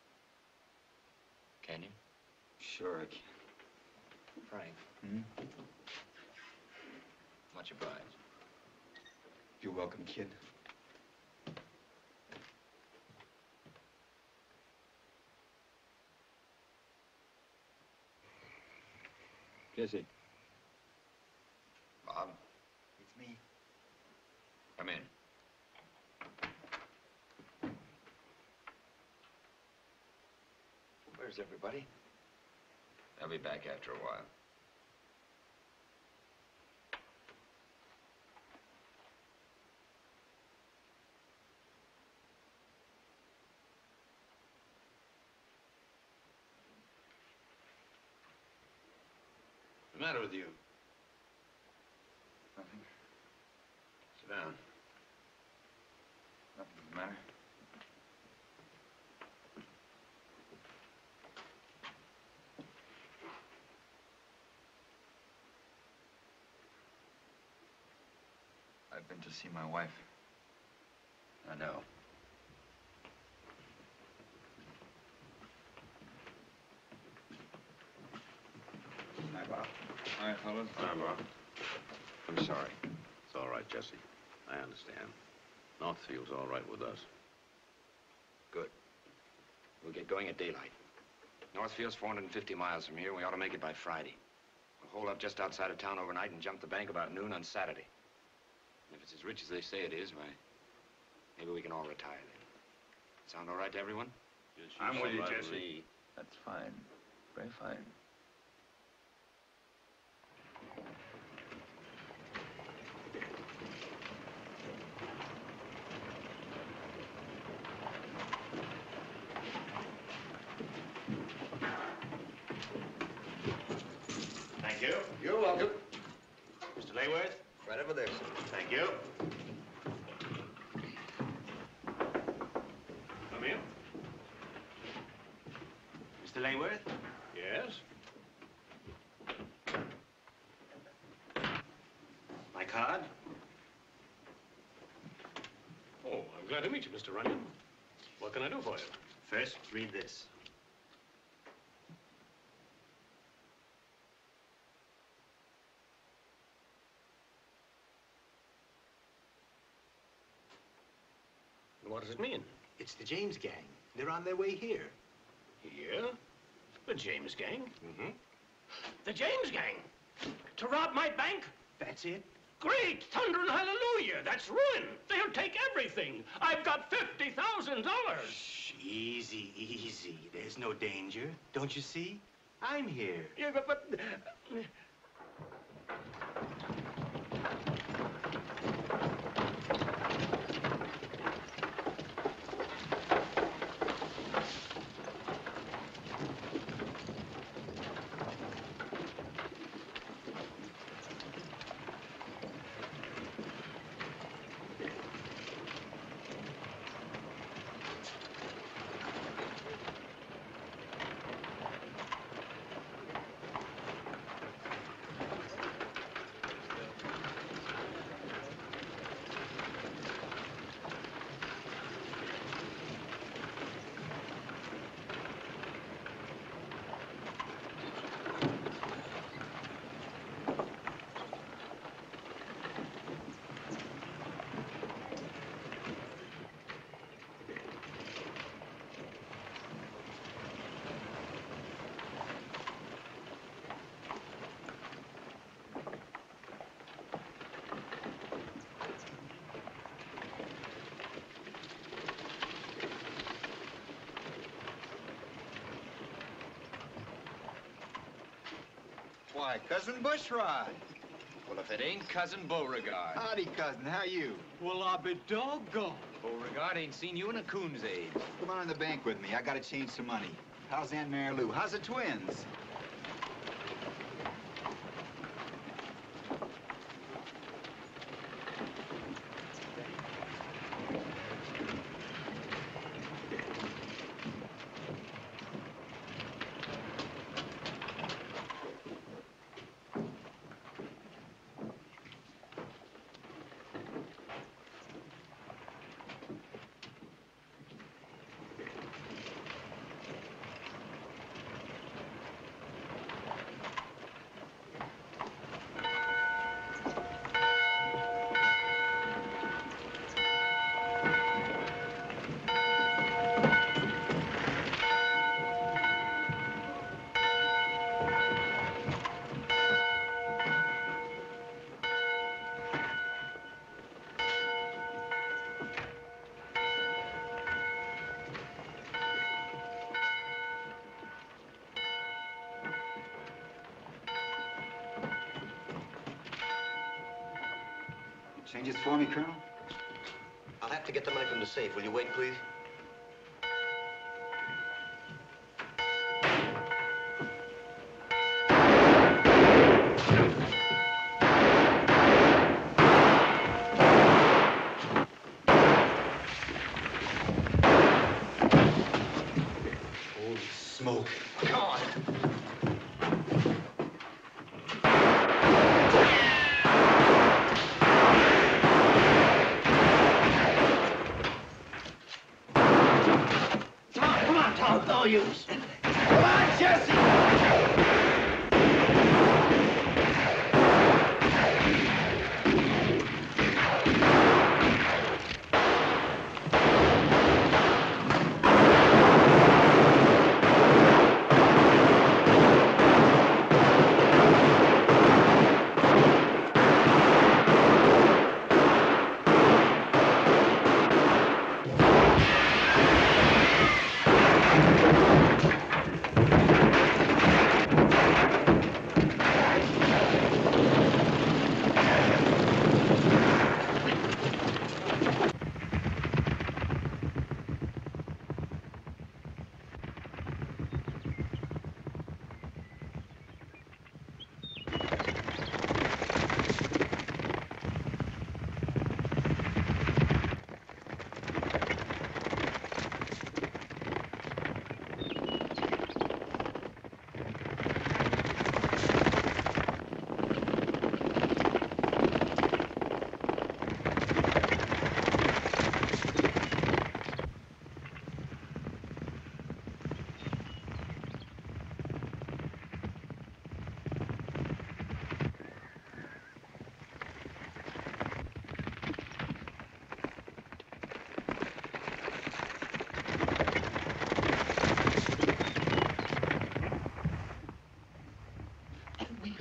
[SPEAKER 15] Can you?
[SPEAKER 7] Sure I can.
[SPEAKER 15] Frank.
[SPEAKER 7] Hmm?
[SPEAKER 15] Much obliged.
[SPEAKER 7] You're welcome, kid.
[SPEAKER 1] Jesse.
[SPEAKER 15] Bob,
[SPEAKER 7] It's me.
[SPEAKER 15] come in.
[SPEAKER 1] Where's everybody?
[SPEAKER 15] I'll be back after a while.
[SPEAKER 13] What's the matter with you?
[SPEAKER 1] Nothing.
[SPEAKER 13] Sit down.
[SPEAKER 1] Nothing's the matter. I've been to see my wife.
[SPEAKER 15] I know.
[SPEAKER 1] Hi, Bob. Hi, fellas.
[SPEAKER 22] Hi, Bob.
[SPEAKER 1] I'm sorry.
[SPEAKER 22] It's all right, Jesse. I understand. Northfield's all right with us.
[SPEAKER 1] Good. We'll get going at daylight. Northfield's four hundred fifty miles from here. We ought to make it by Friday. We'll hold up just outside of town overnight and jump the bank about noon on Saturday. And if it's as rich as they say it is, why, maybe we can all retire then. Sound all right to everyone?
[SPEAKER 20] I'm with you,
[SPEAKER 22] All right
[SPEAKER 20] Jesse.
[SPEAKER 22] me.
[SPEAKER 1] That's fine. Very fine.
[SPEAKER 10] Thank you. You're welcome. Mister Layworth?
[SPEAKER 1] Right over there, sir.
[SPEAKER 10] Thank you.
[SPEAKER 6] Come in.
[SPEAKER 10] Mister Layworth?
[SPEAKER 6] Yes?
[SPEAKER 10] My card?
[SPEAKER 6] Oh, I'm glad to meet you, Mister Runyon. What can I do for you?
[SPEAKER 10] First, read this.
[SPEAKER 6] What does it mean?
[SPEAKER 11] It's the James gang. They're on their way here.
[SPEAKER 10] Here? The James gang? Mm-hmm. The James gang? To rob my bank?
[SPEAKER 11] That's it.
[SPEAKER 10] Great thunder and hallelujah! That's ruin. They'll take everything. I've got fifty thousand dollars.
[SPEAKER 11] Shh, easy, easy. There's no danger. Don't you see? I'm here.
[SPEAKER 10] Yeah, but... but uh,
[SPEAKER 7] Why, Cousin Bushrod.
[SPEAKER 1] Well, if it ain't Cousin Beauregard.
[SPEAKER 7] Howdy, cousin. How you?
[SPEAKER 1] Well, I'll be doggone. Beauregard ain't seen you in a coon's age.
[SPEAKER 7] Come on in the bank with me. I gotta change some money. How's Aunt Mary Lou? How's the twins? Changes for me, Colonel?
[SPEAKER 12] I'll have to get the money from the safe. Will you wait, please?
[SPEAKER 11] Holy smoke.
[SPEAKER 12] Come on.
[SPEAKER 10] No use. Come on, Jesse!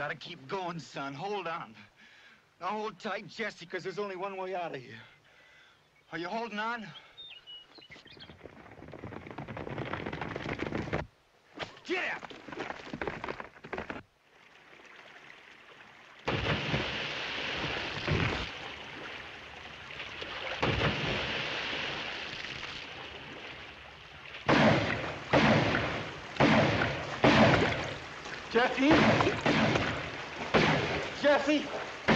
[SPEAKER 7] gotta keep going, son. Hold on. Now hold tight, Jesse, because there's only one way out of here. Are you holding on? Get out! Jesse? Jesse?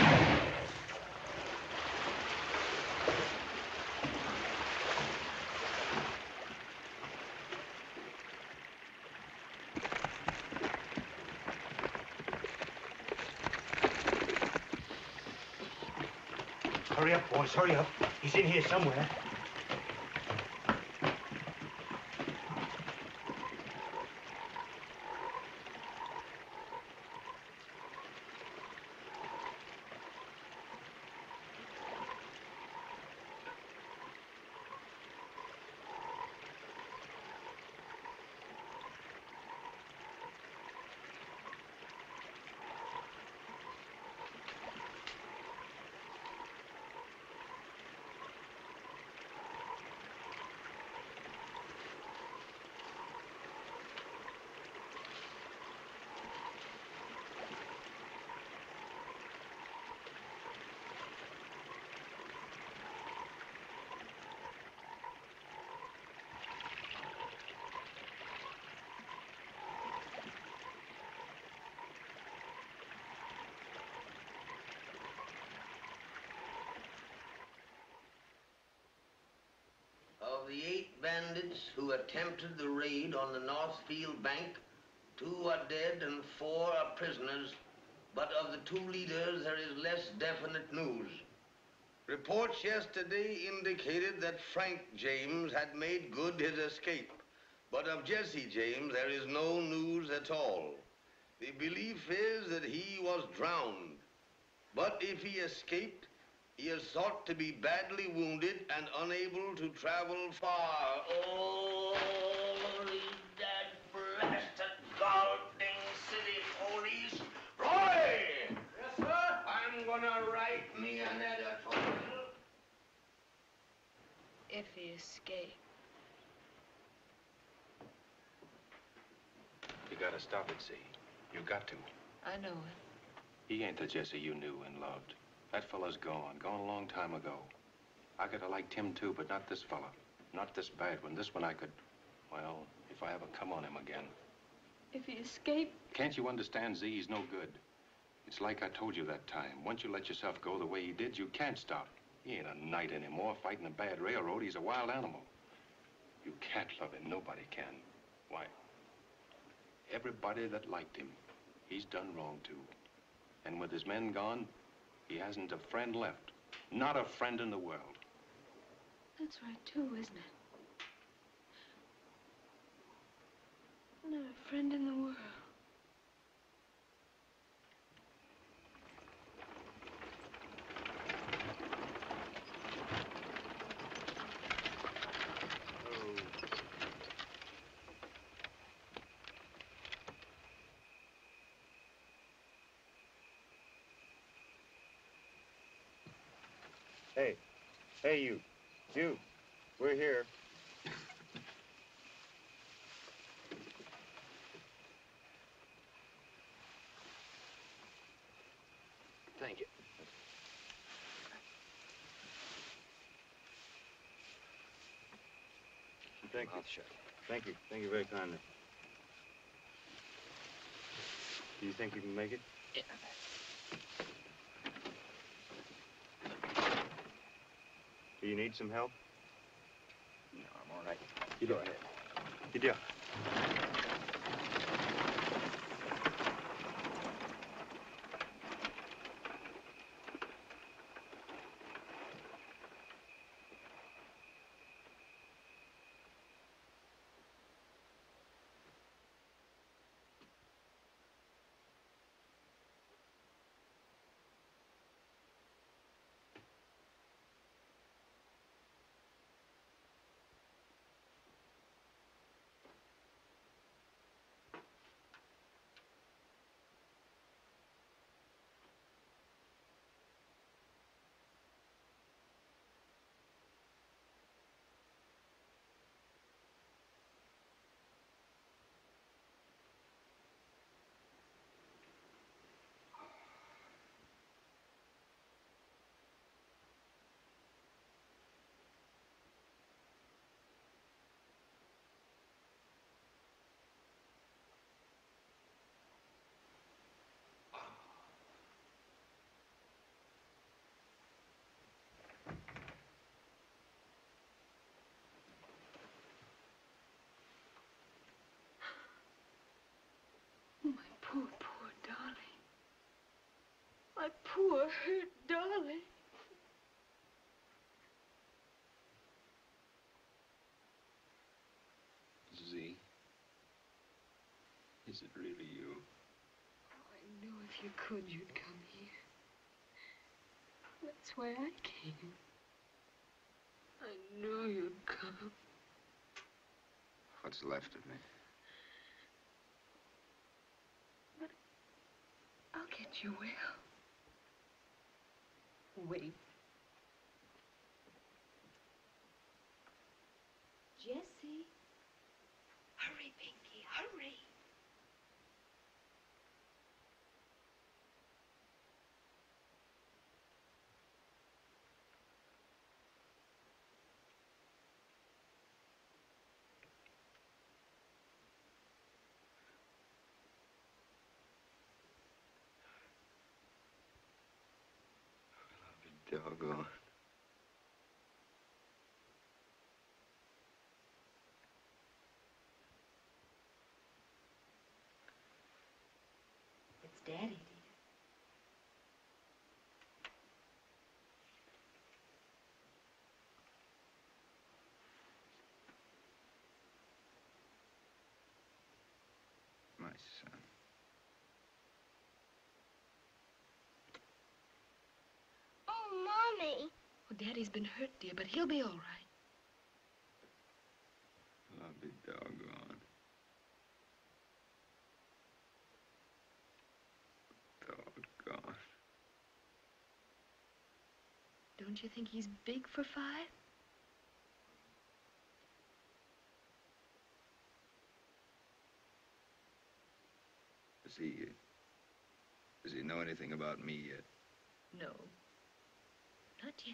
[SPEAKER 11] Hurry up, boys, hurry up. He's in here somewhere.
[SPEAKER 10] Of the eight bandits who attempted the raid on the Northfield Bank, two are dead and four are prisoners, but of the two leaders there is less definite news. Reports yesterday indicated that Frank James had made good his escape, but of Jesse James there is no news at all. The belief is that he was drowned, but if he escaped, he is thought to be badly wounded and unable to travel far. Oh, that blasted Galding City police. Roy! Yes, sir? I'm gonna write me an editorial.
[SPEAKER 14] If he escaped.
[SPEAKER 13] You gotta stop it, see? You got to.
[SPEAKER 14] I know it.
[SPEAKER 13] He ain't the Jesse you knew and loved. That fella's gone, gone a long time ago. I could have liked him too, but not this fella. Not this bad one. This one I could, well, if I ever come on him again.
[SPEAKER 9] If he escaped?
[SPEAKER 13] Can't you understand, Z? He's no good. It's like I told you that time. Once you let yourself go the way he did, you can't stop. He ain't a knight anymore fighting a bad railroad. He's a wild animal. You can't love him. Nobody can. Why? Everybody that liked him, he's done wrong to. And with his men gone, he hasn't a friend left. Not a friend in the world.
[SPEAKER 9] That's right, too, isn't it? Not a friend in the world.
[SPEAKER 7] Hey, hey, you, you, we're here.
[SPEAKER 1] Thank you.
[SPEAKER 3] Thank you.
[SPEAKER 1] Mouth shut.
[SPEAKER 3] Thank you. Thank you very kindly. Do you think you can make it?
[SPEAKER 1] Yeah.
[SPEAKER 3] Do you need some help?
[SPEAKER 1] No, I'm all right.
[SPEAKER 3] You
[SPEAKER 1] Go
[SPEAKER 3] do.
[SPEAKER 1] ahead.
[SPEAKER 3] You do.
[SPEAKER 9] hurt darling.
[SPEAKER 13] Z, is it really you?
[SPEAKER 9] Oh, I knew if you could, you'd come here. That's why I came. I knew you'd come.
[SPEAKER 1] What's left of me?
[SPEAKER 9] But I'll get you well. Wait.
[SPEAKER 2] Jesse. Hurry, Pinky, hurry.
[SPEAKER 1] Doggone.
[SPEAKER 2] It's Daddy, dear.
[SPEAKER 1] My son.
[SPEAKER 9] Oh, Mommy. Well, Daddy's been hurt, dear, but he'll be all right.
[SPEAKER 1] I'll be doggone. Doggone.
[SPEAKER 9] Don't you think he's big for five?
[SPEAKER 1] Does he... Does he know anything about me yet?
[SPEAKER 9] No. Not yet.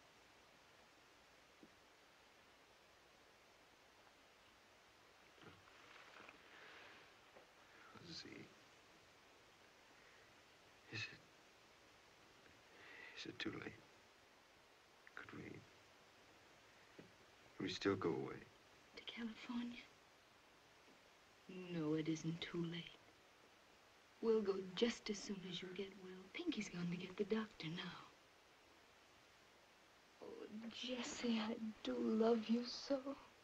[SPEAKER 1] Does he... Is it... Is it too late? Could we... Could we still go away?
[SPEAKER 9] To California? No, it isn't too late. We'll go just as soon as you get well. Pinky's going to get the doctor now. Oh, Jesse, I do love you so.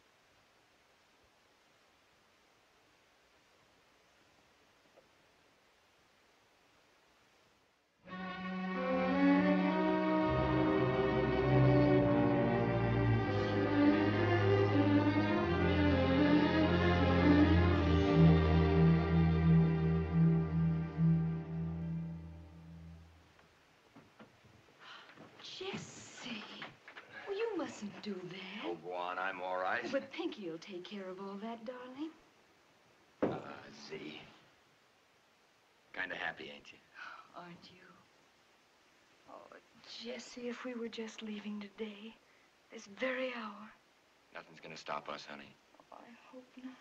[SPEAKER 9] Jesse, well, you mustn't do that.
[SPEAKER 1] Oh, go on. I'm all right.
[SPEAKER 9] But Pinky will take care of all that, darling.
[SPEAKER 1] Uh, Z. Kind of happy, ain't you?
[SPEAKER 9] Aren't you? Oh, Jesse, if we were just leaving today, this very hour.
[SPEAKER 1] Nothing's gonna stop us, honey.
[SPEAKER 9] Oh, I hope not.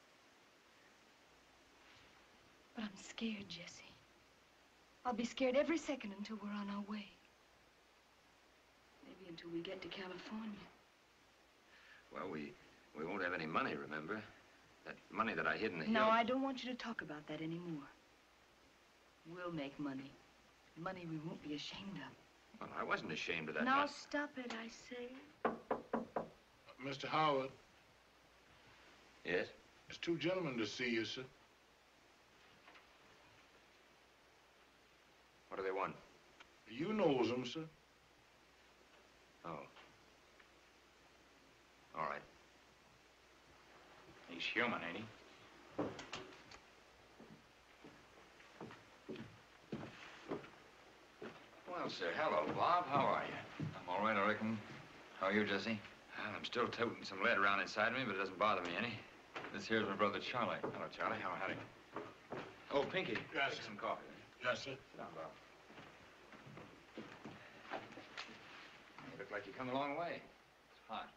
[SPEAKER 9] But I'm scared, Jesse. I'll be scared every second until we're on our way. Maybe until we get to California.
[SPEAKER 1] Well, we... we won't have any money, remember? That money that I hid in the
[SPEAKER 9] No,
[SPEAKER 1] hill.
[SPEAKER 9] I don't want you to talk about that anymore. We'll make money. Money we won't be ashamed of.
[SPEAKER 1] Well, I wasn't ashamed of that.
[SPEAKER 9] Now
[SPEAKER 1] mon-
[SPEAKER 9] stop it, I say.
[SPEAKER 18] Mister Howard,
[SPEAKER 1] Yes?
[SPEAKER 18] there's two gentlemen to see you, sir.
[SPEAKER 1] What do they want?
[SPEAKER 18] You knows them, sir.
[SPEAKER 1] Oh. All right.
[SPEAKER 17] He's human, ain't he?
[SPEAKER 1] Well, sir, hello, Bob. How are you?
[SPEAKER 19] I'm all right, I reckon. How are you, Jesse?
[SPEAKER 1] Well, I'm still toting some lead around inside me, but it doesn't bother me any.
[SPEAKER 19] This here's my brother Charlie.
[SPEAKER 1] Hello, Charlie. How howdy? Oh, Pinky.
[SPEAKER 18] Yes,
[SPEAKER 1] Take some coffee.
[SPEAKER 18] Yes, sir.
[SPEAKER 1] Sit down, Bob. You look like you come a long way.
[SPEAKER 19] It's hot.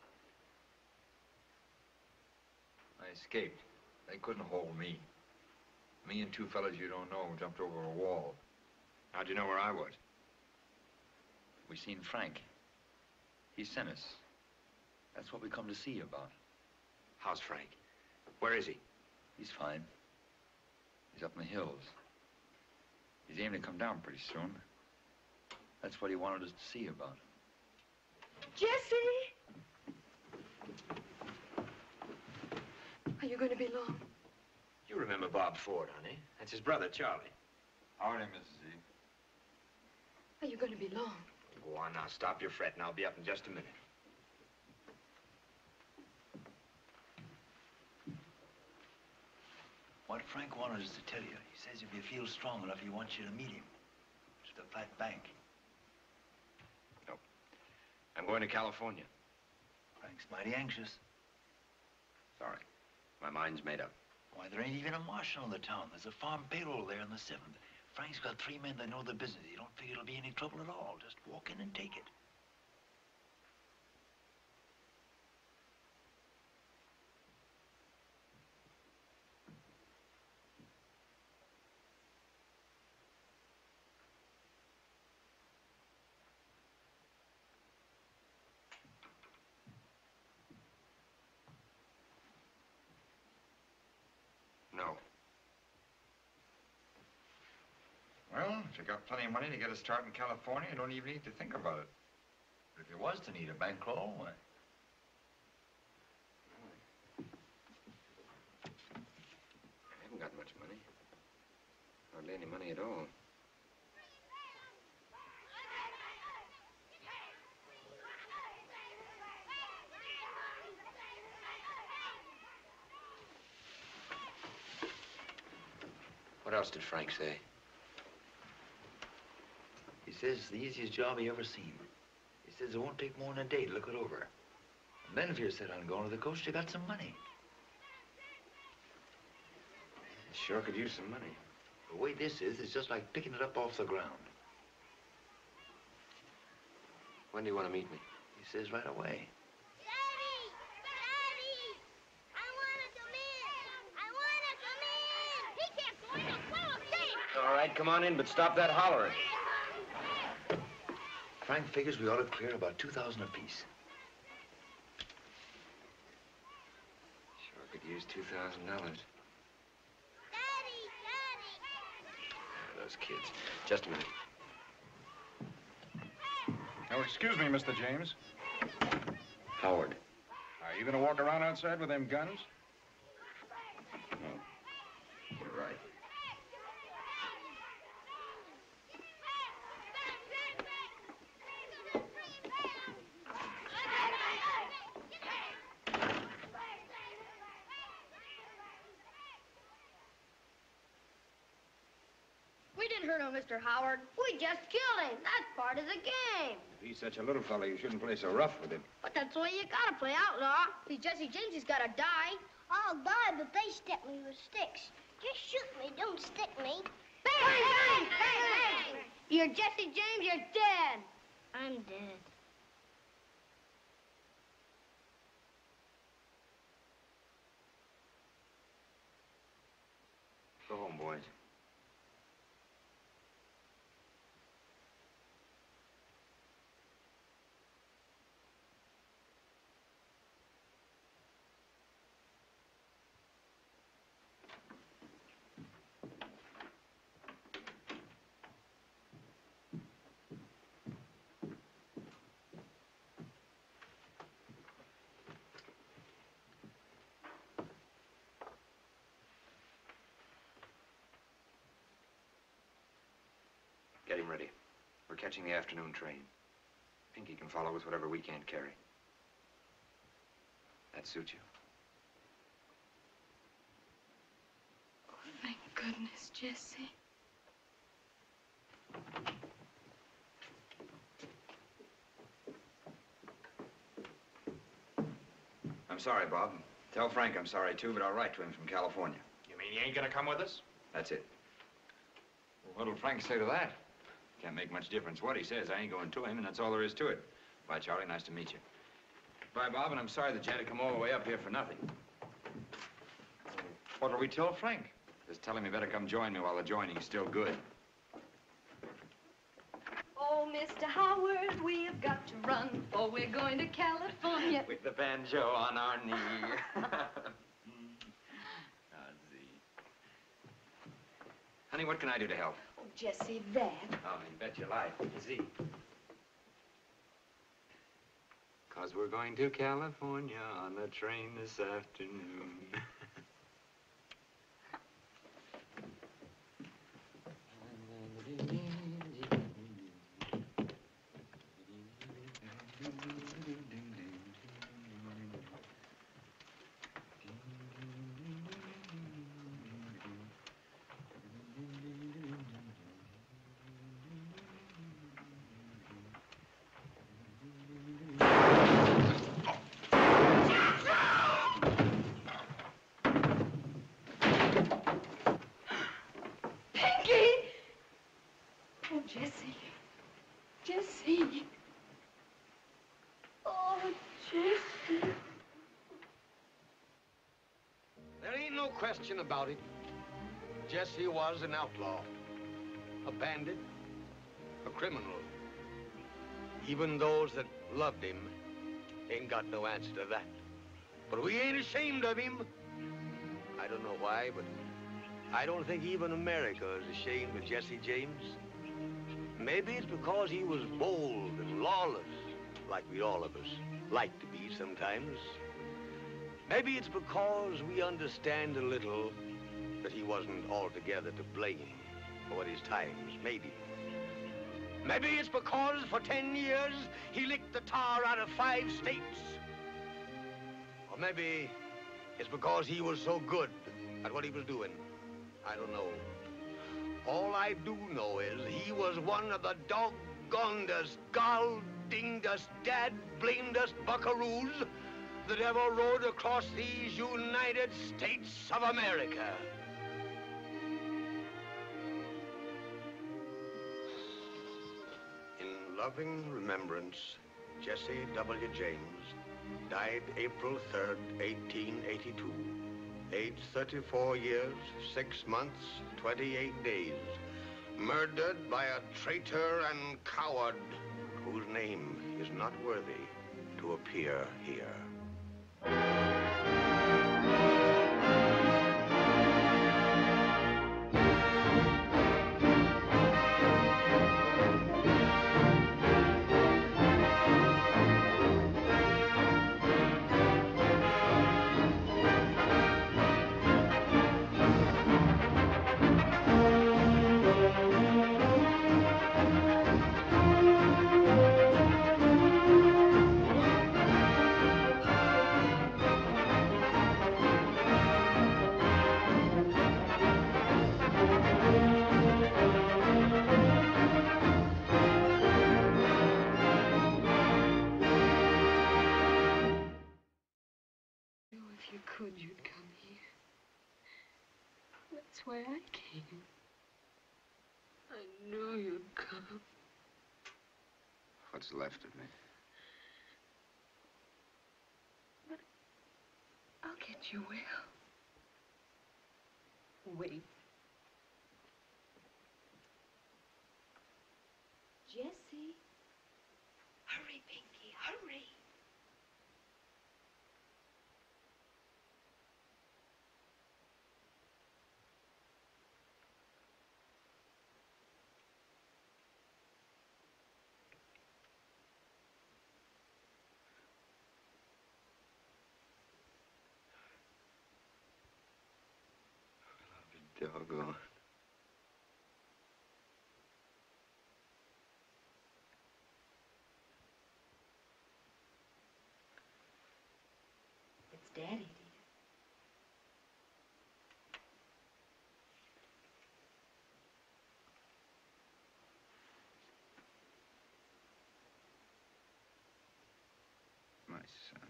[SPEAKER 19] I escaped. They couldn't hold me. Me and two fellas you don't know jumped over a wall.
[SPEAKER 1] How'd you know where I was?
[SPEAKER 19] We seen Frank. He sent us. That's what we come to see you about.
[SPEAKER 1] How's Frank? Where is he?
[SPEAKER 19] He's fine. He's up in the hills. He's aiming to come down pretty soon. That's what he wanted us to see about.
[SPEAKER 9] Jesse! Are you going to be long?
[SPEAKER 1] You remember Bob Ford, honey. That's his brother, Charlie.
[SPEAKER 19] Howdy, Missus E.
[SPEAKER 9] Are you going to be long?
[SPEAKER 1] Go on now, stop your fretting. I'll be up in just a minute.
[SPEAKER 19] What Frank wanted us to tell you. He says if you feel strong enough, he wants you to meet him. It's the Flat Bank.
[SPEAKER 1] No. I'm going to California.
[SPEAKER 19] Frank's mighty anxious.
[SPEAKER 1] Sorry. My mind's made up.
[SPEAKER 19] Why, there ain't even a marshal in the town. There's a farm payroll there in the seventh. Frank's got three men that know the business. You don't figure it'll be any trouble at all. Just walk in and take it.
[SPEAKER 1] No.
[SPEAKER 4] Well, if you got plenty of money to get a start in California, you don't even need to think about it. But if you was to need a bankroll, why?
[SPEAKER 1] I haven't got much money. Hardly any money at all. What else did Frank say?
[SPEAKER 19] He says it's the easiest job he ever seen. He says it won't take more than a day to look it over. And then if you're set on going to the coast, you got some money.
[SPEAKER 1] Sure could use some money.
[SPEAKER 19] The way this is, it's just like picking it up off the ground.
[SPEAKER 1] When do you want to meet me?
[SPEAKER 19] He says right away.
[SPEAKER 1] All right, come on in, but stop that hollering.
[SPEAKER 19] Frank figures we ought to clear about two thousand apiece.
[SPEAKER 1] Sure could use two thousand dollars.
[SPEAKER 8] Daddy, Daddy.
[SPEAKER 1] Those kids. Just a minute.
[SPEAKER 4] Oh, excuse me, Mister James.
[SPEAKER 1] Howard.
[SPEAKER 4] Are you gonna walk around outside with them guns?
[SPEAKER 1] No. You're right.
[SPEAKER 8] We didn't hurt him, Mister Howard. We just killed him. That's part of the game.
[SPEAKER 1] If he's such a little fella, you shouldn't play so rough with him.
[SPEAKER 8] But that's the way you gotta play outlaw. He's Jesse James, he's gotta die. I'll die, but they stick me with sticks. Just shoot me, don't stick me. Bang, bang, bang, bang. You're Jesse James, you're dead. I'm dead.
[SPEAKER 1] Go home, boys. Get him ready. We're catching the afternoon train. Pinky can follow with whatever we can't carry. That suit you?
[SPEAKER 9] Thank goodness, Jesse.
[SPEAKER 1] I'm sorry, Bob. Tell Frank I'm sorry, too, but I'll write to him from California.
[SPEAKER 4] You mean you ain't gonna come with us?
[SPEAKER 1] That's it.
[SPEAKER 4] Well, what'll Frank say to that?
[SPEAKER 1] Can't make much difference what he says. I ain't going to him, and that's all there is to it. Bye, Charlie. Nice to meet you. Bye, Bob, and I'm sorry that you had to come all the way up here for nothing.
[SPEAKER 4] What'll we tell Frank?
[SPEAKER 1] Just tell him he better come join me while the joining's still good.
[SPEAKER 14] Oh, Mister Howard, we have got to run, for we're going to California.
[SPEAKER 1] With the banjo on our knee. Honey, what can I do to help?
[SPEAKER 14] Oh, Jesse, that?
[SPEAKER 13] Oh, you bet your life. Is he? Cause we're going to California on the train this afternoon.
[SPEAKER 14] Jesse. Jesse. Oh, Jesse.
[SPEAKER 10] There ain't no question about it. Jesse was an outlaw, a bandit, a criminal. Even those that loved him ain't got no answer to that. But we ain't ashamed of him. I don't know why, but I don't think even America is ashamed of Jesse James. Maybe it's because he was bold and lawless, like we all of us like to be sometimes. Maybe it's because we understand a little that he wasn't altogether to blame for his times, maybe. Maybe it's because for ten years he licked the tar out of five states. Or maybe it's because he was so good at what he was doing. I don't know. All I do know is he was one of the doggonedest, gall-dingedest, dad-blamedest buckaroos that ever rode across these United States of America. In loving remembrance, Jesse W. James died April third, eighteen eighty-two. Age thirty-four years, six months, twenty-eight days. Murdered by a traitor and coward whose name is not worthy to appear here.
[SPEAKER 14] If you could, you'd come here. That's why I came. I knew you'd come.
[SPEAKER 1] What's left of me?
[SPEAKER 14] But I'll get you well. Wait. Jesse. Hurry, Pinky, hurry.
[SPEAKER 1] Doggone.
[SPEAKER 14] It's Daddy, dear.
[SPEAKER 1] My son.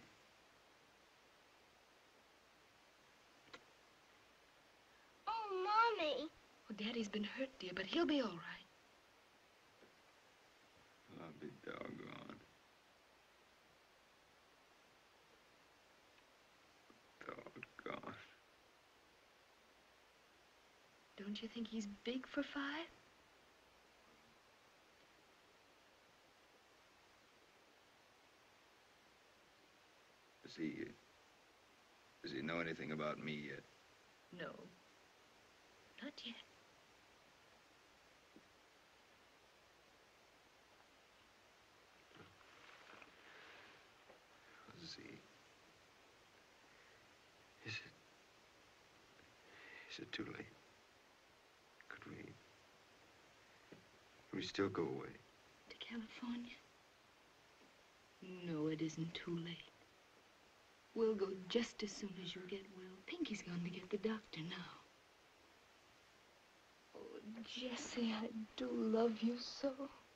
[SPEAKER 8] Oh, Mommy.
[SPEAKER 14] Well, Daddy's been hurt, dear, but he'll be all right.
[SPEAKER 1] I'll be doggone. Doggone.
[SPEAKER 14] Don't you think he's big for five?
[SPEAKER 1] Does he... Does he know anything about me yet?
[SPEAKER 14] No. Not yet.
[SPEAKER 1] Is it too late? Could we... Could we still go away?
[SPEAKER 14] To California? No, it isn't too late. We'll go just as soon as you get well. Pinky's gone to get the doctor now. Oh, Jesse, I do love you so.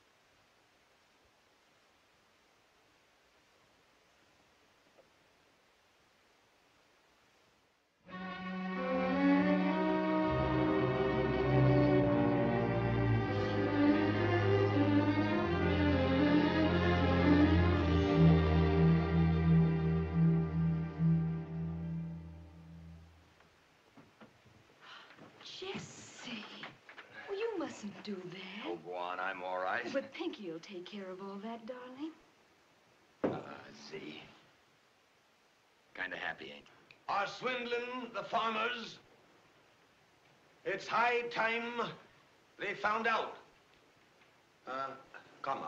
[SPEAKER 14] Jesse, well, you mustn't do that.
[SPEAKER 1] Oh, go on. I'm all right.
[SPEAKER 14] But Pinky will take care of all that, darling.
[SPEAKER 1] Ah, Z. Kind of happy, ain't you?
[SPEAKER 10] Are swindling the farmers? It's high time they found out. Uh, comma.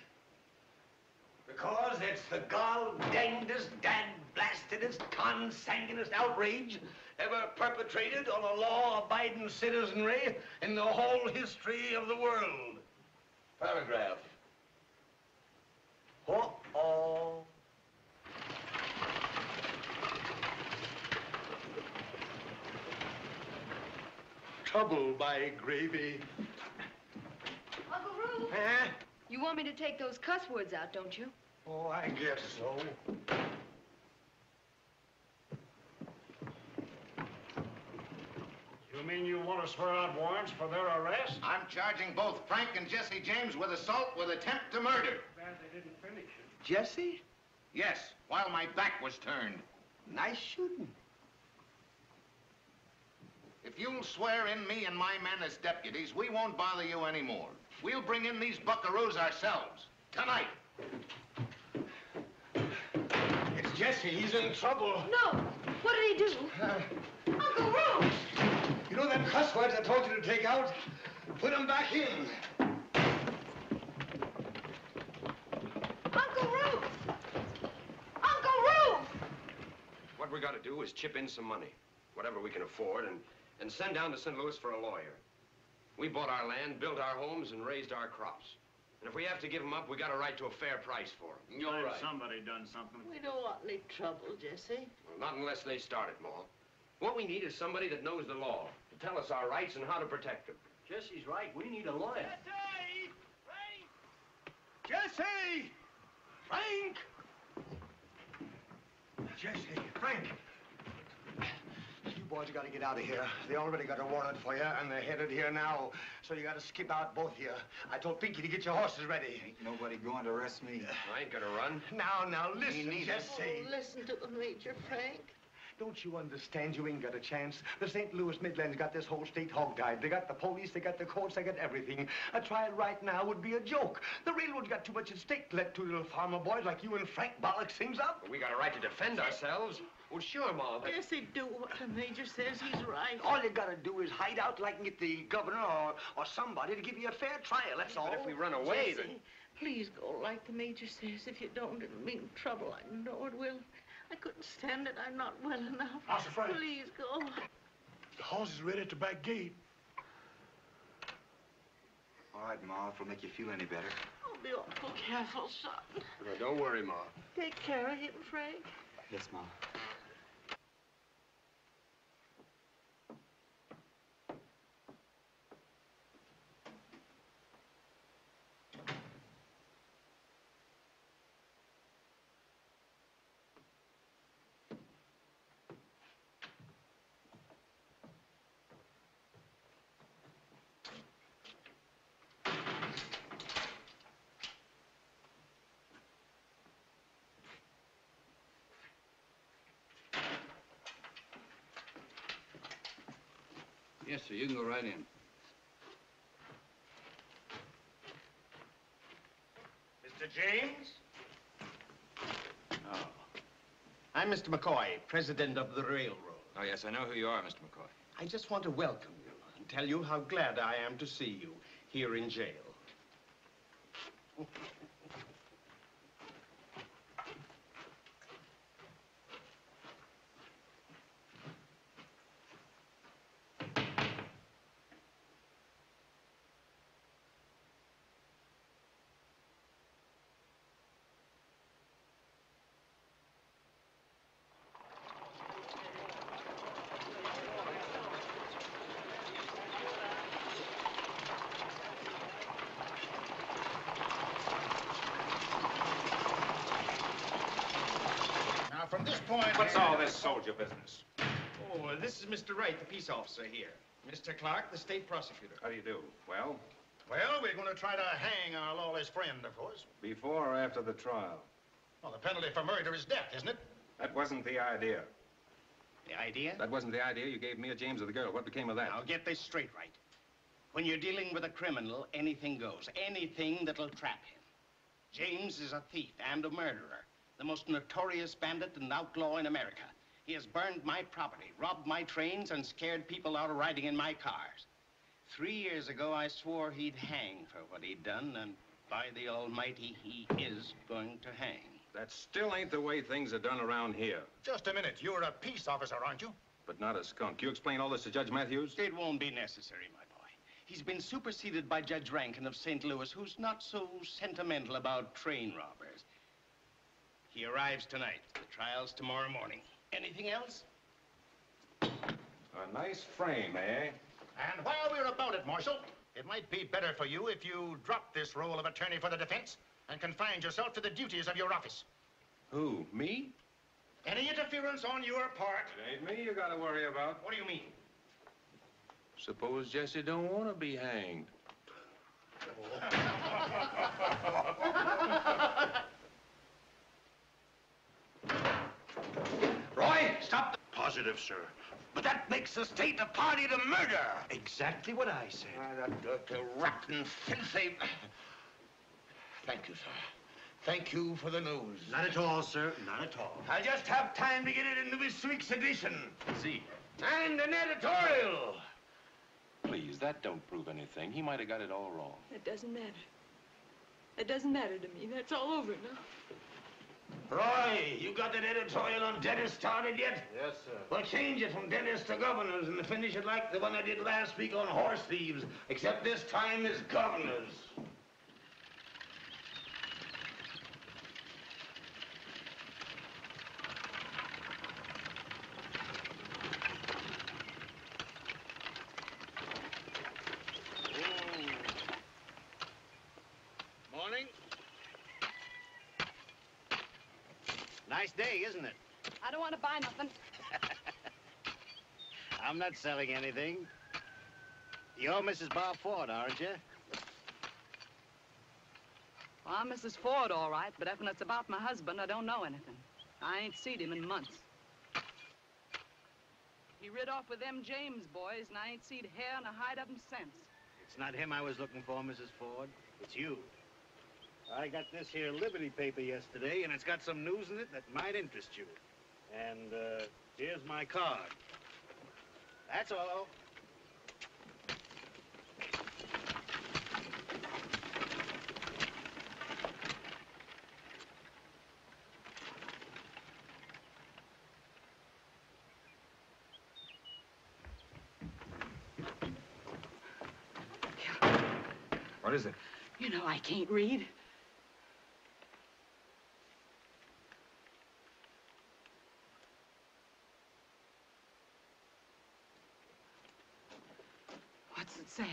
[SPEAKER 10] Because it's the gall-dangedest, dad-blastedest, consanguinest outrage ever perpetrated on a law-abiding citizenry in the whole history of the world. Paragraph. Uh-oh. Trouble, by gravy.
[SPEAKER 2] Uncle Roo.
[SPEAKER 10] Huh?
[SPEAKER 2] You want me to take those cuss words out, don't you?
[SPEAKER 10] Oh, I guess so.
[SPEAKER 20] You mean you want to swear out warrants for their arrest?
[SPEAKER 16] I'm charging both Frank and Jesse James with assault with attempt to murder.
[SPEAKER 20] Bad they didn't finish it.
[SPEAKER 16] Jesse? Yes, while my back was turned.
[SPEAKER 10] Nice shooting.
[SPEAKER 16] If you'll swear in me and my men as deputies, we won't bother you anymore. We'll bring in these buckaroos ourselves. Tonight.
[SPEAKER 10] It's Jesse. He's in trouble.
[SPEAKER 2] No. What did he do?
[SPEAKER 10] Uh,
[SPEAKER 2] Uncle Roo!
[SPEAKER 10] You know them cuss words I told you to take out? Put them back in.
[SPEAKER 2] Uncle Roo! Uncle Roo!
[SPEAKER 15] What we got to do is chip in some money, whatever we can afford, and, and send down to Saint Louis for a lawyer. We bought our land, built our homes, and raised our crops. And if we have to give them up, we got a right to a fair price for them.
[SPEAKER 20] You're right. Somebody done something.
[SPEAKER 5] We don't want any trouble, Jesse.
[SPEAKER 15] Well, not unless they start it, Ma. What we need is somebody that knows the law, to tell us our rights and how to protect them.
[SPEAKER 20] Jesse's right. We need a lawyer.
[SPEAKER 10] Jesse! Frank! Jesse, Frank! You boys got to get out of here. They already got a warrant for you, and they're headed here now. So you got to skip out both here. I told Pinky to get your horses ready.
[SPEAKER 7] Ain't nobody going to arrest me.
[SPEAKER 15] I ain't gonna run.
[SPEAKER 10] Now, now, listen, Jesse.
[SPEAKER 5] Oh, listen to the Major, Frank.
[SPEAKER 10] Don't you understand? You ain't got a chance. The Saint Louis Midlands got this whole state hog-tied. They got the police, they got the courts, they got everything. A trial right now would be a joke. The railroad's got too much at stake to let two little farmer boys like you and Frank bollock things up.
[SPEAKER 15] We got a right to defend ourselves. Well, sure, Ma, but...
[SPEAKER 5] Jesse, do what the Major says. He's right.
[SPEAKER 10] All you gotta do is hide out like and get the governor or, or somebody to give you a fair trial, that's all.
[SPEAKER 15] But if we run away,
[SPEAKER 5] Jesse,
[SPEAKER 15] then...
[SPEAKER 5] please go like the Major says. If you don't, it'll mean trouble. I know it will. I couldn't stand it. I'm not well enough.
[SPEAKER 18] Master Frank.
[SPEAKER 5] Please go.
[SPEAKER 18] The horse is ready at the back gate.
[SPEAKER 7] All right, Ma, if it'll make you feel any better.
[SPEAKER 5] Oh, be awful careful, son.
[SPEAKER 15] Well, don't worry, Ma.
[SPEAKER 5] Take care of him, Frank.
[SPEAKER 7] Yes, Ma.
[SPEAKER 21] Yes, sir. You can go right in.
[SPEAKER 16] Mister James?
[SPEAKER 21] Oh.
[SPEAKER 16] I'm Mister McCoy, president of the railroad.
[SPEAKER 15] Oh, yes, I know who you are, Mister McCoy.
[SPEAKER 16] I just want to welcome you and tell you how glad I am to see you here in jail.
[SPEAKER 7] point.
[SPEAKER 13] What's all this soldier business?
[SPEAKER 7] Oh, uh, this is Mister Wright, the peace officer here. Mister Clark, the state prosecutor.
[SPEAKER 13] How do you do? Well?
[SPEAKER 6] Well, we're going to try to hang our lawless friend, of course.
[SPEAKER 13] Before or after the trial?
[SPEAKER 6] Well, the penalty for murder is death, isn't it?
[SPEAKER 13] That wasn't the idea.
[SPEAKER 16] The idea?
[SPEAKER 13] That wasn't the idea you gave me, James, or the girl. What became of that?
[SPEAKER 16] Now, get this straight, right. When you're dealing with a criminal, anything goes. Anything that'll trap him. James is a thief and a murderer. The most notorious bandit and outlaw in America. He has burned my property, robbed my trains, and scared people out of riding in my cars. Three years ago, I swore he'd hang for what he'd done, and by the Almighty, he is going to hang.
[SPEAKER 13] That still ain't the way things are done around here.
[SPEAKER 6] Just a minute. You're a peace officer, aren't you?
[SPEAKER 13] But not a skunk. You explain all this to Judge Matthews?
[SPEAKER 16] It won't be necessary, my boy. He's been superseded by Judge Rankin of Saint Louis, who's not so sentimental about train robbers. He arrives tonight. The trial's tomorrow morning. Anything else?
[SPEAKER 13] A nice frame, eh?
[SPEAKER 6] And while we're about it, Marshal, it might be better for you if you drop this role of attorney for the defense and confined yourself to the duties of your office.
[SPEAKER 13] Who, me?
[SPEAKER 6] Any interference on your part...
[SPEAKER 13] It ain't me you gotta worry about.
[SPEAKER 6] What do you mean?
[SPEAKER 13] Suppose Jesse don't want to be hanged.
[SPEAKER 10] Roy, stop.
[SPEAKER 6] Positive, sir.
[SPEAKER 10] But that makes the state a party to murder.
[SPEAKER 6] Exactly what I said.
[SPEAKER 10] Ah, that dirty, rotten, filthy... Thank you, sir. Thank you for the news.
[SPEAKER 6] Not at all, sir. Not at all.
[SPEAKER 10] I just have time to get it into this week's edition.
[SPEAKER 13] See.
[SPEAKER 10] And an editorial.
[SPEAKER 13] Please, that don't prove anything. He might have got it all wrong.
[SPEAKER 9] It doesn't matter. It doesn't matter to me. That's all over now.
[SPEAKER 10] Roy, you got that editorial on Dennis started yet?
[SPEAKER 3] Yes, sir.
[SPEAKER 10] Well, change it from Dennis to governors and finish it like the one I did last week on horse thieves, except this time is governors.
[SPEAKER 16] Morning. Nice day, isn't it?
[SPEAKER 22] I don't want to buy nothing.
[SPEAKER 16] I'm not selling anything. You're Missus Bob Ford, aren't you?
[SPEAKER 22] Well, I'm Missus Ford, all right, but if it's about my husband, I don't know anything. I ain't seen him in months. He rid off with them James boys, and I ain't seen hair and a hide of him since.
[SPEAKER 16] It's not him I was looking for, Missus Ford. It's you. I got this here Liberty paper yesterday, and it's got some news in it that might interest you. And, uh, here's my card. That's all.
[SPEAKER 1] What is it?
[SPEAKER 22] You know I can't read. What's it say?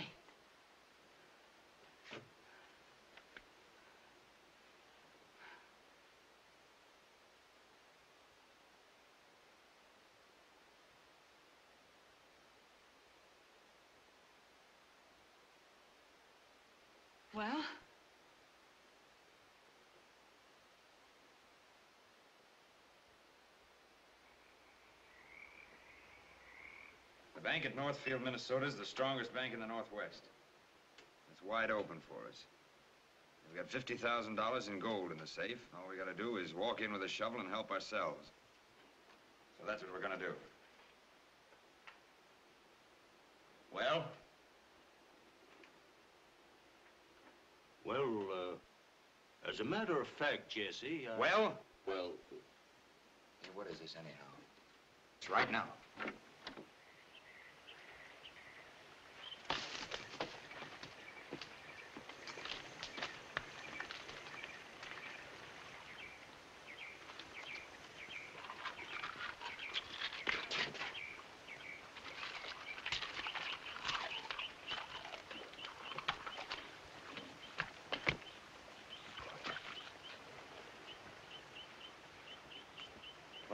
[SPEAKER 22] Well?
[SPEAKER 1] The bank at Northfield, Minnesota is the strongest bank in the Northwest. It's wide open for us. We've got fifty thousand dollars in gold in the safe. All we gotta do is walk in with a shovel and help ourselves. So that's what we're gonna do.
[SPEAKER 10] Well?
[SPEAKER 23] Well, uh, as a matter of fact, Jesse, I...
[SPEAKER 1] Well?
[SPEAKER 23] Well...
[SPEAKER 1] Hey, what is this anyhow? It's right now.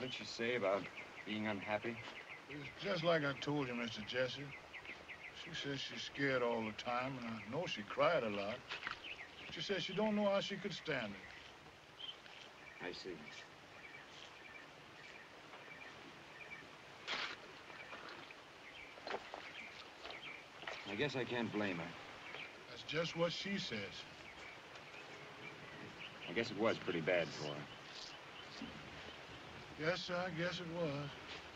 [SPEAKER 1] What did she say about being unhappy?
[SPEAKER 18] It's just like I told you, Mister Jesse. She says she's scared all the time, and I know she cried a lot. She says she don't know how she could stand it.
[SPEAKER 1] I see. I guess I can't blame her.
[SPEAKER 18] That's just what she says.
[SPEAKER 1] I guess it was pretty bad for her.
[SPEAKER 18] Yes, sir, I guess it was.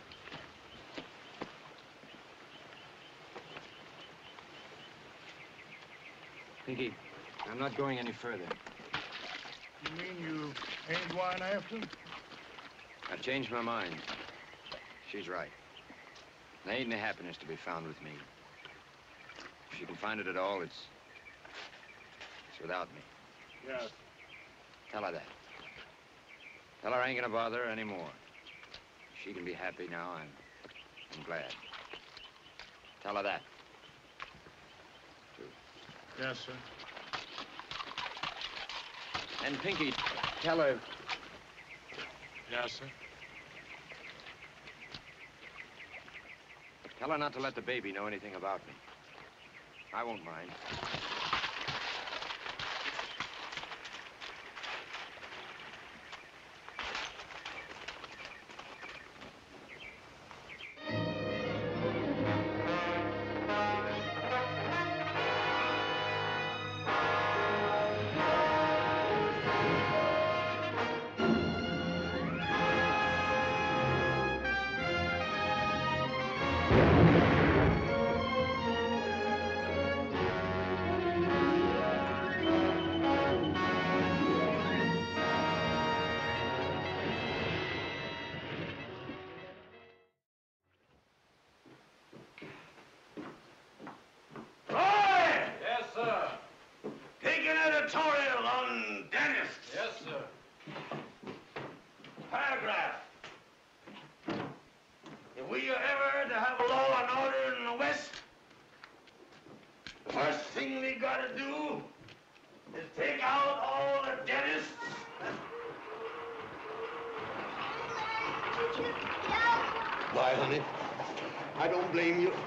[SPEAKER 1] Pinky, I'm not going any further.
[SPEAKER 18] You mean you ain't going after him?
[SPEAKER 1] I've changed my mind. She's right. There ain't no happiness to be found with me. If she can find it at all, it's... it's without me.
[SPEAKER 18] Yes.
[SPEAKER 1] Tell her that. Tell her I ain't gonna bother her anymore. She can be happy now, I'm... I'm glad. Tell her that.
[SPEAKER 18] Yes, sir.
[SPEAKER 1] And Pinky, tell her...
[SPEAKER 18] Yes, sir.
[SPEAKER 1] Tell her not to let the baby know anything about me. I won't mind.
[SPEAKER 10] Why, honey? I don't blame you.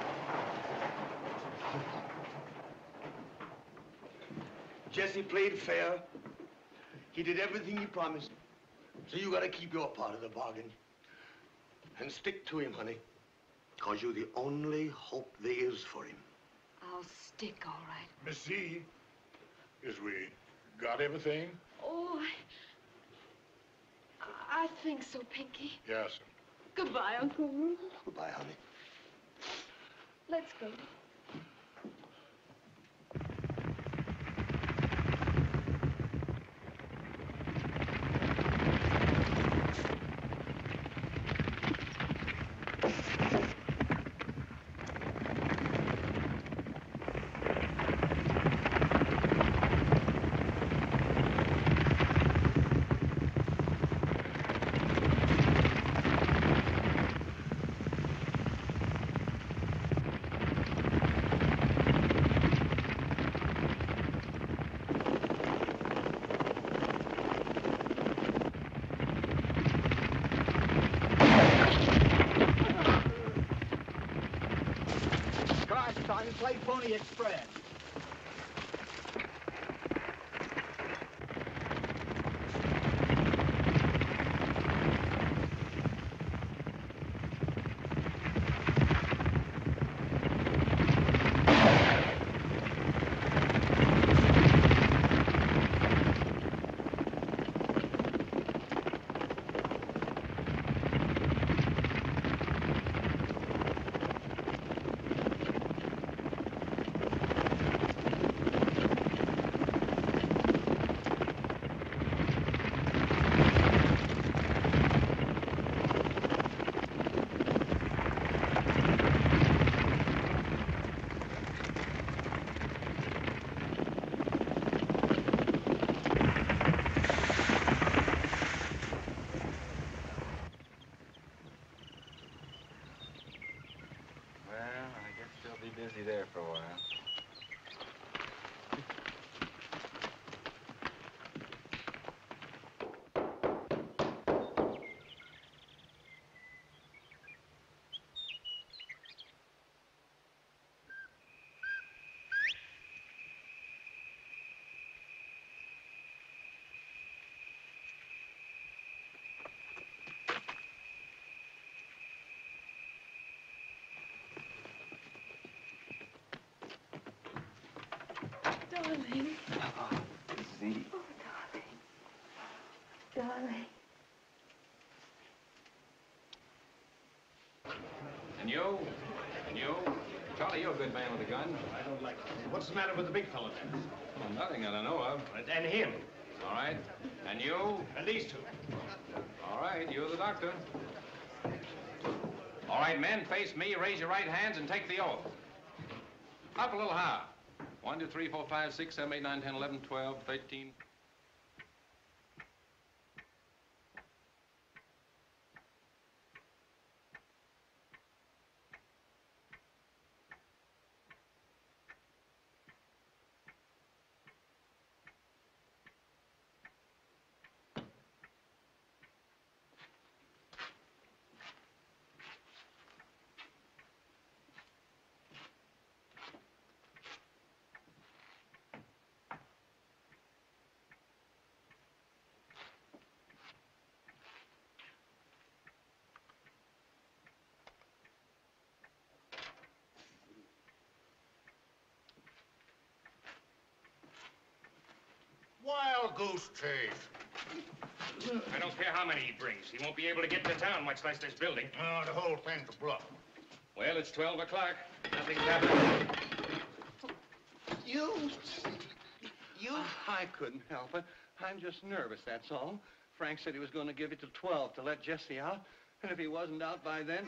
[SPEAKER 10] Jesse played fair. He did everything he promised. So you gotta keep your part of the bargain. And stick to him, honey. Because you're the only hope there is for him.
[SPEAKER 14] I'll stick, all right.
[SPEAKER 18] Miss Z, is we got everything?
[SPEAKER 9] Oh, I, I think so, Pinky.
[SPEAKER 18] Yes, sir.
[SPEAKER 9] Goodbye, Uncle Rube.
[SPEAKER 10] Goodbye, honey.
[SPEAKER 9] Let's go.
[SPEAKER 7] Play Pony Express.
[SPEAKER 1] Busy there for a while.
[SPEAKER 9] Darling.
[SPEAKER 11] Oh, this is Edie.
[SPEAKER 9] Oh, darling. Darling.
[SPEAKER 13] And you? And you? Charlie, you're a good man with a gun.
[SPEAKER 16] I don't like it. What's the matter with the big fellow then?
[SPEAKER 13] Well, nothing that I know of.
[SPEAKER 16] And him.
[SPEAKER 13] All right. And you?
[SPEAKER 16] And these two.
[SPEAKER 13] All right, you're the doctor. All right, men, face me, raise your right hands, and take the oath. Up a little higher. One, two, three, four, five, six, seven, eight, nine, ten, eleven, twelve, thirteen.
[SPEAKER 6] Wild goose chase.
[SPEAKER 12] I don't care how many he brings. He won't be able to get to town, much less this building.
[SPEAKER 6] Oh, the whole thing's a bluff.
[SPEAKER 12] Well, it's twelve o'clock. Nothing's happening.
[SPEAKER 17] You... You... I couldn't help it. I'm just nervous, that's all. Frank said he was going to give it till twelve to let Jesse out. And if he wasn't out by then...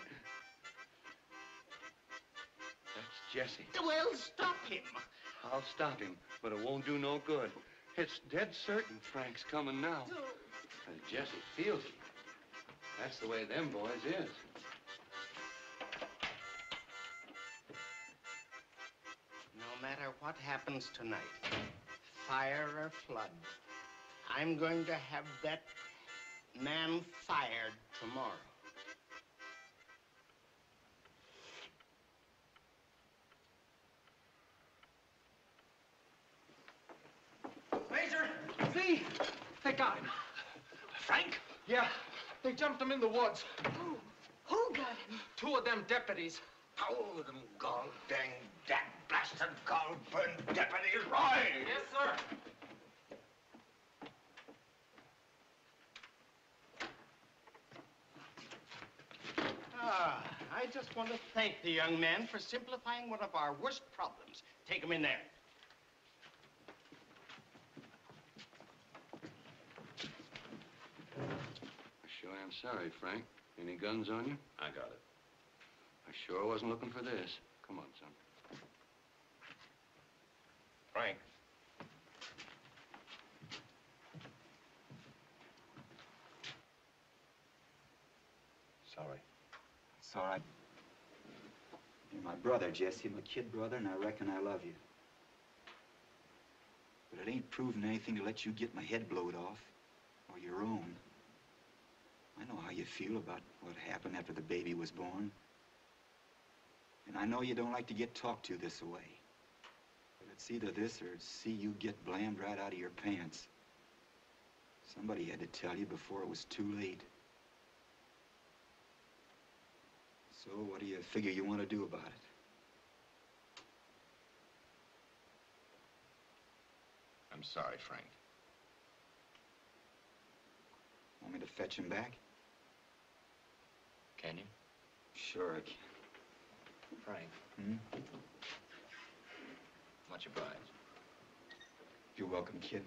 [SPEAKER 17] That's Jesse.
[SPEAKER 16] Well, stop him.
[SPEAKER 17] I'll stop him, but it won't do no good. It's dead certain Frank's coming now. And Jesse feels it. That's the way them boys is.
[SPEAKER 16] No matter what happens tonight, fire or flood, I'm going to have that man fired tomorrow.
[SPEAKER 24] Major, see? They got him.
[SPEAKER 17] Frank?
[SPEAKER 24] Yeah, they jumped him in the woods.
[SPEAKER 9] Who? Who got him?
[SPEAKER 24] Two of them deputies.
[SPEAKER 10] How of them gall dang that blasted gall burned deputies right?
[SPEAKER 24] Yes, sir.
[SPEAKER 16] Ah, I just want to thank the young man for simplifying one of our worst problems. Take him in there.
[SPEAKER 17] I sure am sorry, Frank. Any guns on you?
[SPEAKER 13] I got it.
[SPEAKER 17] I sure wasn't looking for this. Come on, son.
[SPEAKER 13] Frank.
[SPEAKER 11] Sorry. It's all right. You're my brother, Jesse, my kid brother, and I reckon I love you. But it ain't proving anything to let you get my head blowed off, or your own. I know how you feel about what happened after the baby was born. And I know you don't like to get talked to this way. But it's either this or see you get blamed right out of your pants. Somebody had to tell you before it was too late. So what do you figure you want to do about it?
[SPEAKER 1] I'm sorry, Frank.
[SPEAKER 11] Want me to fetch him back?
[SPEAKER 1] Can you?
[SPEAKER 11] Sure I can.
[SPEAKER 1] Frank.
[SPEAKER 11] Hmm?
[SPEAKER 1] Much obliged.
[SPEAKER 11] You're welcome, kid.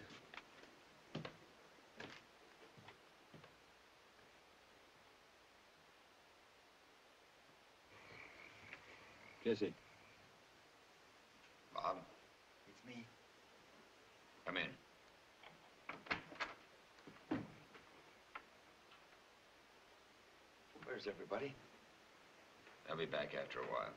[SPEAKER 1] Jesse. Bob.
[SPEAKER 11] It's me.
[SPEAKER 1] Come in.
[SPEAKER 11] Where's everybody?
[SPEAKER 1] They'll be back after a while.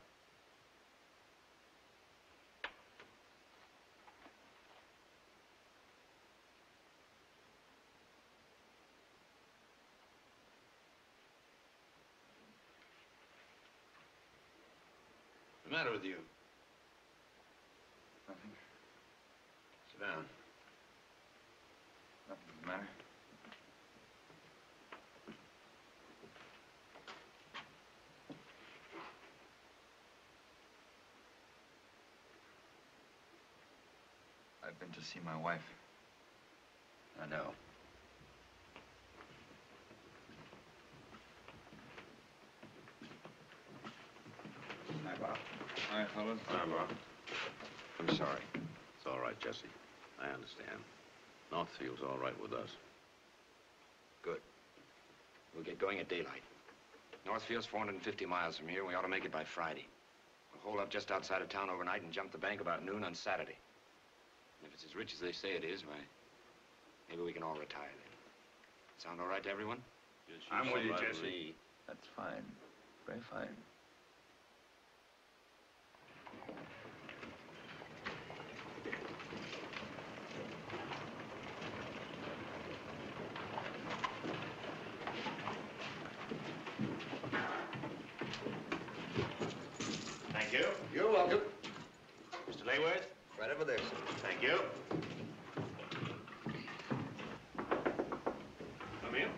[SPEAKER 17] What's the matter with you?
[SPEAKER 1] Nothing. Sit down. Nothing's the matter. I've been to see my wife.
[SPEAKER 15] I know.
[SPEAKER 1] Hi, Bob. Hi, fellas.
[SPEAKER 23] Hi, Bob.
[SPEAKER 1] I'm sorry.
[SPEAKER 23] It's all right, Jesse. I understand. Northfield's all right with us.
[SPEAKER 1] Good. We'll get going at daylight. Northfield's four hundred fifty miles from here. We ought to make it by Friday. We'll hold up just outside of town overnight and jump the bank about noon on Saturday. And if it's as rich as they say it is, why, maybe we can all retire then. Sound all right to everyone?
[SPEAKER 23] I'm with you, Jesse.
[SPEAKER 1] That's fine. Very fine.
[SPEAKER 6] Thank you.
[SPEAKER 10] You're welcome.
[SPEAKER 6] Mister Layworth?
[SPEAKER 10] Right over there, sir.
[SPEAKER 6] Thank you.
[SPEAKER 23] Come in.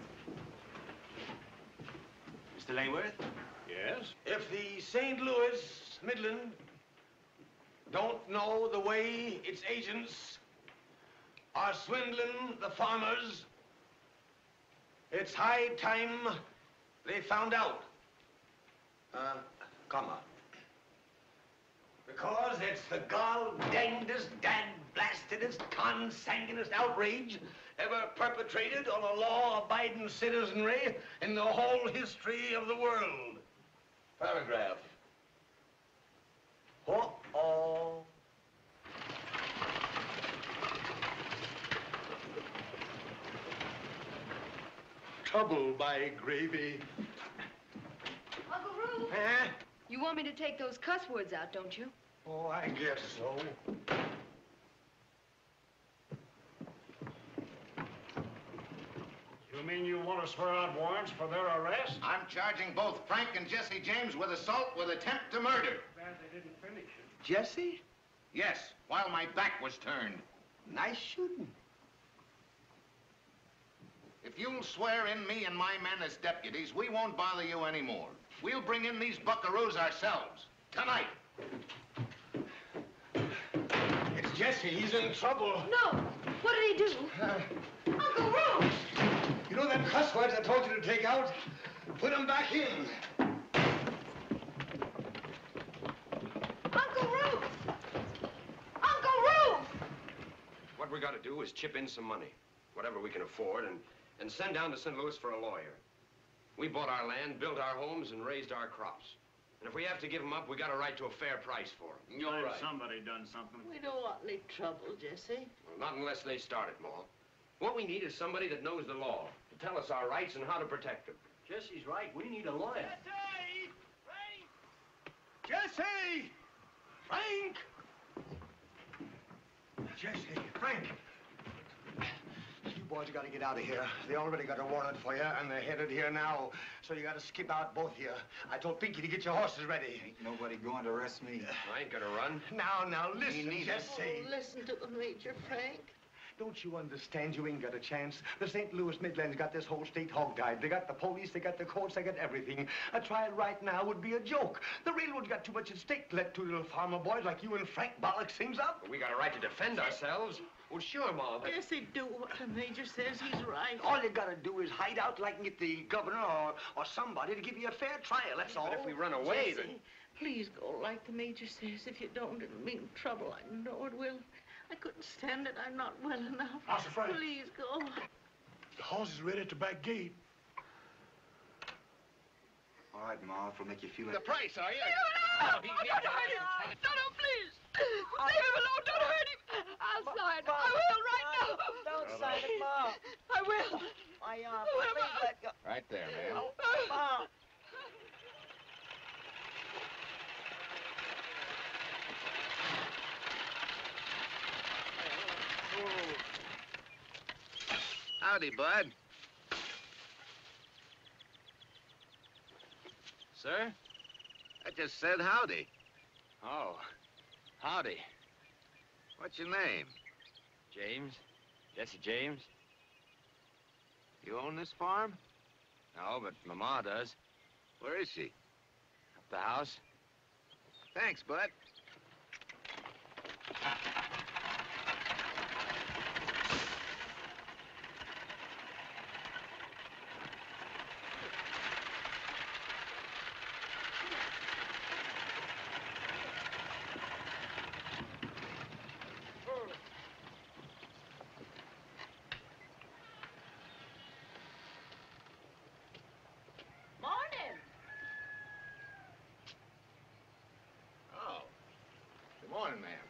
[SPEAKER 6] Mister Layworth?
[SPEAKER 23] Yes?
[SPEAKER 10] If the Saint Louis Midland don't know the way its agents are swindling the farmers, it's high time they found out. Uh, come on. Because it's the gall-dangedest, dad-blastedest, consanguinest outrage ever perpetrated on a law-abiding citizenry in the whole history of the world. Paragraph. Uh-oh. Trouble by gravy.
[SPEAKER 14] Uncle Roo,
[SPEAKER 10] Huh?
[SPEAKER 14] you want me to take those cuss words out, don't you?
[SPEAKER 10] Oh, I guess so.
[SPEAKER 6] You mean you want to swear out warrants for their arrest? I'm charging both Frank and Jesse James with assault with attempt to murder.
[SPEAKER 24] Glad they didn't finish it.
[SPEAKER 10] Jesse?
[SPEAKER 6] Yes, while my back was turned.
[SPEAKER 10] Nice shooting.
[SPEAKER 6] If you'll swear in me and my men as deputies, we won't bother you anymore. We'll bring in these buckaroos ourselves. Tonight.
[SPEAKER 10] It's Jesse. He's in trouble.
[SPEAKER 14] No! What did he do? Uncle Roo!
[SPEAKER 10] You know them cuss words I told you to take out? Put them back in.
[SPEAKER 14] Uncle Roo! Uncle Roo!
[SPEAKER 2] What we got to do is chip in some money, whatever we can afford, and, and send down to Saint Louis for a lawyer. We bought our land, built our homes, and raised our crops. And if we have to give them up, we got a right to a fair price for them.
[SPEAKER 20] You're right. Somebody done something.
[SPEAKER 5] We don't want any trouble, Jesse.
[SPEAKER 2] Well, not unless they start it, Ma. What we need is somebody that knows the law, to tell us our rights and how to protect them.
[SPEAKER 20] Jesse's right. We need a lawyer.
[SPEAKER 10] Jesse! Frank! Jesse, Frank! You boys got to get out of here. They already got a warrant for you, and they're headed here now. So you got to skip out both here. I told Pinky to get your horses ready.
[SPEAKER 7] Ain't nobody going to arrest me.
[SPEAKER 2] I ain't gonna run.
[SPEAKER 10] Now, now, listen, Jesse.
[SPEAKER 5] Oh, listen to the Major, Frank.
[SPEAKER 10] Don't you understand? You ain't got a chance. The Saint Louis Midlands got this whole state hog-tied. They got the police, they got the courts, they got everything. A trial right now would be a joke. The railroad's got too much at stake to let two little farmer boys like you and Frank bollock things up.
[SPEAKER 2] We got a right to defend ourselves. Well, sure, Ma, but...
[SPEAKER 5] Jesse, do what the Major says. He's right.
[SPEAKER 10] All you gotta do is hide out like and get the governor or, or somebody to give you a fair trial, that's all.
[SPEAKER 2] But if we run away,
[SPEAKER 5] Jesse,
[SPEAKER 2] then...
[SPEAKER 5] please go like the Major says. If you don't, it'll mean trouble. I know it will. I couldn't stand it. I'm not well enough.
[SPEAKER 18] Master Frank.
[SPEAKER 5] Please go.
[SPEAKER 18] The horse is ready at the back gate.
[SPEAKER 7] All right, Ma, if it'll make you feel
[SPEAKER 6] The
[SPEAKER 7] like...
[SPEAKER 6] price, are you?
[SPEAKER 9] No, no, no, don't hurt him. No, no, please. Leave him alone. Don't hurt him. I'll sign. I will right now.
[SPEAKER 4] Don't sign it, Ma.
[SPEAKER 9] I will.
[SPEAKER 4] My arm.
[SPEAKER 9] I will,
[SPEAKER 4] Please
[SPEAKER 9] Ma.
[SPEAKER 4] let go.
[SPEAKER 15] Right there, man.
[SPEAKER 4] Ma.
[SPEAKER 6] Howdy, Bud.
[SPEAKER 2] Sir?
[SPEAKER 6] I just said howdy.
[SPEAKER 2] Oh, howdy.
[SPEAKER 6] What's your name?
[SPEAKER 1] James. Jesse James.
[SPEAKER 6] You own this farm?
[SPEAKER 1] No, but my ma does.
[SPEAKER 6] Where is she?
[SPEAKER 1] Up the house.
[SPEAKER 6] Thanks, Bud.
[SPEAKER 3] Morning, ma'am.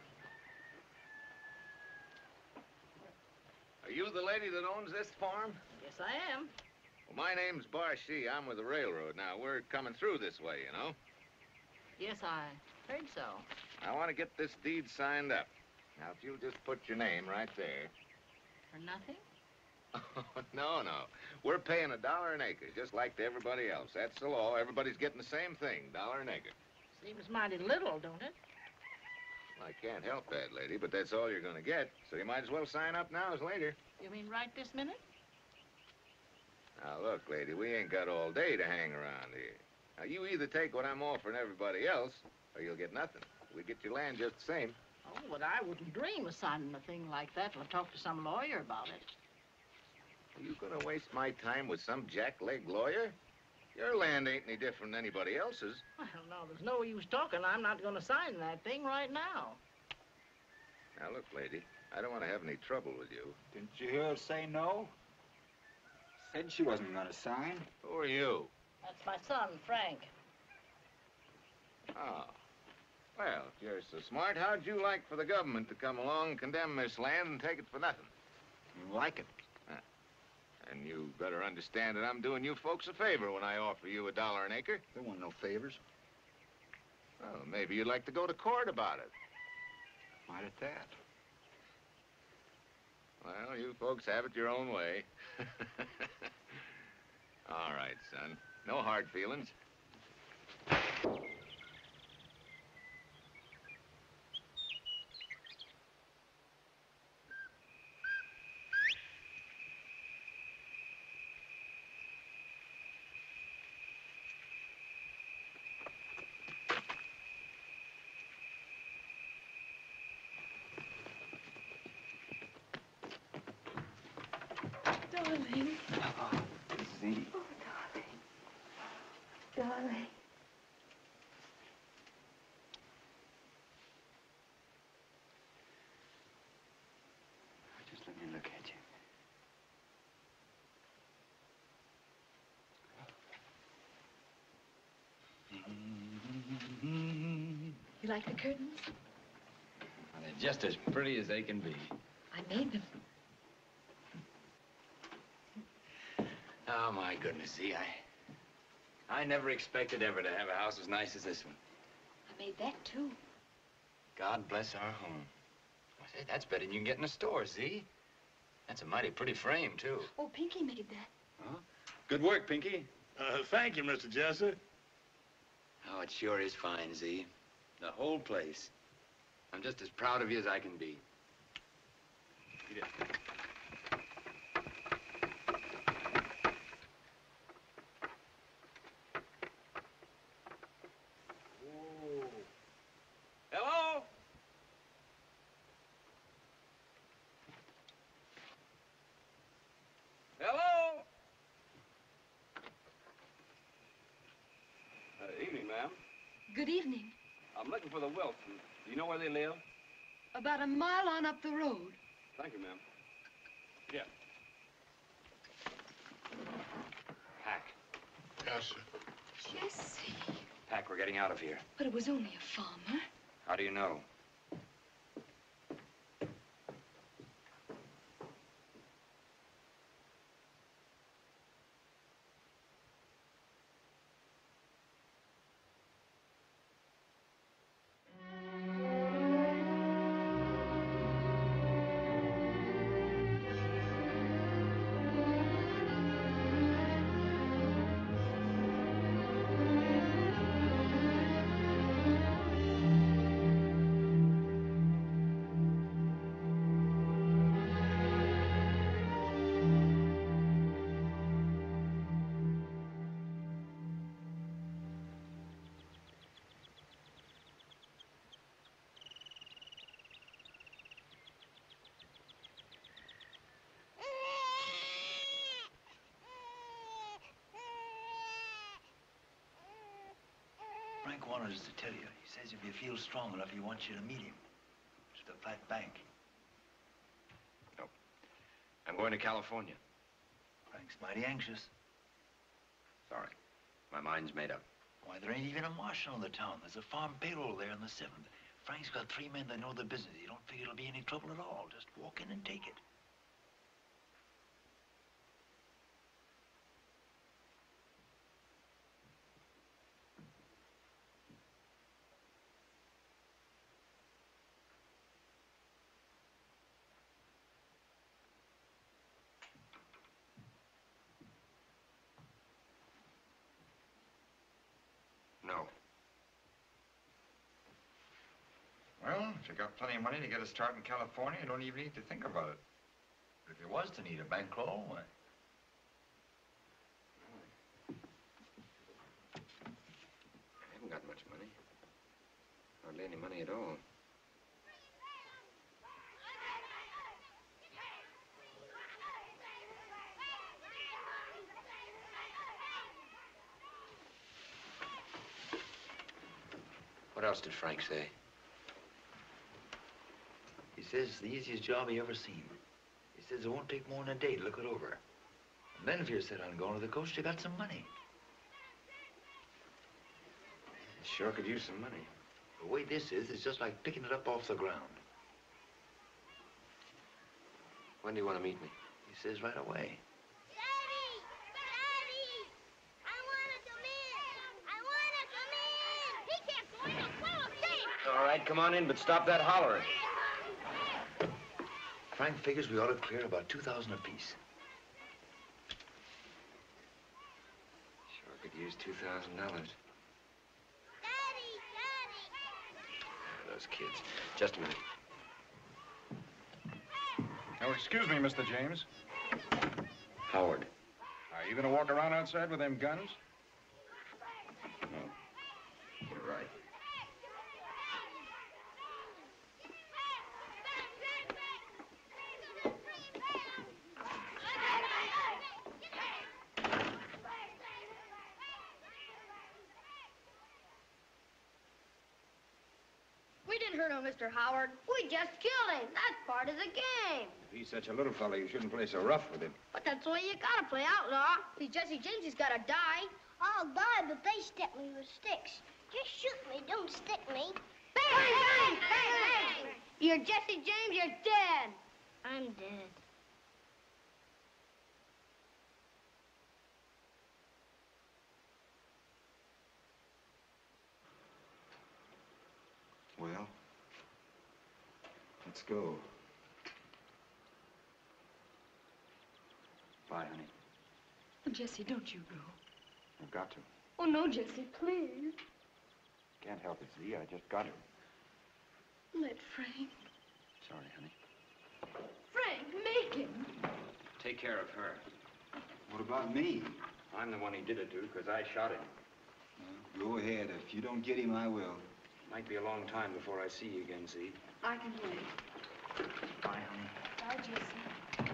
[SPEAKER 3] Are you the lady that owns this farm?
[SPEAKER 5] Yes, I am.
[SPEAKER 3] Well, my name's Barshee. I'm with the railroad. Now, we're coming through this way, you know.
[SPEAKER 5] Yes, I heard so.
[SPEAKER 3] I want to get this deed signed up. Now, if you'll just put your name right there.
[SPEAKER 5] For nothing?
[SPEAKER 3] no, no. We're paying a dollar an acre, just like to everybody else. That's the law. Everybody's getting the same thing, dollar an acre.
[SPEAKER 5] Seems mighty little, don't it?
[SPEAKER 3] I can't help that, lady, but that's all you're going to get. So you might as well sign up now as later.
[SPEAKER 5] You mean right this minute?
[SPEAKER 3] Now, look, lady, we ain't got all day to hang around here. Now, you either take what I'm offering everybody else, or you'll get nothing. We get your land just the same.
[SPEAKER 5] Oh, but I wouldn't dream of signing a thing like that till I talk to some lawyer about it.
[SPEAKER 3] Are you going to waste my time with some jackleg lawyer? Your land ain't any different than anybody else's.
[SPEAKER 5] Well, no, there's no use talking. I'm not going to sign that thing right now.
[SPEAKER 3] Now, look, lady, I don't want to have any trouble with you.
[SPEAKER 7] Didn't you hear her say no? Said she wasn't going to sign.
[SPEAKER 3] Who are you?
[SPEAKER 5] That's my son, Frank.
[SPEAKER 3] Oh. Well, if you're so smart, how'd you like for the government to come along, condemn this land, and take it for nothing?
[SPEAKER 7] Like it.
[SPEAKER 3] Huh. And you better understand that I'm doing you folks a favor when I offer you a dollar an acre.
[SPEAKER 7] There want no favors.
[SPEAKER 3] Well, maybe you'd like to go to court about it.
[SPEAKER 7] Might at that.
[SPEAKER 3] Well, you folks have it your own way. All right, son. No hard feelings.
[SPEAKER 9] Darling.
[SPEAKER 11] Oh, Z.
[SPEAKER 9] Oh, darling. Darling.
[SPEAKER 11] Just let me look at you.
[SPEAKER 14] You like the curtains?
[SPEAKER 1] Well, they're just as pretty as they can be.
[SPEAKER 14] I made them.
[SPEAKER 1] Oh, my goodness, see, I... I never expected ever to have a house as nice as this one.
[SPEAKER 14] I made that, too.
[SPEAKER 1] God bless our home. I say, that's better than you can get in a store, see? That's a mighty pretty frame, too.
[SPEAKER 14] Oh, Pinky made that.
[SPEAKER 1] Huh? Good work, Pinky.
[SPEAKER 18] Uh, thank you, Mister Jesser.
[SPEAKER 1] Oh, it sure is fine, Z. The whole place. I'm just as proud of you as I can be. Eat it.
[SPEAKER 12] Hello? Hello? Uh, evening, ma'am.
[SPEAKER 14] Good evening.
[SPEAKER 12] I'm looking for the Wilsons. Do you know where they live?
[SPEAKER 14] About a mile on up the road.
[SPEAKER 12] Thank you, ma'am. Yeah.
[SPEAKER 1] Pack.
[SPEAKER 18] Yes, sir.
[SPEAKER 14] Jesse.
[SPEAKER 1] Pack, we're getting out of here.
[SPEAKER 14] But it was only a farmer.
[SPEAKER 1] How do you know?
[SPEAKER 8] Frank wanted us to tell you. He says if you feel strong enough, he wants you to meet him. To the Flat Bank.
[SPEAKER 1] No. I'm going to California.
[SPEAKER 8] Frank's mighty anxious.
[SPEAKER 1] Sorry. My mind's made up.
[SPEAKER 8] Why, there ain't even a marshal in the town. There's a farm payroll there in the seventh. Frank's got three men that know the business. You don't figure it'll be any trouble at all. Just walk in and take it.
[SPEAKER 1] No.
[SPEAKER 7] Well, if you got plenty of money to get a start in California, you don't even need to think about it. But if you was to need a bankroll, why?
[SPEAKER 1] I haven't got much money. Hardly any money at all. What else did Frank say?
[SPEAKER 8] He says it's the easiest job he ever seen. He says it won't take more than a day to look it over. And then if you're set on going to the coast, you got some money.
[SPEAKER 1] Sure could use some money.
[SPEAKER 8] The way this is, it's just like picking it up off the ground.
[SPEAKER 1] When do you want to meet me?
[SPEAKER 8] He says right away.
[SPEAKER 1] All right, come on in, but stop that hollering.
[SPEAKER 8] Frank figures we ought to clear about two thousand apiece.
[SPEAKER 1] Sure could use two thousand dollars. Those kids. Just a minute.
[SPEAKER 12] Oh, excuse me, Mister James.
[SPEAKER 1] Howard.
[SPEAKER 12] Are you gonna walk around outside with them guns?
[SPEAKER 1] You're right.
[SPEAKER 16] We didn't hurt him, Mister Howard. We just killed him. That's part of the game.
[SPEAKER 1] If he's such a little fella, you shouldn't play so rough with him.
[SPEAKER 16] But that's the way you gotta play outlaw. See, Jesse James has gotta die. I'll die, but they stick me with sticks. Just shoot me, don't stick me. Bang, bang, bang, bang. You're Jesse James, you're dead. I'm dead.
[SPEAKER 7] Well, let's go. Bye, honey.
[SPEAKER 14] Oh, Jesse, don't you go.
[SPEAKER 7] I've got to.
[SPEAKER 14] Oh, no, Jesse, please.
[SPEAKER 7] Can't help it, see? I just got to.
[SPEAKER 14] Let Frank.
[SPEAKER 7] Sorry, honey.
[SPEAKER 14] Frank, make him.
[SPEAKER 1] Take care of her.
[SPEAKER 11] What about me?
[SPEAKER 1] I'm the one he did it to, because I shot him.
[SPEAKER 11] Well, go ahead. If you don't get him, I will.
[SPEAKER 1] Might be a long time before I see you again, see?
[SPEAKER 14] I can wait.
[SPEAKER 8] Bye, honey.
[SPEAKER 14] Bye, Jesse.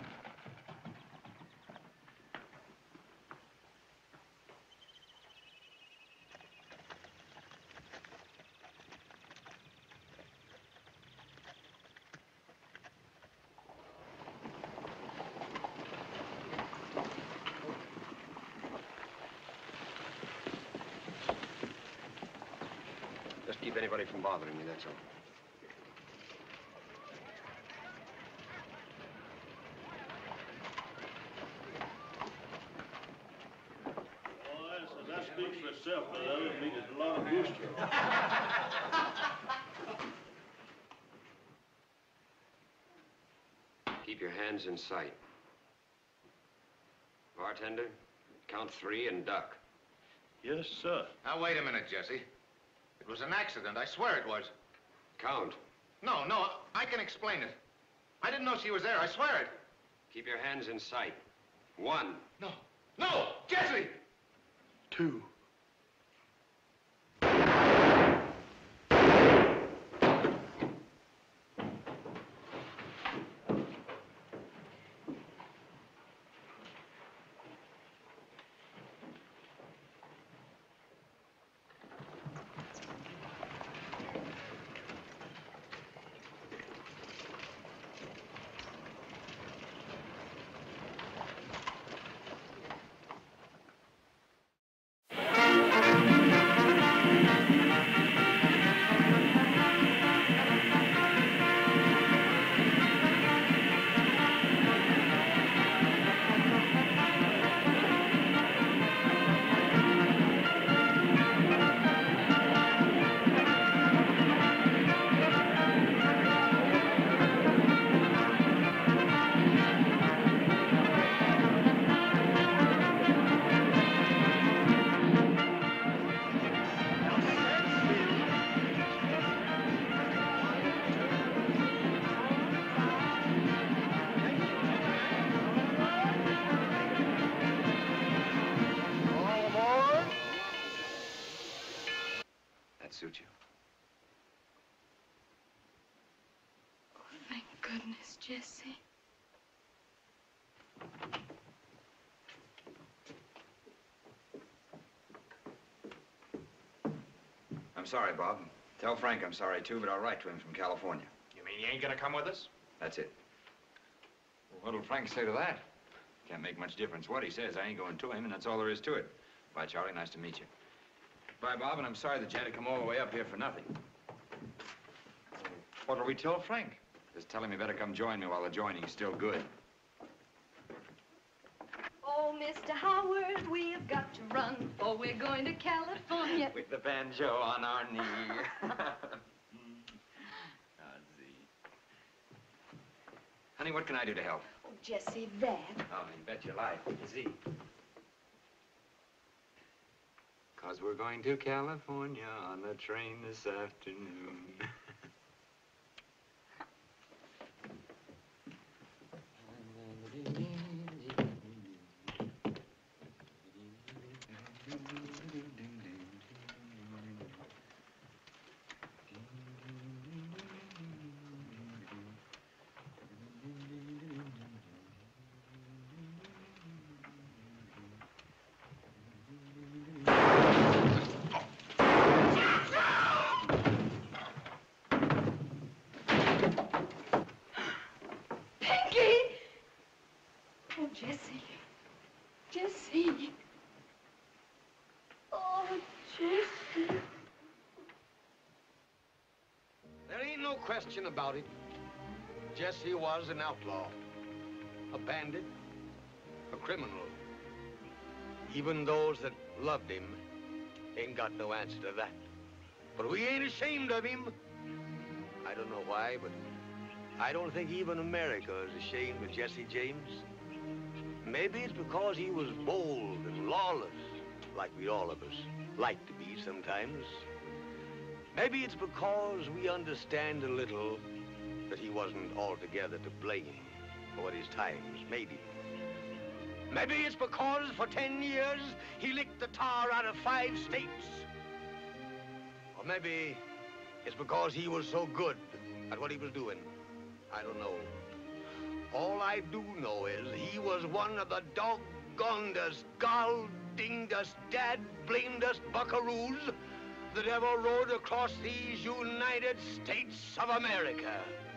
[SPEAKER 1] Just keep anybody from bothering me, that's all.
[SPEAKER 20] Boys, so that speaks for itself. The others needed a lot of boosting.
[SPEAKER 2] Keep your hands in sight. Bartender, count three and duck.
[SPEAKER 20] Yes, sir.
[SPEAKER 6] Now, wait a minute, Jesse. It was an accident. I swear it was.
[SPEAKER 2] Count.
[SPEAKER 6] No, no, I can explain it. I didn't know she was there. I swear it.
[SPEAKER 2] Keep your hands in sight. One.
[SPEAKER 6] No. No! Jesse!
[SPEAKER 18] Two.
[SPEAKER 9] goodness, Jesse.
[SPEAKER 1] I'm sorry, Bob. Tell Frank I'm sorry, too, but I'll write to him from California.
[SPEAKER 12] You mean you ain't gonna come with us?
[SPEAKER 1] That's it. Well, what'll Frank say to that? Can't make much difference what he says. I ain't going to him, and that's all there is to it. Bye, Charlie. Nice to meet you. Bye, Bob, and I'm sorry that you had to come all the way up here for nothing. What'll we tell Frank? Just tell him he better come join me while the joining's still good.
[SPEAKER 14] Oh, Mister Howard, we have got to run, for we're going to California.
[SPEAKER 1] With the banjo on our knee. Honey, what can I do to help?
[SPEAKER 14] Oh, Jesse, that.
[SPEAKER 1] Oh, you bet your life. See. Cause we're going to California on the train this afternoon.
[SPEAKER 9] Jesse. Jesse. Oh, Jesse.
[SPEAKER 10] There ain't no question about it. Jesse was an outlaw, a bandit, a criminal. Even those that loved him ain't got no answer to that. But we ain't ashamed of him. I don't know why, but I don't think even America is ashamed of Jesse James. Maybe it's because he was bold and lawless, like we all of us like to be sometimes. Maybe it's because we understand a little that he wasn't altogether to blame for what his times made him. Maybe it's because for ten years he licked the tar out of five states. Or maybe it's because he was so good at what he was doing. I don't know. All I do know is he was one of the doggonedest, gall-dingedest, dad-blamedest buckaroos that ever rode across these United States of America.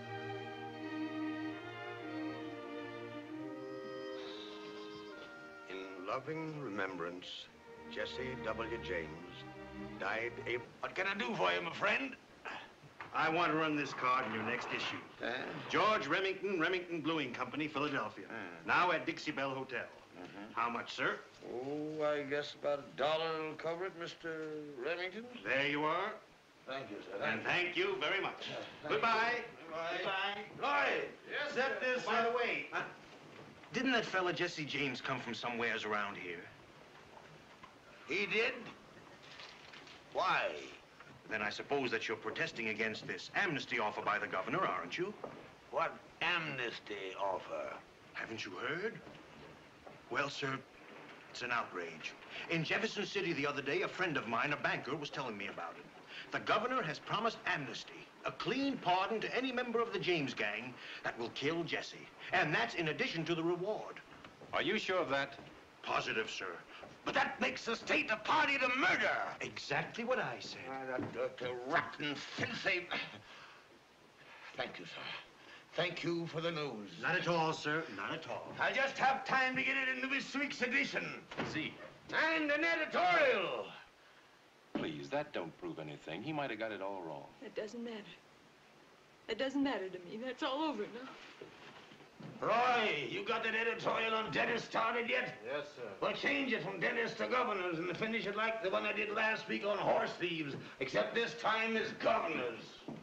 [SPEAKER 10] In loving remembrance, Jesse W. James died April. What can I do for you, my friend?
[SPEAKER 20] I want to run this card in your next issue.
[SPEAKER 10] Uh,
[SPEAKER 20] George Remington, Remington Bluing Company, Philadelphia.
[SPEAKER 10] Uh,
[SPEAKER 20] now at Dixie Belle Hotel.
[SPEAKER 10] uh-huh.
[SPEAKER 20] How much, sir?
[SPEAKER 10] Oh, I guess about a dollar will cover it, Mister Remington.
[SPEAKER 20] There you are.
[SPEAKER 10] Thank you, sir.
[SPEAKER 20] And thank you very much. Goodbye.
[SPEAKER 10] Goodbye.
[SPEAKER 20] Goodbye. Lloyd! Yes, set this. By the way, uh, didn't that fella Jesse James come from somewheres around here?
[SPEAKER 10] He did? Why?
[SPEAKER 20] Then I suppose that you're protesting against this amnesty offer by the governor, aren't you?
[SPEAKER 10] What amnesty offer?
[SPEAKER 20] Haven't you heard? Well, sir, it's an outrage. In Jefferson City the other day, a friend of mine, a banker, was telling me about it. The governor has promised amnesty, a clean pardon to any member of the James gang that will kill Jesse. And that's in addition to the reward.
[SPEAKER 12] Are you sure of that?
[SPEAKER 20] Positive, sir.
[SPEAKER 10] But that makes the state a party to murder.
[SPEAKER 20] Exactly what I said.
[SPEAKER 10] Ah, that dirty, rotten, filthy... Thank you, sir. Thank you for the news.
[SPEAKER 20] Not at all, sir. Not at all.
[SPEAKER 10] I just have time to get it into this week's edition.
[SPEAKER 12] See.
[SPEAKER 10] And an editorial.
[SPEAKER 12] Please, that don't prove anything. He might have got it all wrong.
[SPEAKER 9] It doesn't matter. It doesn't matter to me. That's all over now.
[SPEAKER 10] Roy, you got that editorial on Dennis started yet?
[SPEAKER 20] Yes, sir.
[SPEAKER 10] Well, change it from Dennis to governors and finish it like the one I did last week on horse thieves, except this time it's governors.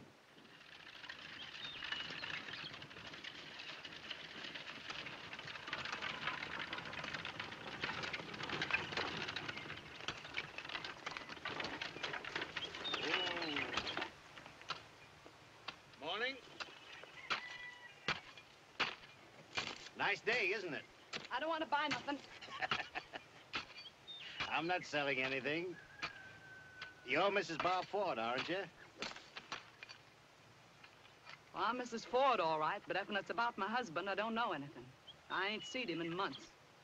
[SPEAKER 20] Morning. Nice day, isn't it?
[SPEAKER 13] I don't want to buy nothing.
[SPEAKER 20] I'm not selling anything. You're Missus Bob Ford, aren't you?
[SPEAKER 13] Well, I'm Missus Ford, all right, but if it's about my husband, I don't know anything. I ain't seen him in months.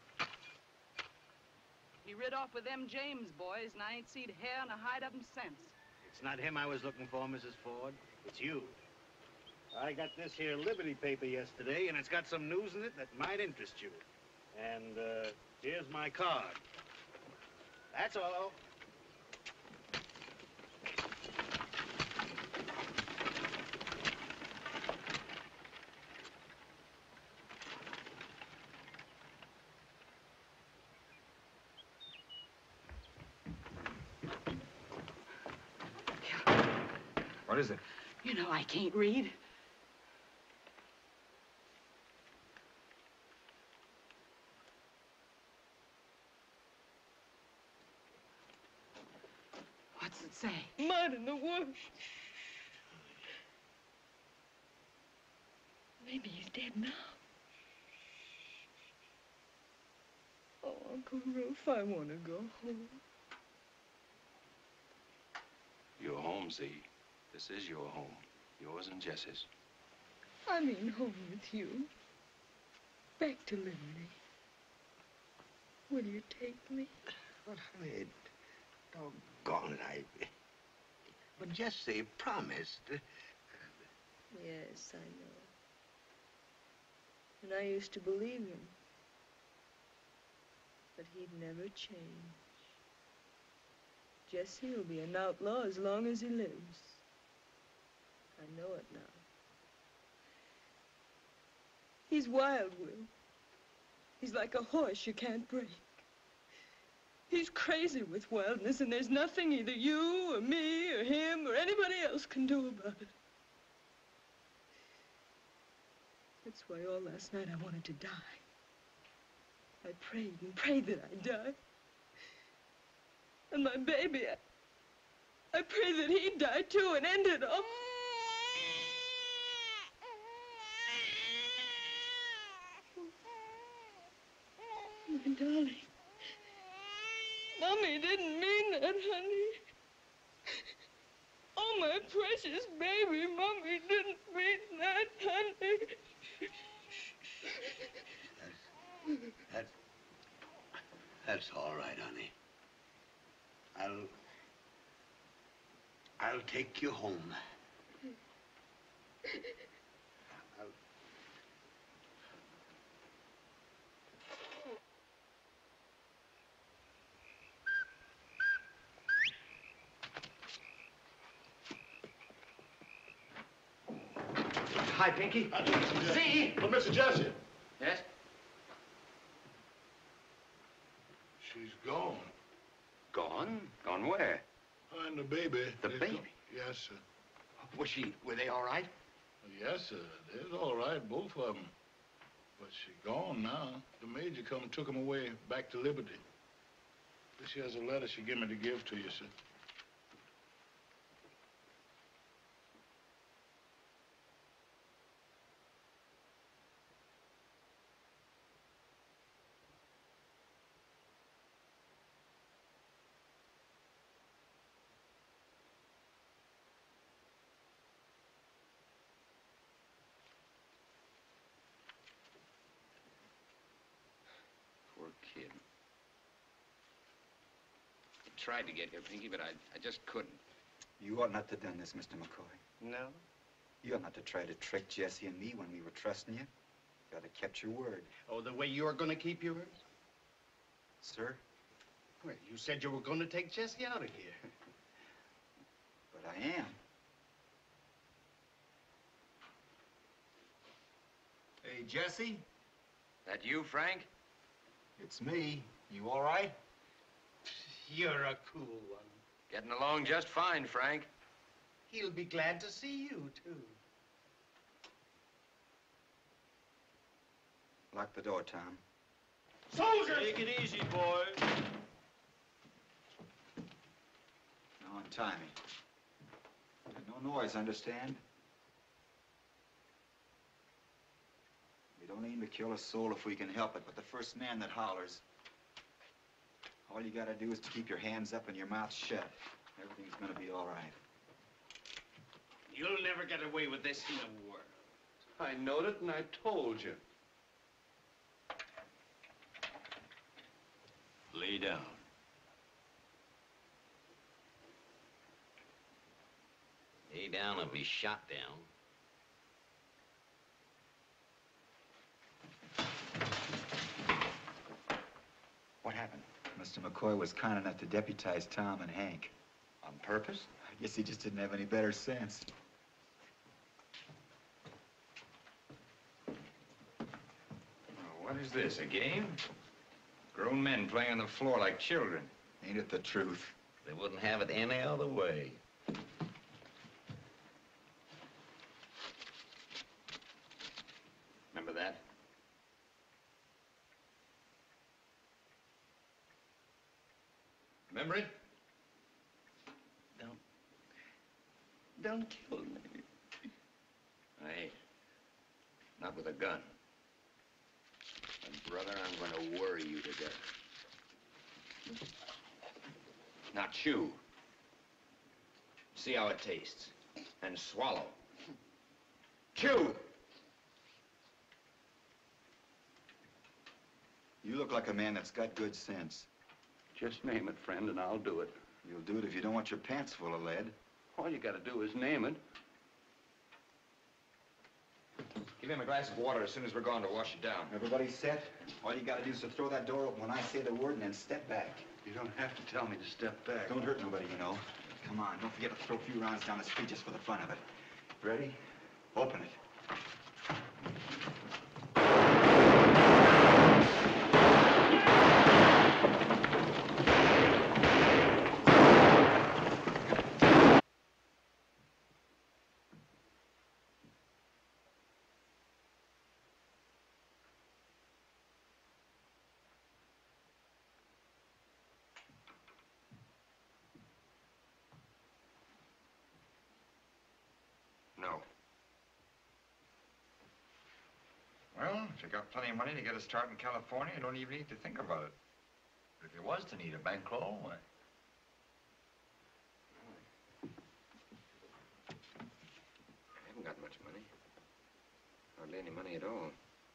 [SPEAKER 13] He rid off with them James boys, and I ain't seen hair and a hide of him since.
[SPEAKER 10] It's not him I was looking for, Missus Ford. It's you. I got this here Liberty paper yesterday, and it's got some news in it that might interest you. And, uh, here's my card. That's all.
[SPEAKER 1] What is it?
[SPEAKER 13] You know I can't read. What's it say?
[SPEAKER 9] Mud in the wash. Maybe he's dead now. Oh, Uncle Roof, I want to go home.
[SPEAKER 2] Your home, Z. This is your home. Yours and Jess's.
[SPEAKER 9] I mean home with you. Back to Liberty. Will you take me?
[SPEAKER 10] Well, honey, doggone it, I... But Jesse promised.
[SPEAKER 9] Yes, I know. And I used to believe him. But he'd never change. Jesse will be an outlaw as long as he lives. I know it now. He's wild, Will. He's like a horse you can't break. He's crazy with wildness, and there's nothing either you or me or him or anybody else can do about it. That's why all last night I wanted to die. I prayed and prayed that I'd die. And my baby, I, I prayed that he'd die too and end it all. My darling. Mommy didn't mean that, honey. Oh, my precious baby, Mommy didn't mean that, honey.
[SPEAKER 10] That's... That's all right, honey. I'll... I'll take you home. I'll...
[SPEAKER 1] Hi, Pinky.
[SPEAKER 18] Z! Well, Mister Jesse.
[SPEAKER 1] Yes?
[SPEAKER 18] She's gone.
[SPEAKER 15] Gone? Gone where?
[SPEAKER 18] Her and the baby.
[SPEAKER 15] The
[SPEAKER 18] They're
[SPEAKER 15] baby?
[SPEAKER 18] go- Yes, sir.
[SPEAKER 15] Was she, were they all right?
[SPEAKER 18] Yes, sir. They're all right, both of them. But she's gone now. The major come and took them away back to Liberty. This here's a letter she gave me to give to you, sir.
[SPEAKER 15] Poor kid. I tried to get here, Pinky, but I, I just couldn't.
[SPEAKER 11] You ought not to have done this, Mister McCoy.
[SPEAKER 10] No?
[SPEAKER 11] You ought not to try to trick Jesse and me when we were trusting you. You ought to kept your word.
[SPEAKER 10] Oh, the way you're going to keep yours?
[SPEAKER 11] Sir?
[SPEAKER 10] Well, you said you were going to take Jesse out of here.
[SPEAKER 11] But I am.
[SPEAKER 7] Hey, Jesse?
[SPEAKER 1] That you, Frank?
[SPEAKER 7] It's me. You all right?
[SPEAKER 10] You're a cool one.
[SPEAKER 1] Getting along just fine, Frank.
[SPEAKER 10] He'll be glad to see you, too.
[SPEAKER 11] Lock the door, Tom.
[SPEAKER 10] Soldiers! Take it easy, boys.
[SPEAKER 11] Now untie me. And no noise, understand? We don't aim to kill a soul if we can help it, but the first man that hollers, all you gotta do is to keep your hands up and your mouth shut. Everything's gonna be all right.
[SPEAKER 10] You'll never get away with this in a war.
[SPEAKER 12] I knowed it and I told you.
[SPEAKER 15] Lay down.
[SPEAKER 17] Lay down and be shot down.
[SPEAKER 11] What happened? Mister McCoy was kind enough to deputize Tom and Hank.
[SPEAKER 15] On purpose?
[SPEAKER 11] I guess he just didn't have any better sense.
[SPEAKER 1] What is this, a game? Grown men playing on the floor like children.
[SPEAKER 11] Ain't it the truth?
[SPEAKER 17] They wouldn't have it any other way.
[SPEAKER 1] Remember that? Remember it?
[SPEAKER 17] Don't... Don't kill me.
[SPEAKER 1] I ain't. Not with a gun.
[SPEAKER 15] And brother, I'm gonna worry you to death.
[SPEAKER 1] Not chew. See how it tastes. And swallow. Chew!
[SPEAKER 11] You look like a man that's got good sense.
[SPEAKER 12] Just name it, friend, and I'll do it.
[SPEAKER 11] You'll do it if you don't want your pants full of lead.
[SPEAKER 12] All you gotta do is name it.
[SPEAKER 1] Give him a glass of water as soon as we're going to wash it down.
[SPEAKER 11] Everybody set? All you gotta do is to throw that door open when I say the word and then step back.
[SPEAKER 12] You don't have to tell me to step back.
[SPEAKER 11] Don't hurt nobody, you know. Come on, don't forget to throw a few rounds down the street just for the fun of it. Ready? Open it.
[SPEAKER 1] No. Well, if you got plenty of money to get a start in California, you don't even need to think about it. But if you was to need a bankroll, why? I haven't got much money. Hardly any money at all.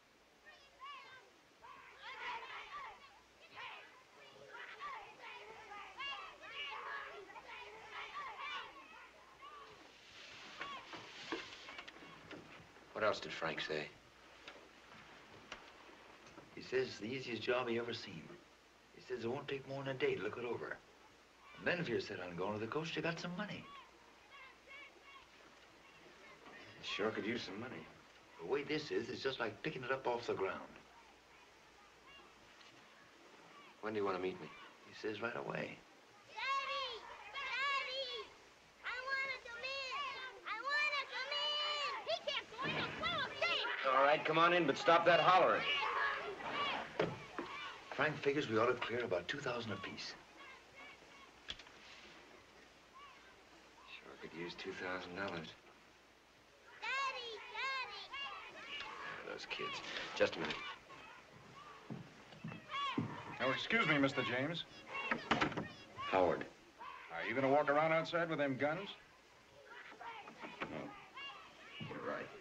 [SPEAKER 1] What else did Frank say?
[SPEAKER 8] He says it's the easiest job he ever seen. He says it won't take more than a day to look it over. And then if you're set on going to the coast, you got some money.
[SPEAKER 1] Sure could use some money.
[SPEAKER 8] The way this is, it's just like picking it up off the ground.
[SPEAKER 1] When do you want to meet me?
[SPEAKER 8] He says right away.
[SPEAKER 1] All right, come on in, but stop that hollering.
[SPEAKER 8] Frank figures we ought to clear about two thousand apiece.
[SPEAKER 1] Sure could use two thousand dollars.
[SPEAKER 16] Daddy, Daddy.
[SPEAKER 1] Those kids. Just a minute.
[SPEAKER 19] Oh, excuse me, Mister James.
[SPEAKER 1] Howard.
[SPEAKER 19] Are you gonna walk around outside with them guns?
[SPEAKER 1] You're right.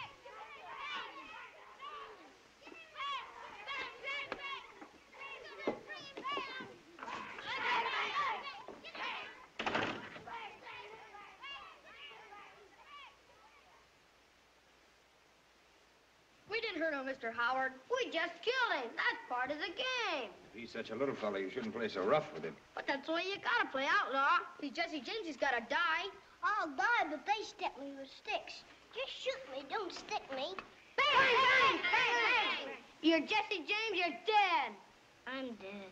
[SPEAKER 16] We didn't hurt him, Mister Howard. We just killed him. That's part of the game.
[SPEAKER 1] If he's such a little fella, you shouldn't play so rough with him.
[SPEAKER 16] But that's the way you gotta play outlaw. See, Jesse James has gotta die. I'll die, but they stick me with sticks. Just shoot me, don't stick me. Bang, bang, bang, bang. You're Jesse James, you're dead. I'm dead.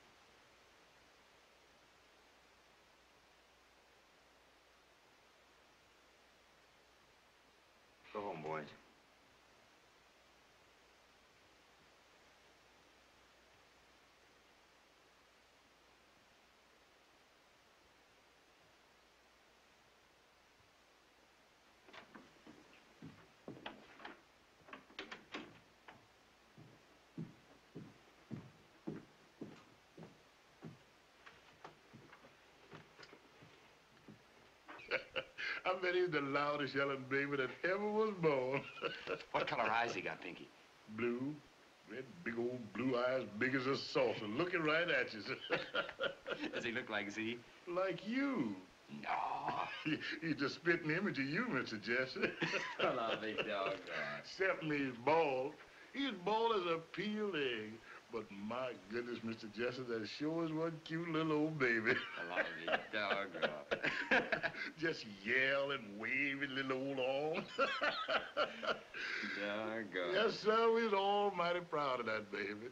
[SPEAKER 1] Go home, boys.
[SPEAKER 18] I bet he's the loudest yelling baby that ever was born.
[SPEAKER 2] What color eyes he got, Pinky?
[SPEAKER 18] Blue. Red, big old blue eyes, big as a saucer, looking right at you.
[SPEAKER 2] Does he look like Z?
[SPEAKER 18] Like you.
[SPEAKER 2] No.
[SPEAKER 18] He, he's just spitting image of you, Mister Jesse.
[SPEAKER 2] Hello, big dog.
[SPEAKER 18] Except me, he's bald. He's bald as a peeled egg. But my goodness, Mister Jesse, that sure is one cute little old baby.
[SPEAKER 2] Hello, big dog.
[SPEAKER 18] Just yell and wave his little old arm.
[SPEAKER 2] Doggone.
[SPEAKER 18] Yes, sir, we's almighty proud of that baby.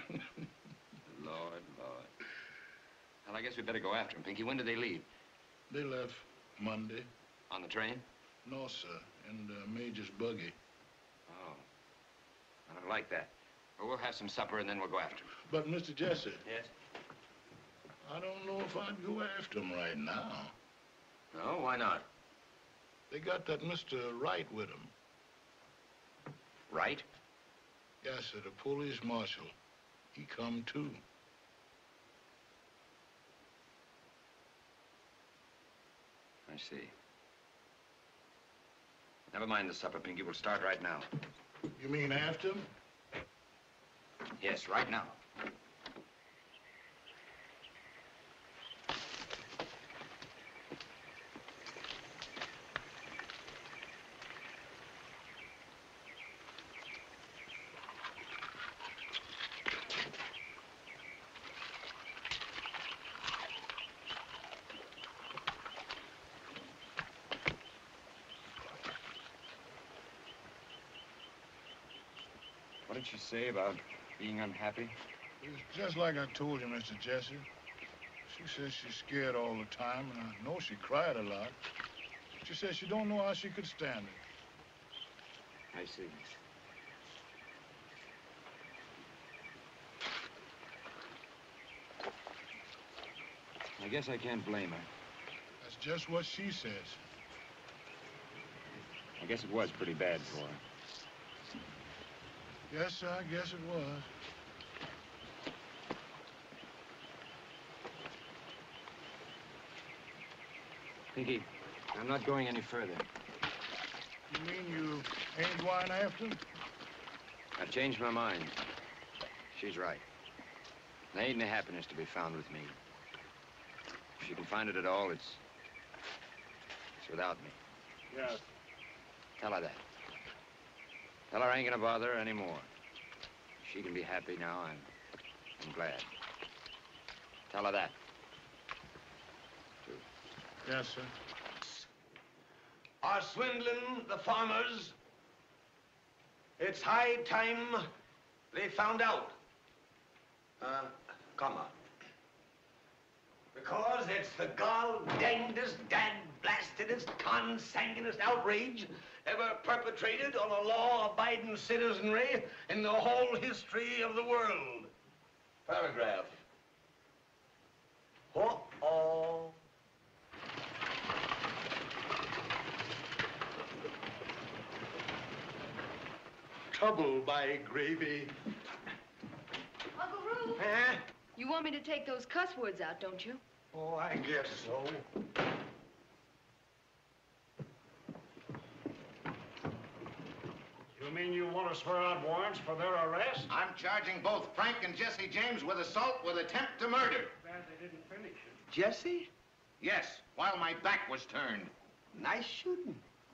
[SPEAKER 2] Lord, Lord. Well, I guess we better go after him, Pinky. When did they leave?
[SPEAKER 18] They left Monday.
[SPEAKER 2] On the train?
[SPEAKER 18] No, sir, in the Major's buggy.
[SPEAKER 2] Oh. I don't like that. Well, we'll have some supper and then we'll go after him.
[SPEAKER 18] But, Mister Jesse.
[SPEAKER 2] Yes?
[SPEAKER 18] I don't know if I'd go after him right now.
[SPEAKER 2] No, why not?
[SPEAKER 18] They got that Mister Wright with them.
[SPEAKER 2] Wright?
[SPEAKER 18] Yes, sir, the police marshal. He come too.
[SPEAKER 2] I see. Never mind the supper, Pinky. We'll start right now.
[SPEAKER 18] You mean after him?
[SPEAKER 2] Yes, right now. What did she say about being unhappy?
[SPEAKER 18] It's just like I told you, Mister Jesse. She says she's scared all the time, and I know she cried a lot. She says she don't know how she could stand it.
[SPEAKER 2] I see. I guess I can't blame her.
[SPEAKER 18] That's just what she says.
[SPEAKER 2] I guess it was pretty bad for her.
[SPEAKER 18] Yes, sir, I guess it was.
[SPEAKER 2] Pinky, I'm not going any further.
[SPEAKER 18] You mean you ain't going after him?
[SPEAKER 1] I've changed my mind. She's right. There ain't any happiness to be found with me. If she can find it at all, it's... it's without me.
[SPEAKER 18] Yes.
[SPEAKER 1] Tell her that. Tell her I ain't gonna bother her anymore. If she can be happy now, I'm... I'm glad. Tell her that.
[SPEAKER 18] Yes, sir.
[SPEAKER 10] Are swindling the farmers. It's high time they found out. Uh, comma. Because it's the gall-dangedest, dad-blastedest, consanguinest outrage ever perpetrated on a law-abiding citizenry in the whole history of the world. Paragraph. Uh-oh. Trouble by gravy.
[SPEAKER 14] Uncle Roo!
[SPEAKER 10] Huh?
[SPEAKER 14] You want me to take those cuss words out, don't you?
[SPEAKER 10] Oh, I guess so.
[SPEAKER 12] You mean you want to swear out warrants for their arrest?
[SPEAKER 6] I'm charging both Frank and Jesse James with assault with attempt to murder.
[SPEAKER 12] Bad they didn't finish it.
[SPEAKER 10] Jesse?
[SPEAKER 6] Yes, while my back was turned.
[SPEAKER 10] Nice shooting.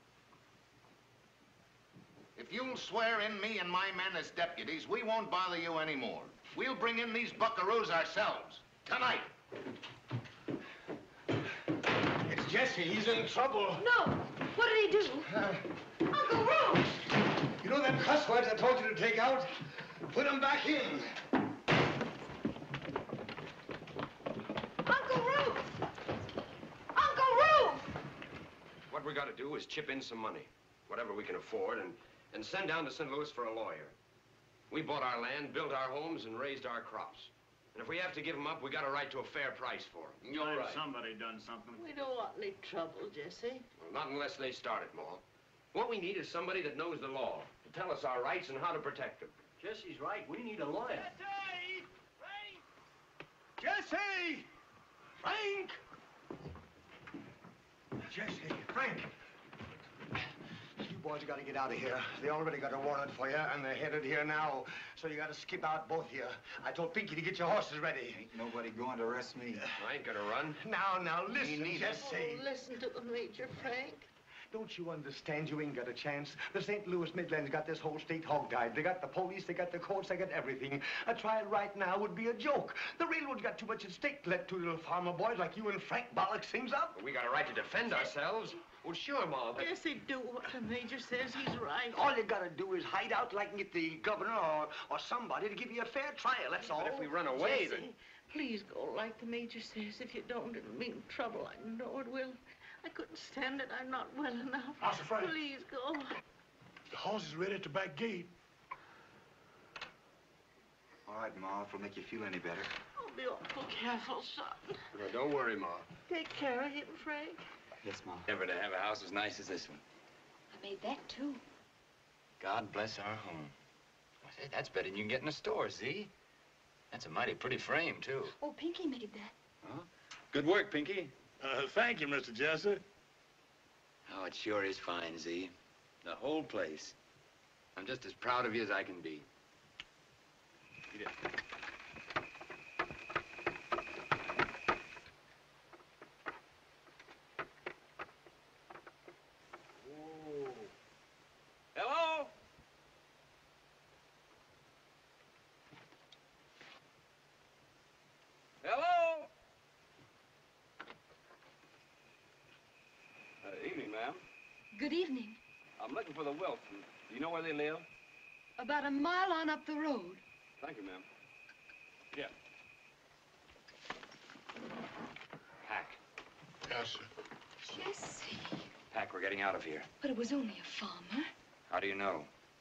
[SPEAKER 6] If you'll swear in me and my men as deputies, we won't bother you anymore. We'll bring in these buckaroos ourselves. Tonight.
[SPEAKER 10] It's Jesse. He's in trouble.
[SPEAKER 14] No! What did he do?
[SPEAKER 10] Uh,
[SPEAKER 14] Uncle Roo!
[SPEAKER 10] You know them cuss words I told you to take out? Put them back in.
[SPEAKER 14] Uncle Roo! Uncle Roo!
[SPEAKER 2] What we got to do is chip in some money, whatever we can afford, and, and send down to Saint Louis for a lawyer. We bought our land, built our homes, and raised our crops. And if we have to give them up, we got a right to a fair price for them.
[SPEAKER 12] You're right. Somebody done something.
[SPEAKER 5] We don't want any trouble, Jesse.
[SPEAKER 2] Well, not unless they start it, Ma. What we need is somebody that knows the law, to tell us our rights and how to protect them.
[SPEAKER 12] Jesse's right. We need a lawyer.
[SPEAKER 10] Jesse! Frank!
[SPEAKER 20] Jesse, Frank. You boys got to get out of here. They already got a warrant for you, and they're headed here now. So you got to skip out both here. I told Pinky to get your horses ready.
[SPEAKER 11] Ain't nobody going to arrest me.
[SPEAKER 2] I ain't gonna run.
[SPEAKER 20] Now, now, listen, Jesse.
[SPEAKER 5] Oh, listen to the Major, Frank.
[SPEAKER 20] Don't you understand? You ain't got a chance. The Saint Louis Midlands got this whole state hog-tied. They got the police, they got the courts, they got everything. A trial right now would be a joke. The railroad's got too much at stake to let two little farmer boys like you and Frank bollock things up.
[SPEAKER 2] We got a right to defend ourselves. Well, sure, Ma, but...
[SPEAKER 5] Jesse, do what the Major says. He's right.
[SPEAKER 20] All you gotta do is hide out like and get the governor or, or somebody to give you a fair trial, that's all.
[SPEAKER 2] But if we run away,
[SPEAKER 5] Jesse,
[SPEAKER 2] then...
[SPEAKER 5] please go like the Major says. If you don't, it'll mean trouble. I know it will. I couldn't stand it. I'm not well enough.
[SPEAKER 18] Master Frank.
[SPEAKER 5] Please go.
[SPEAKER 18] The horse is ready at the back gate.
[SPEAKER 11] All right, Ma, if it'll make you feel any better.
[SPEAKER 5] Oh, be awful careful, son.
[SPEAKER 2] Well, don't worry, Ma.
[SPEAKER 5] Take care of him, Frank.
[SPEAKER 11] Yes, Ma.
[SPEAKER 8] Never to have a house as nice as this one.
[SPEAKER 14] I made that, too.
[SPEAKER 8] God bless our home. I say, that's better than you can get in a store, see? That's a mighty pretty frame, too.
[SPEAKER 14] Oh, Pinky made that.
[SPEAKER 8] Huh? Good work, Pinky.
[SPEAKER 18] Uh, thank you, Mister Jesse.
[SPEAKER 8] Oh, it sure is fine, Z. The whole place.
[SPEAKER 1] I'm just as proud of you as I can be.
[SPEAKER 8] Eat it.
[SPEAKER 12] Hello? Hello? Uh, evening, ma'am.
[SPEAKER 14] Good evening.
[SPEAKER 12] I'm looking for the Wilsons. Do you know where they live?
[SPEAKER 14] About a mile on up the road.
[SPEAKER 12] Thank you, ma'am. Yeah.
[SPEAKER 8] Pack.
[SPEAKER 18] Yes, sir.
[SPEAKER 14] Jesse.
[SPEAKER 8] Pack, we're getting out of here.
[SPEAKER 14] But it was only a farmer.
[SPEAKER 8] How do you know?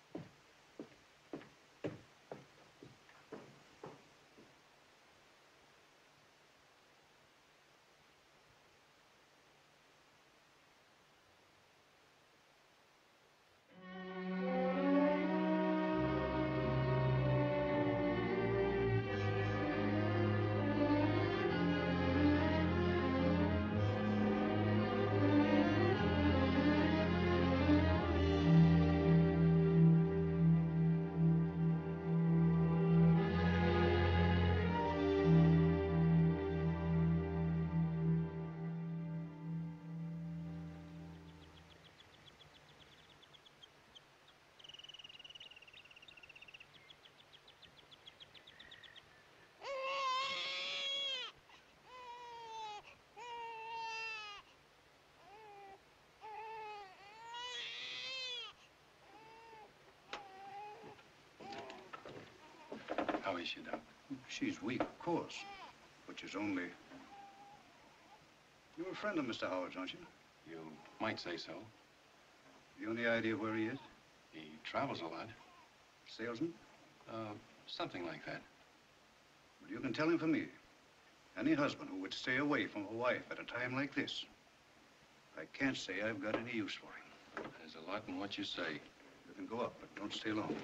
[SPEAKER 19] How is she, Doc?
[SPEAKER 21] She's weak, of course, but she's only... You're a friend of Mister Howard's, aren't you?
[SPEAKER 19] You might say so.
[SPEAKER 21] You any idea where he is?
[SPEAKER 19] He travels a lot.
[SPEAKER 21] Salesman?
[SPEAKER 19] Uh, something like that.
[SPEAKER 21] Well, you can tell him for me. Any husband who would stay away from a wife at a time like this, I can't say I've got any use for him.
[SPEAKER 19] There's a lot in what you say.
[SPEAKER 21] You can go up, but don't stay long.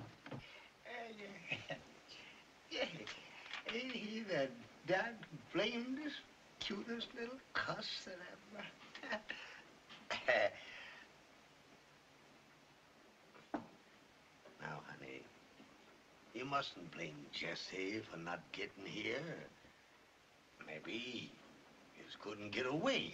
[SPEAKER 10] Ain't he the dad blamedest, cutest little cuss that ever... Now, honey, you mustn't blame Jesse for not getting here. Maybe he just couldn't get away.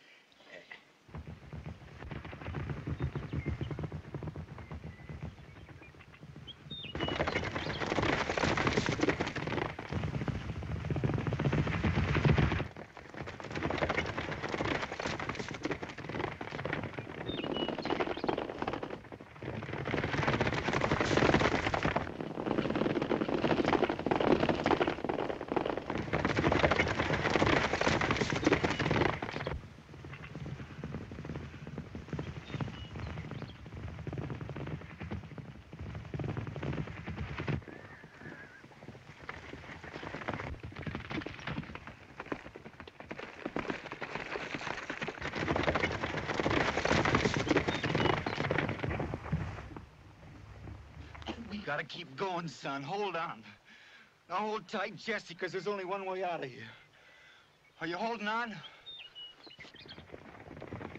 [SPEAKER 11] Gotta keep going, son. Hold on. Now hold tight, Jesse, because there's only one way out of here. Are you holding on?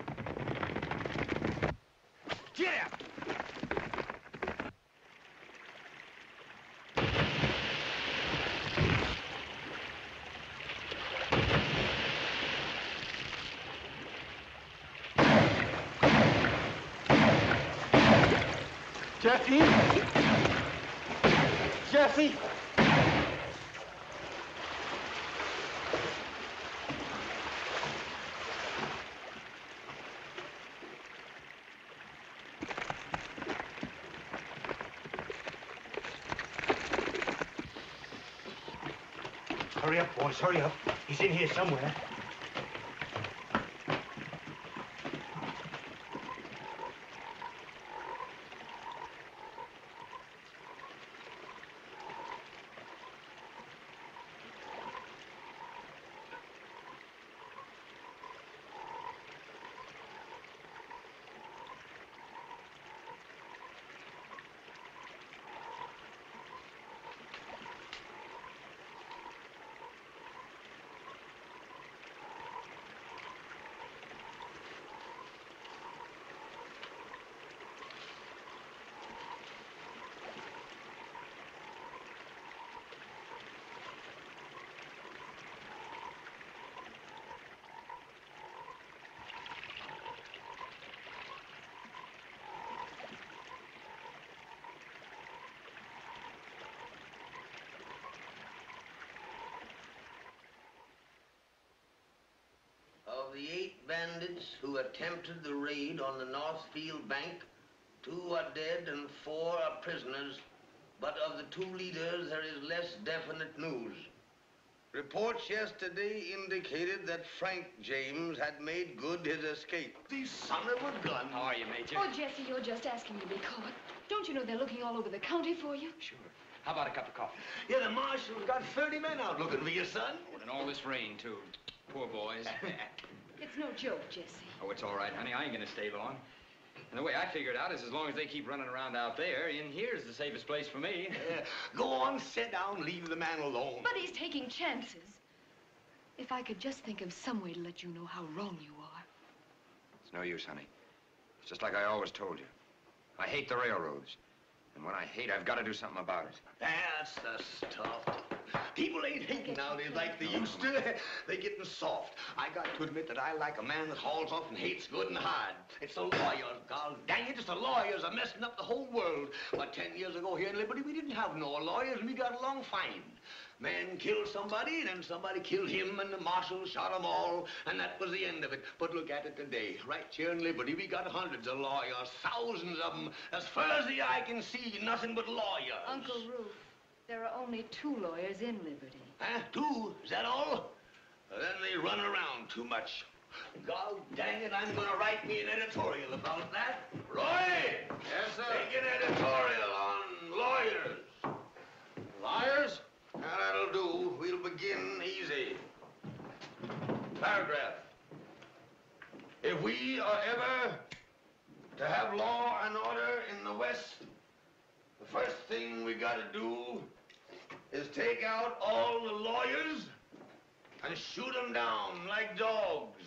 [SPEAKER 4] Jesse? Jesse?
[SPEAKER 20] Hurry up, boys, hurry up. He's in here somewhere.
[SPEAKER 10] Of the eight bandits who attempted the raid on the Northfield Bank, two are dead and four are prisoners. But of the two leaders, there is less definite news. Reports yesterday indicated that Frank James had made good his escape. The son of a gun.
[SPEAKER 1] How are you, Major?
[SPEAKER 14] Oh, Jesse, you're just asking to be caught. Don't you know they're looking all over the county for you?
[SPEAKER 1] Sure. How about a cup of coffee?
[SPEAKER 10] Yeah, the marshal's got thirty men out looking for you, son.
[SPEAKER 1] Oh, and all this rain, too. Poor boys.
[SPEAKER 14] It's no joke, Jesse.
[SPEAKER 1] Oh, it's all right, honey. I ain't gonna stay long. And the way I figure it out is as long as they keep running around out there, in here's the safest place for me.
[SPEAKER 10] Yeah. Go on, sit down, leave the man alone.
[SPEAKER 14] But he's taking chances. If I could just think of some way to let you know how wrong you are.
[SPEAKER 1] It's no use, honey. It's just like I always told you. I hate the railroads. And when I hate, I've got to do something about it.
[SPEAKER 10] That's the stuff. People ain't hating nowadays like they used to. They're getting soft. I got to admit that I like a man that hauls off and hates good and hard. It's the lawyers, God dang it, it's the lawyers are messing up the whole world. But ten years ago here in Liberty, we didn't have no lawyers, and we got along fine. Man killed somebody, and then somebody killed him, and the marshal shot them all, and that was the end of it. But look at it today. Right here in Liberty, we got hundreds of lawyers, thousands of them. As far as the eye can see, nothing but lawyers.
[SPEAKER 14] Uncle Roof, there are only two lawyers in Liberty.
[SPEAKER 10] Huh? Two? Is that all? Well, then they run around too much. God dang it, I'm gonna write me an editorial about that. Roy!
[SPEAKER 3] Yes, sir?
[SPEAKER 10] Take an editorial on lawyers.
[SPEAKER 3] Liars?
[SPEAKER 10] Now, that'll do. We'll begin easy. Paragraph. If we are ever to have law and order in the West, the first thing we gotta do is take out all the lawyers and shoot them down like dogs.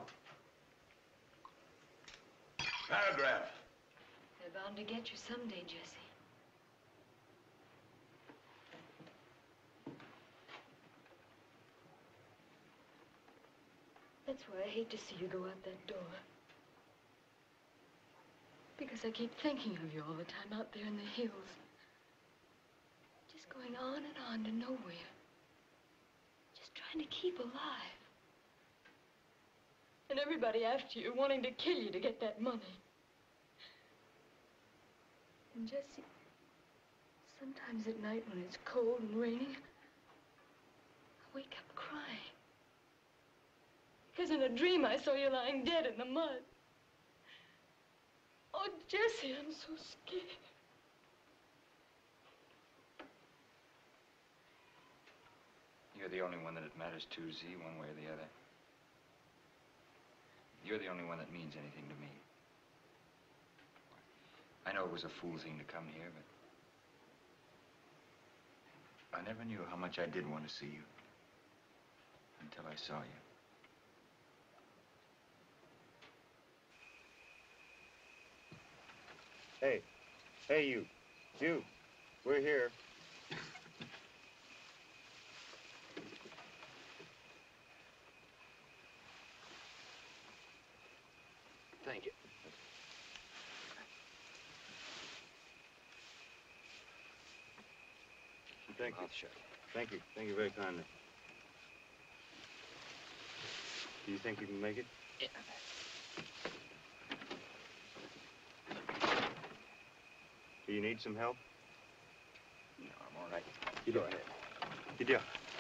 [SPEAKER 10] Paragraph.
[SPEAKER 14] They're bound to get you someday, Jesse. That's why I hate to see you go out that door. Because I keep thinking of you all the time out there in the hills. Just going on and on to nowhere. Just trying to keep alive. And everybody after you wanting to kill you to get that money. And Jesse, sometimes at night when it's cold and raining, I wake up crying. Because in a dream I saw you lying dead in the mud. Oh, Jesse, I'm so scared.
[SPEAKER 1] You're the only one that it matters to, Z, one way or the other. You're the only one that means anything to me. I know it was a fool thing to come here, but I never knew how much I did want to see you until I saw you.
[SPEAKER 22] Hey, hey, you, you, we're here.
[SPEAKER 2] Thank you.
[SPEAKER 22] Thank
[SPEAKER 1] Mouth
[SPEAKER 22] you.
[SPEAKER 1] shut.
[SPEAKER 22] Thank you. Thank you very kindly. Do you think you can make it?
[SPEAKER 1] Yeah.
[SPEAKER 22] Do you need some help?
[SPEAKER 1] No, I'm all right.
[SPEAKER 22] You go ahead. You do.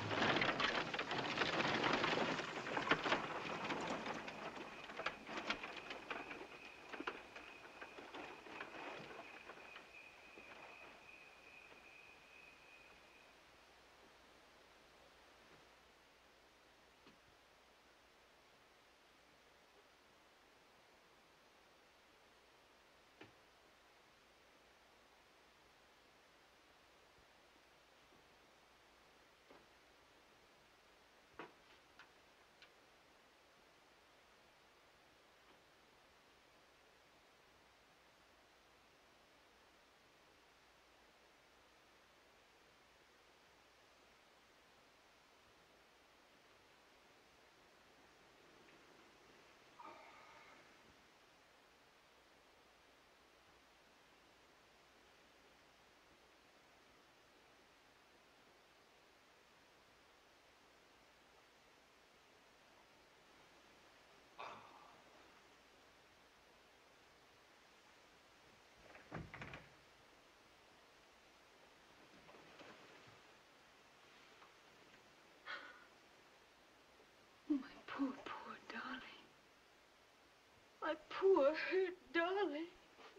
[SPEAKER 9] My poor, poor darling. My poor, hurt darling.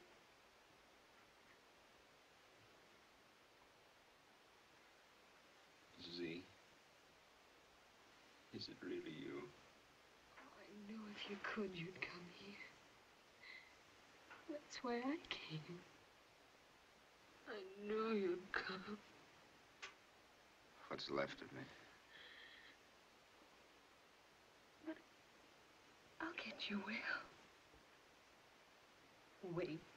[SPEAKER 19] Z, is it really you?
[SPEAKER 9] I knew if you could, you'd come here. That's why I came. I knew you'd come.
[SPEAKER 1] What's left of me?
[SPEAKER 9] But I'll get you well. Wait.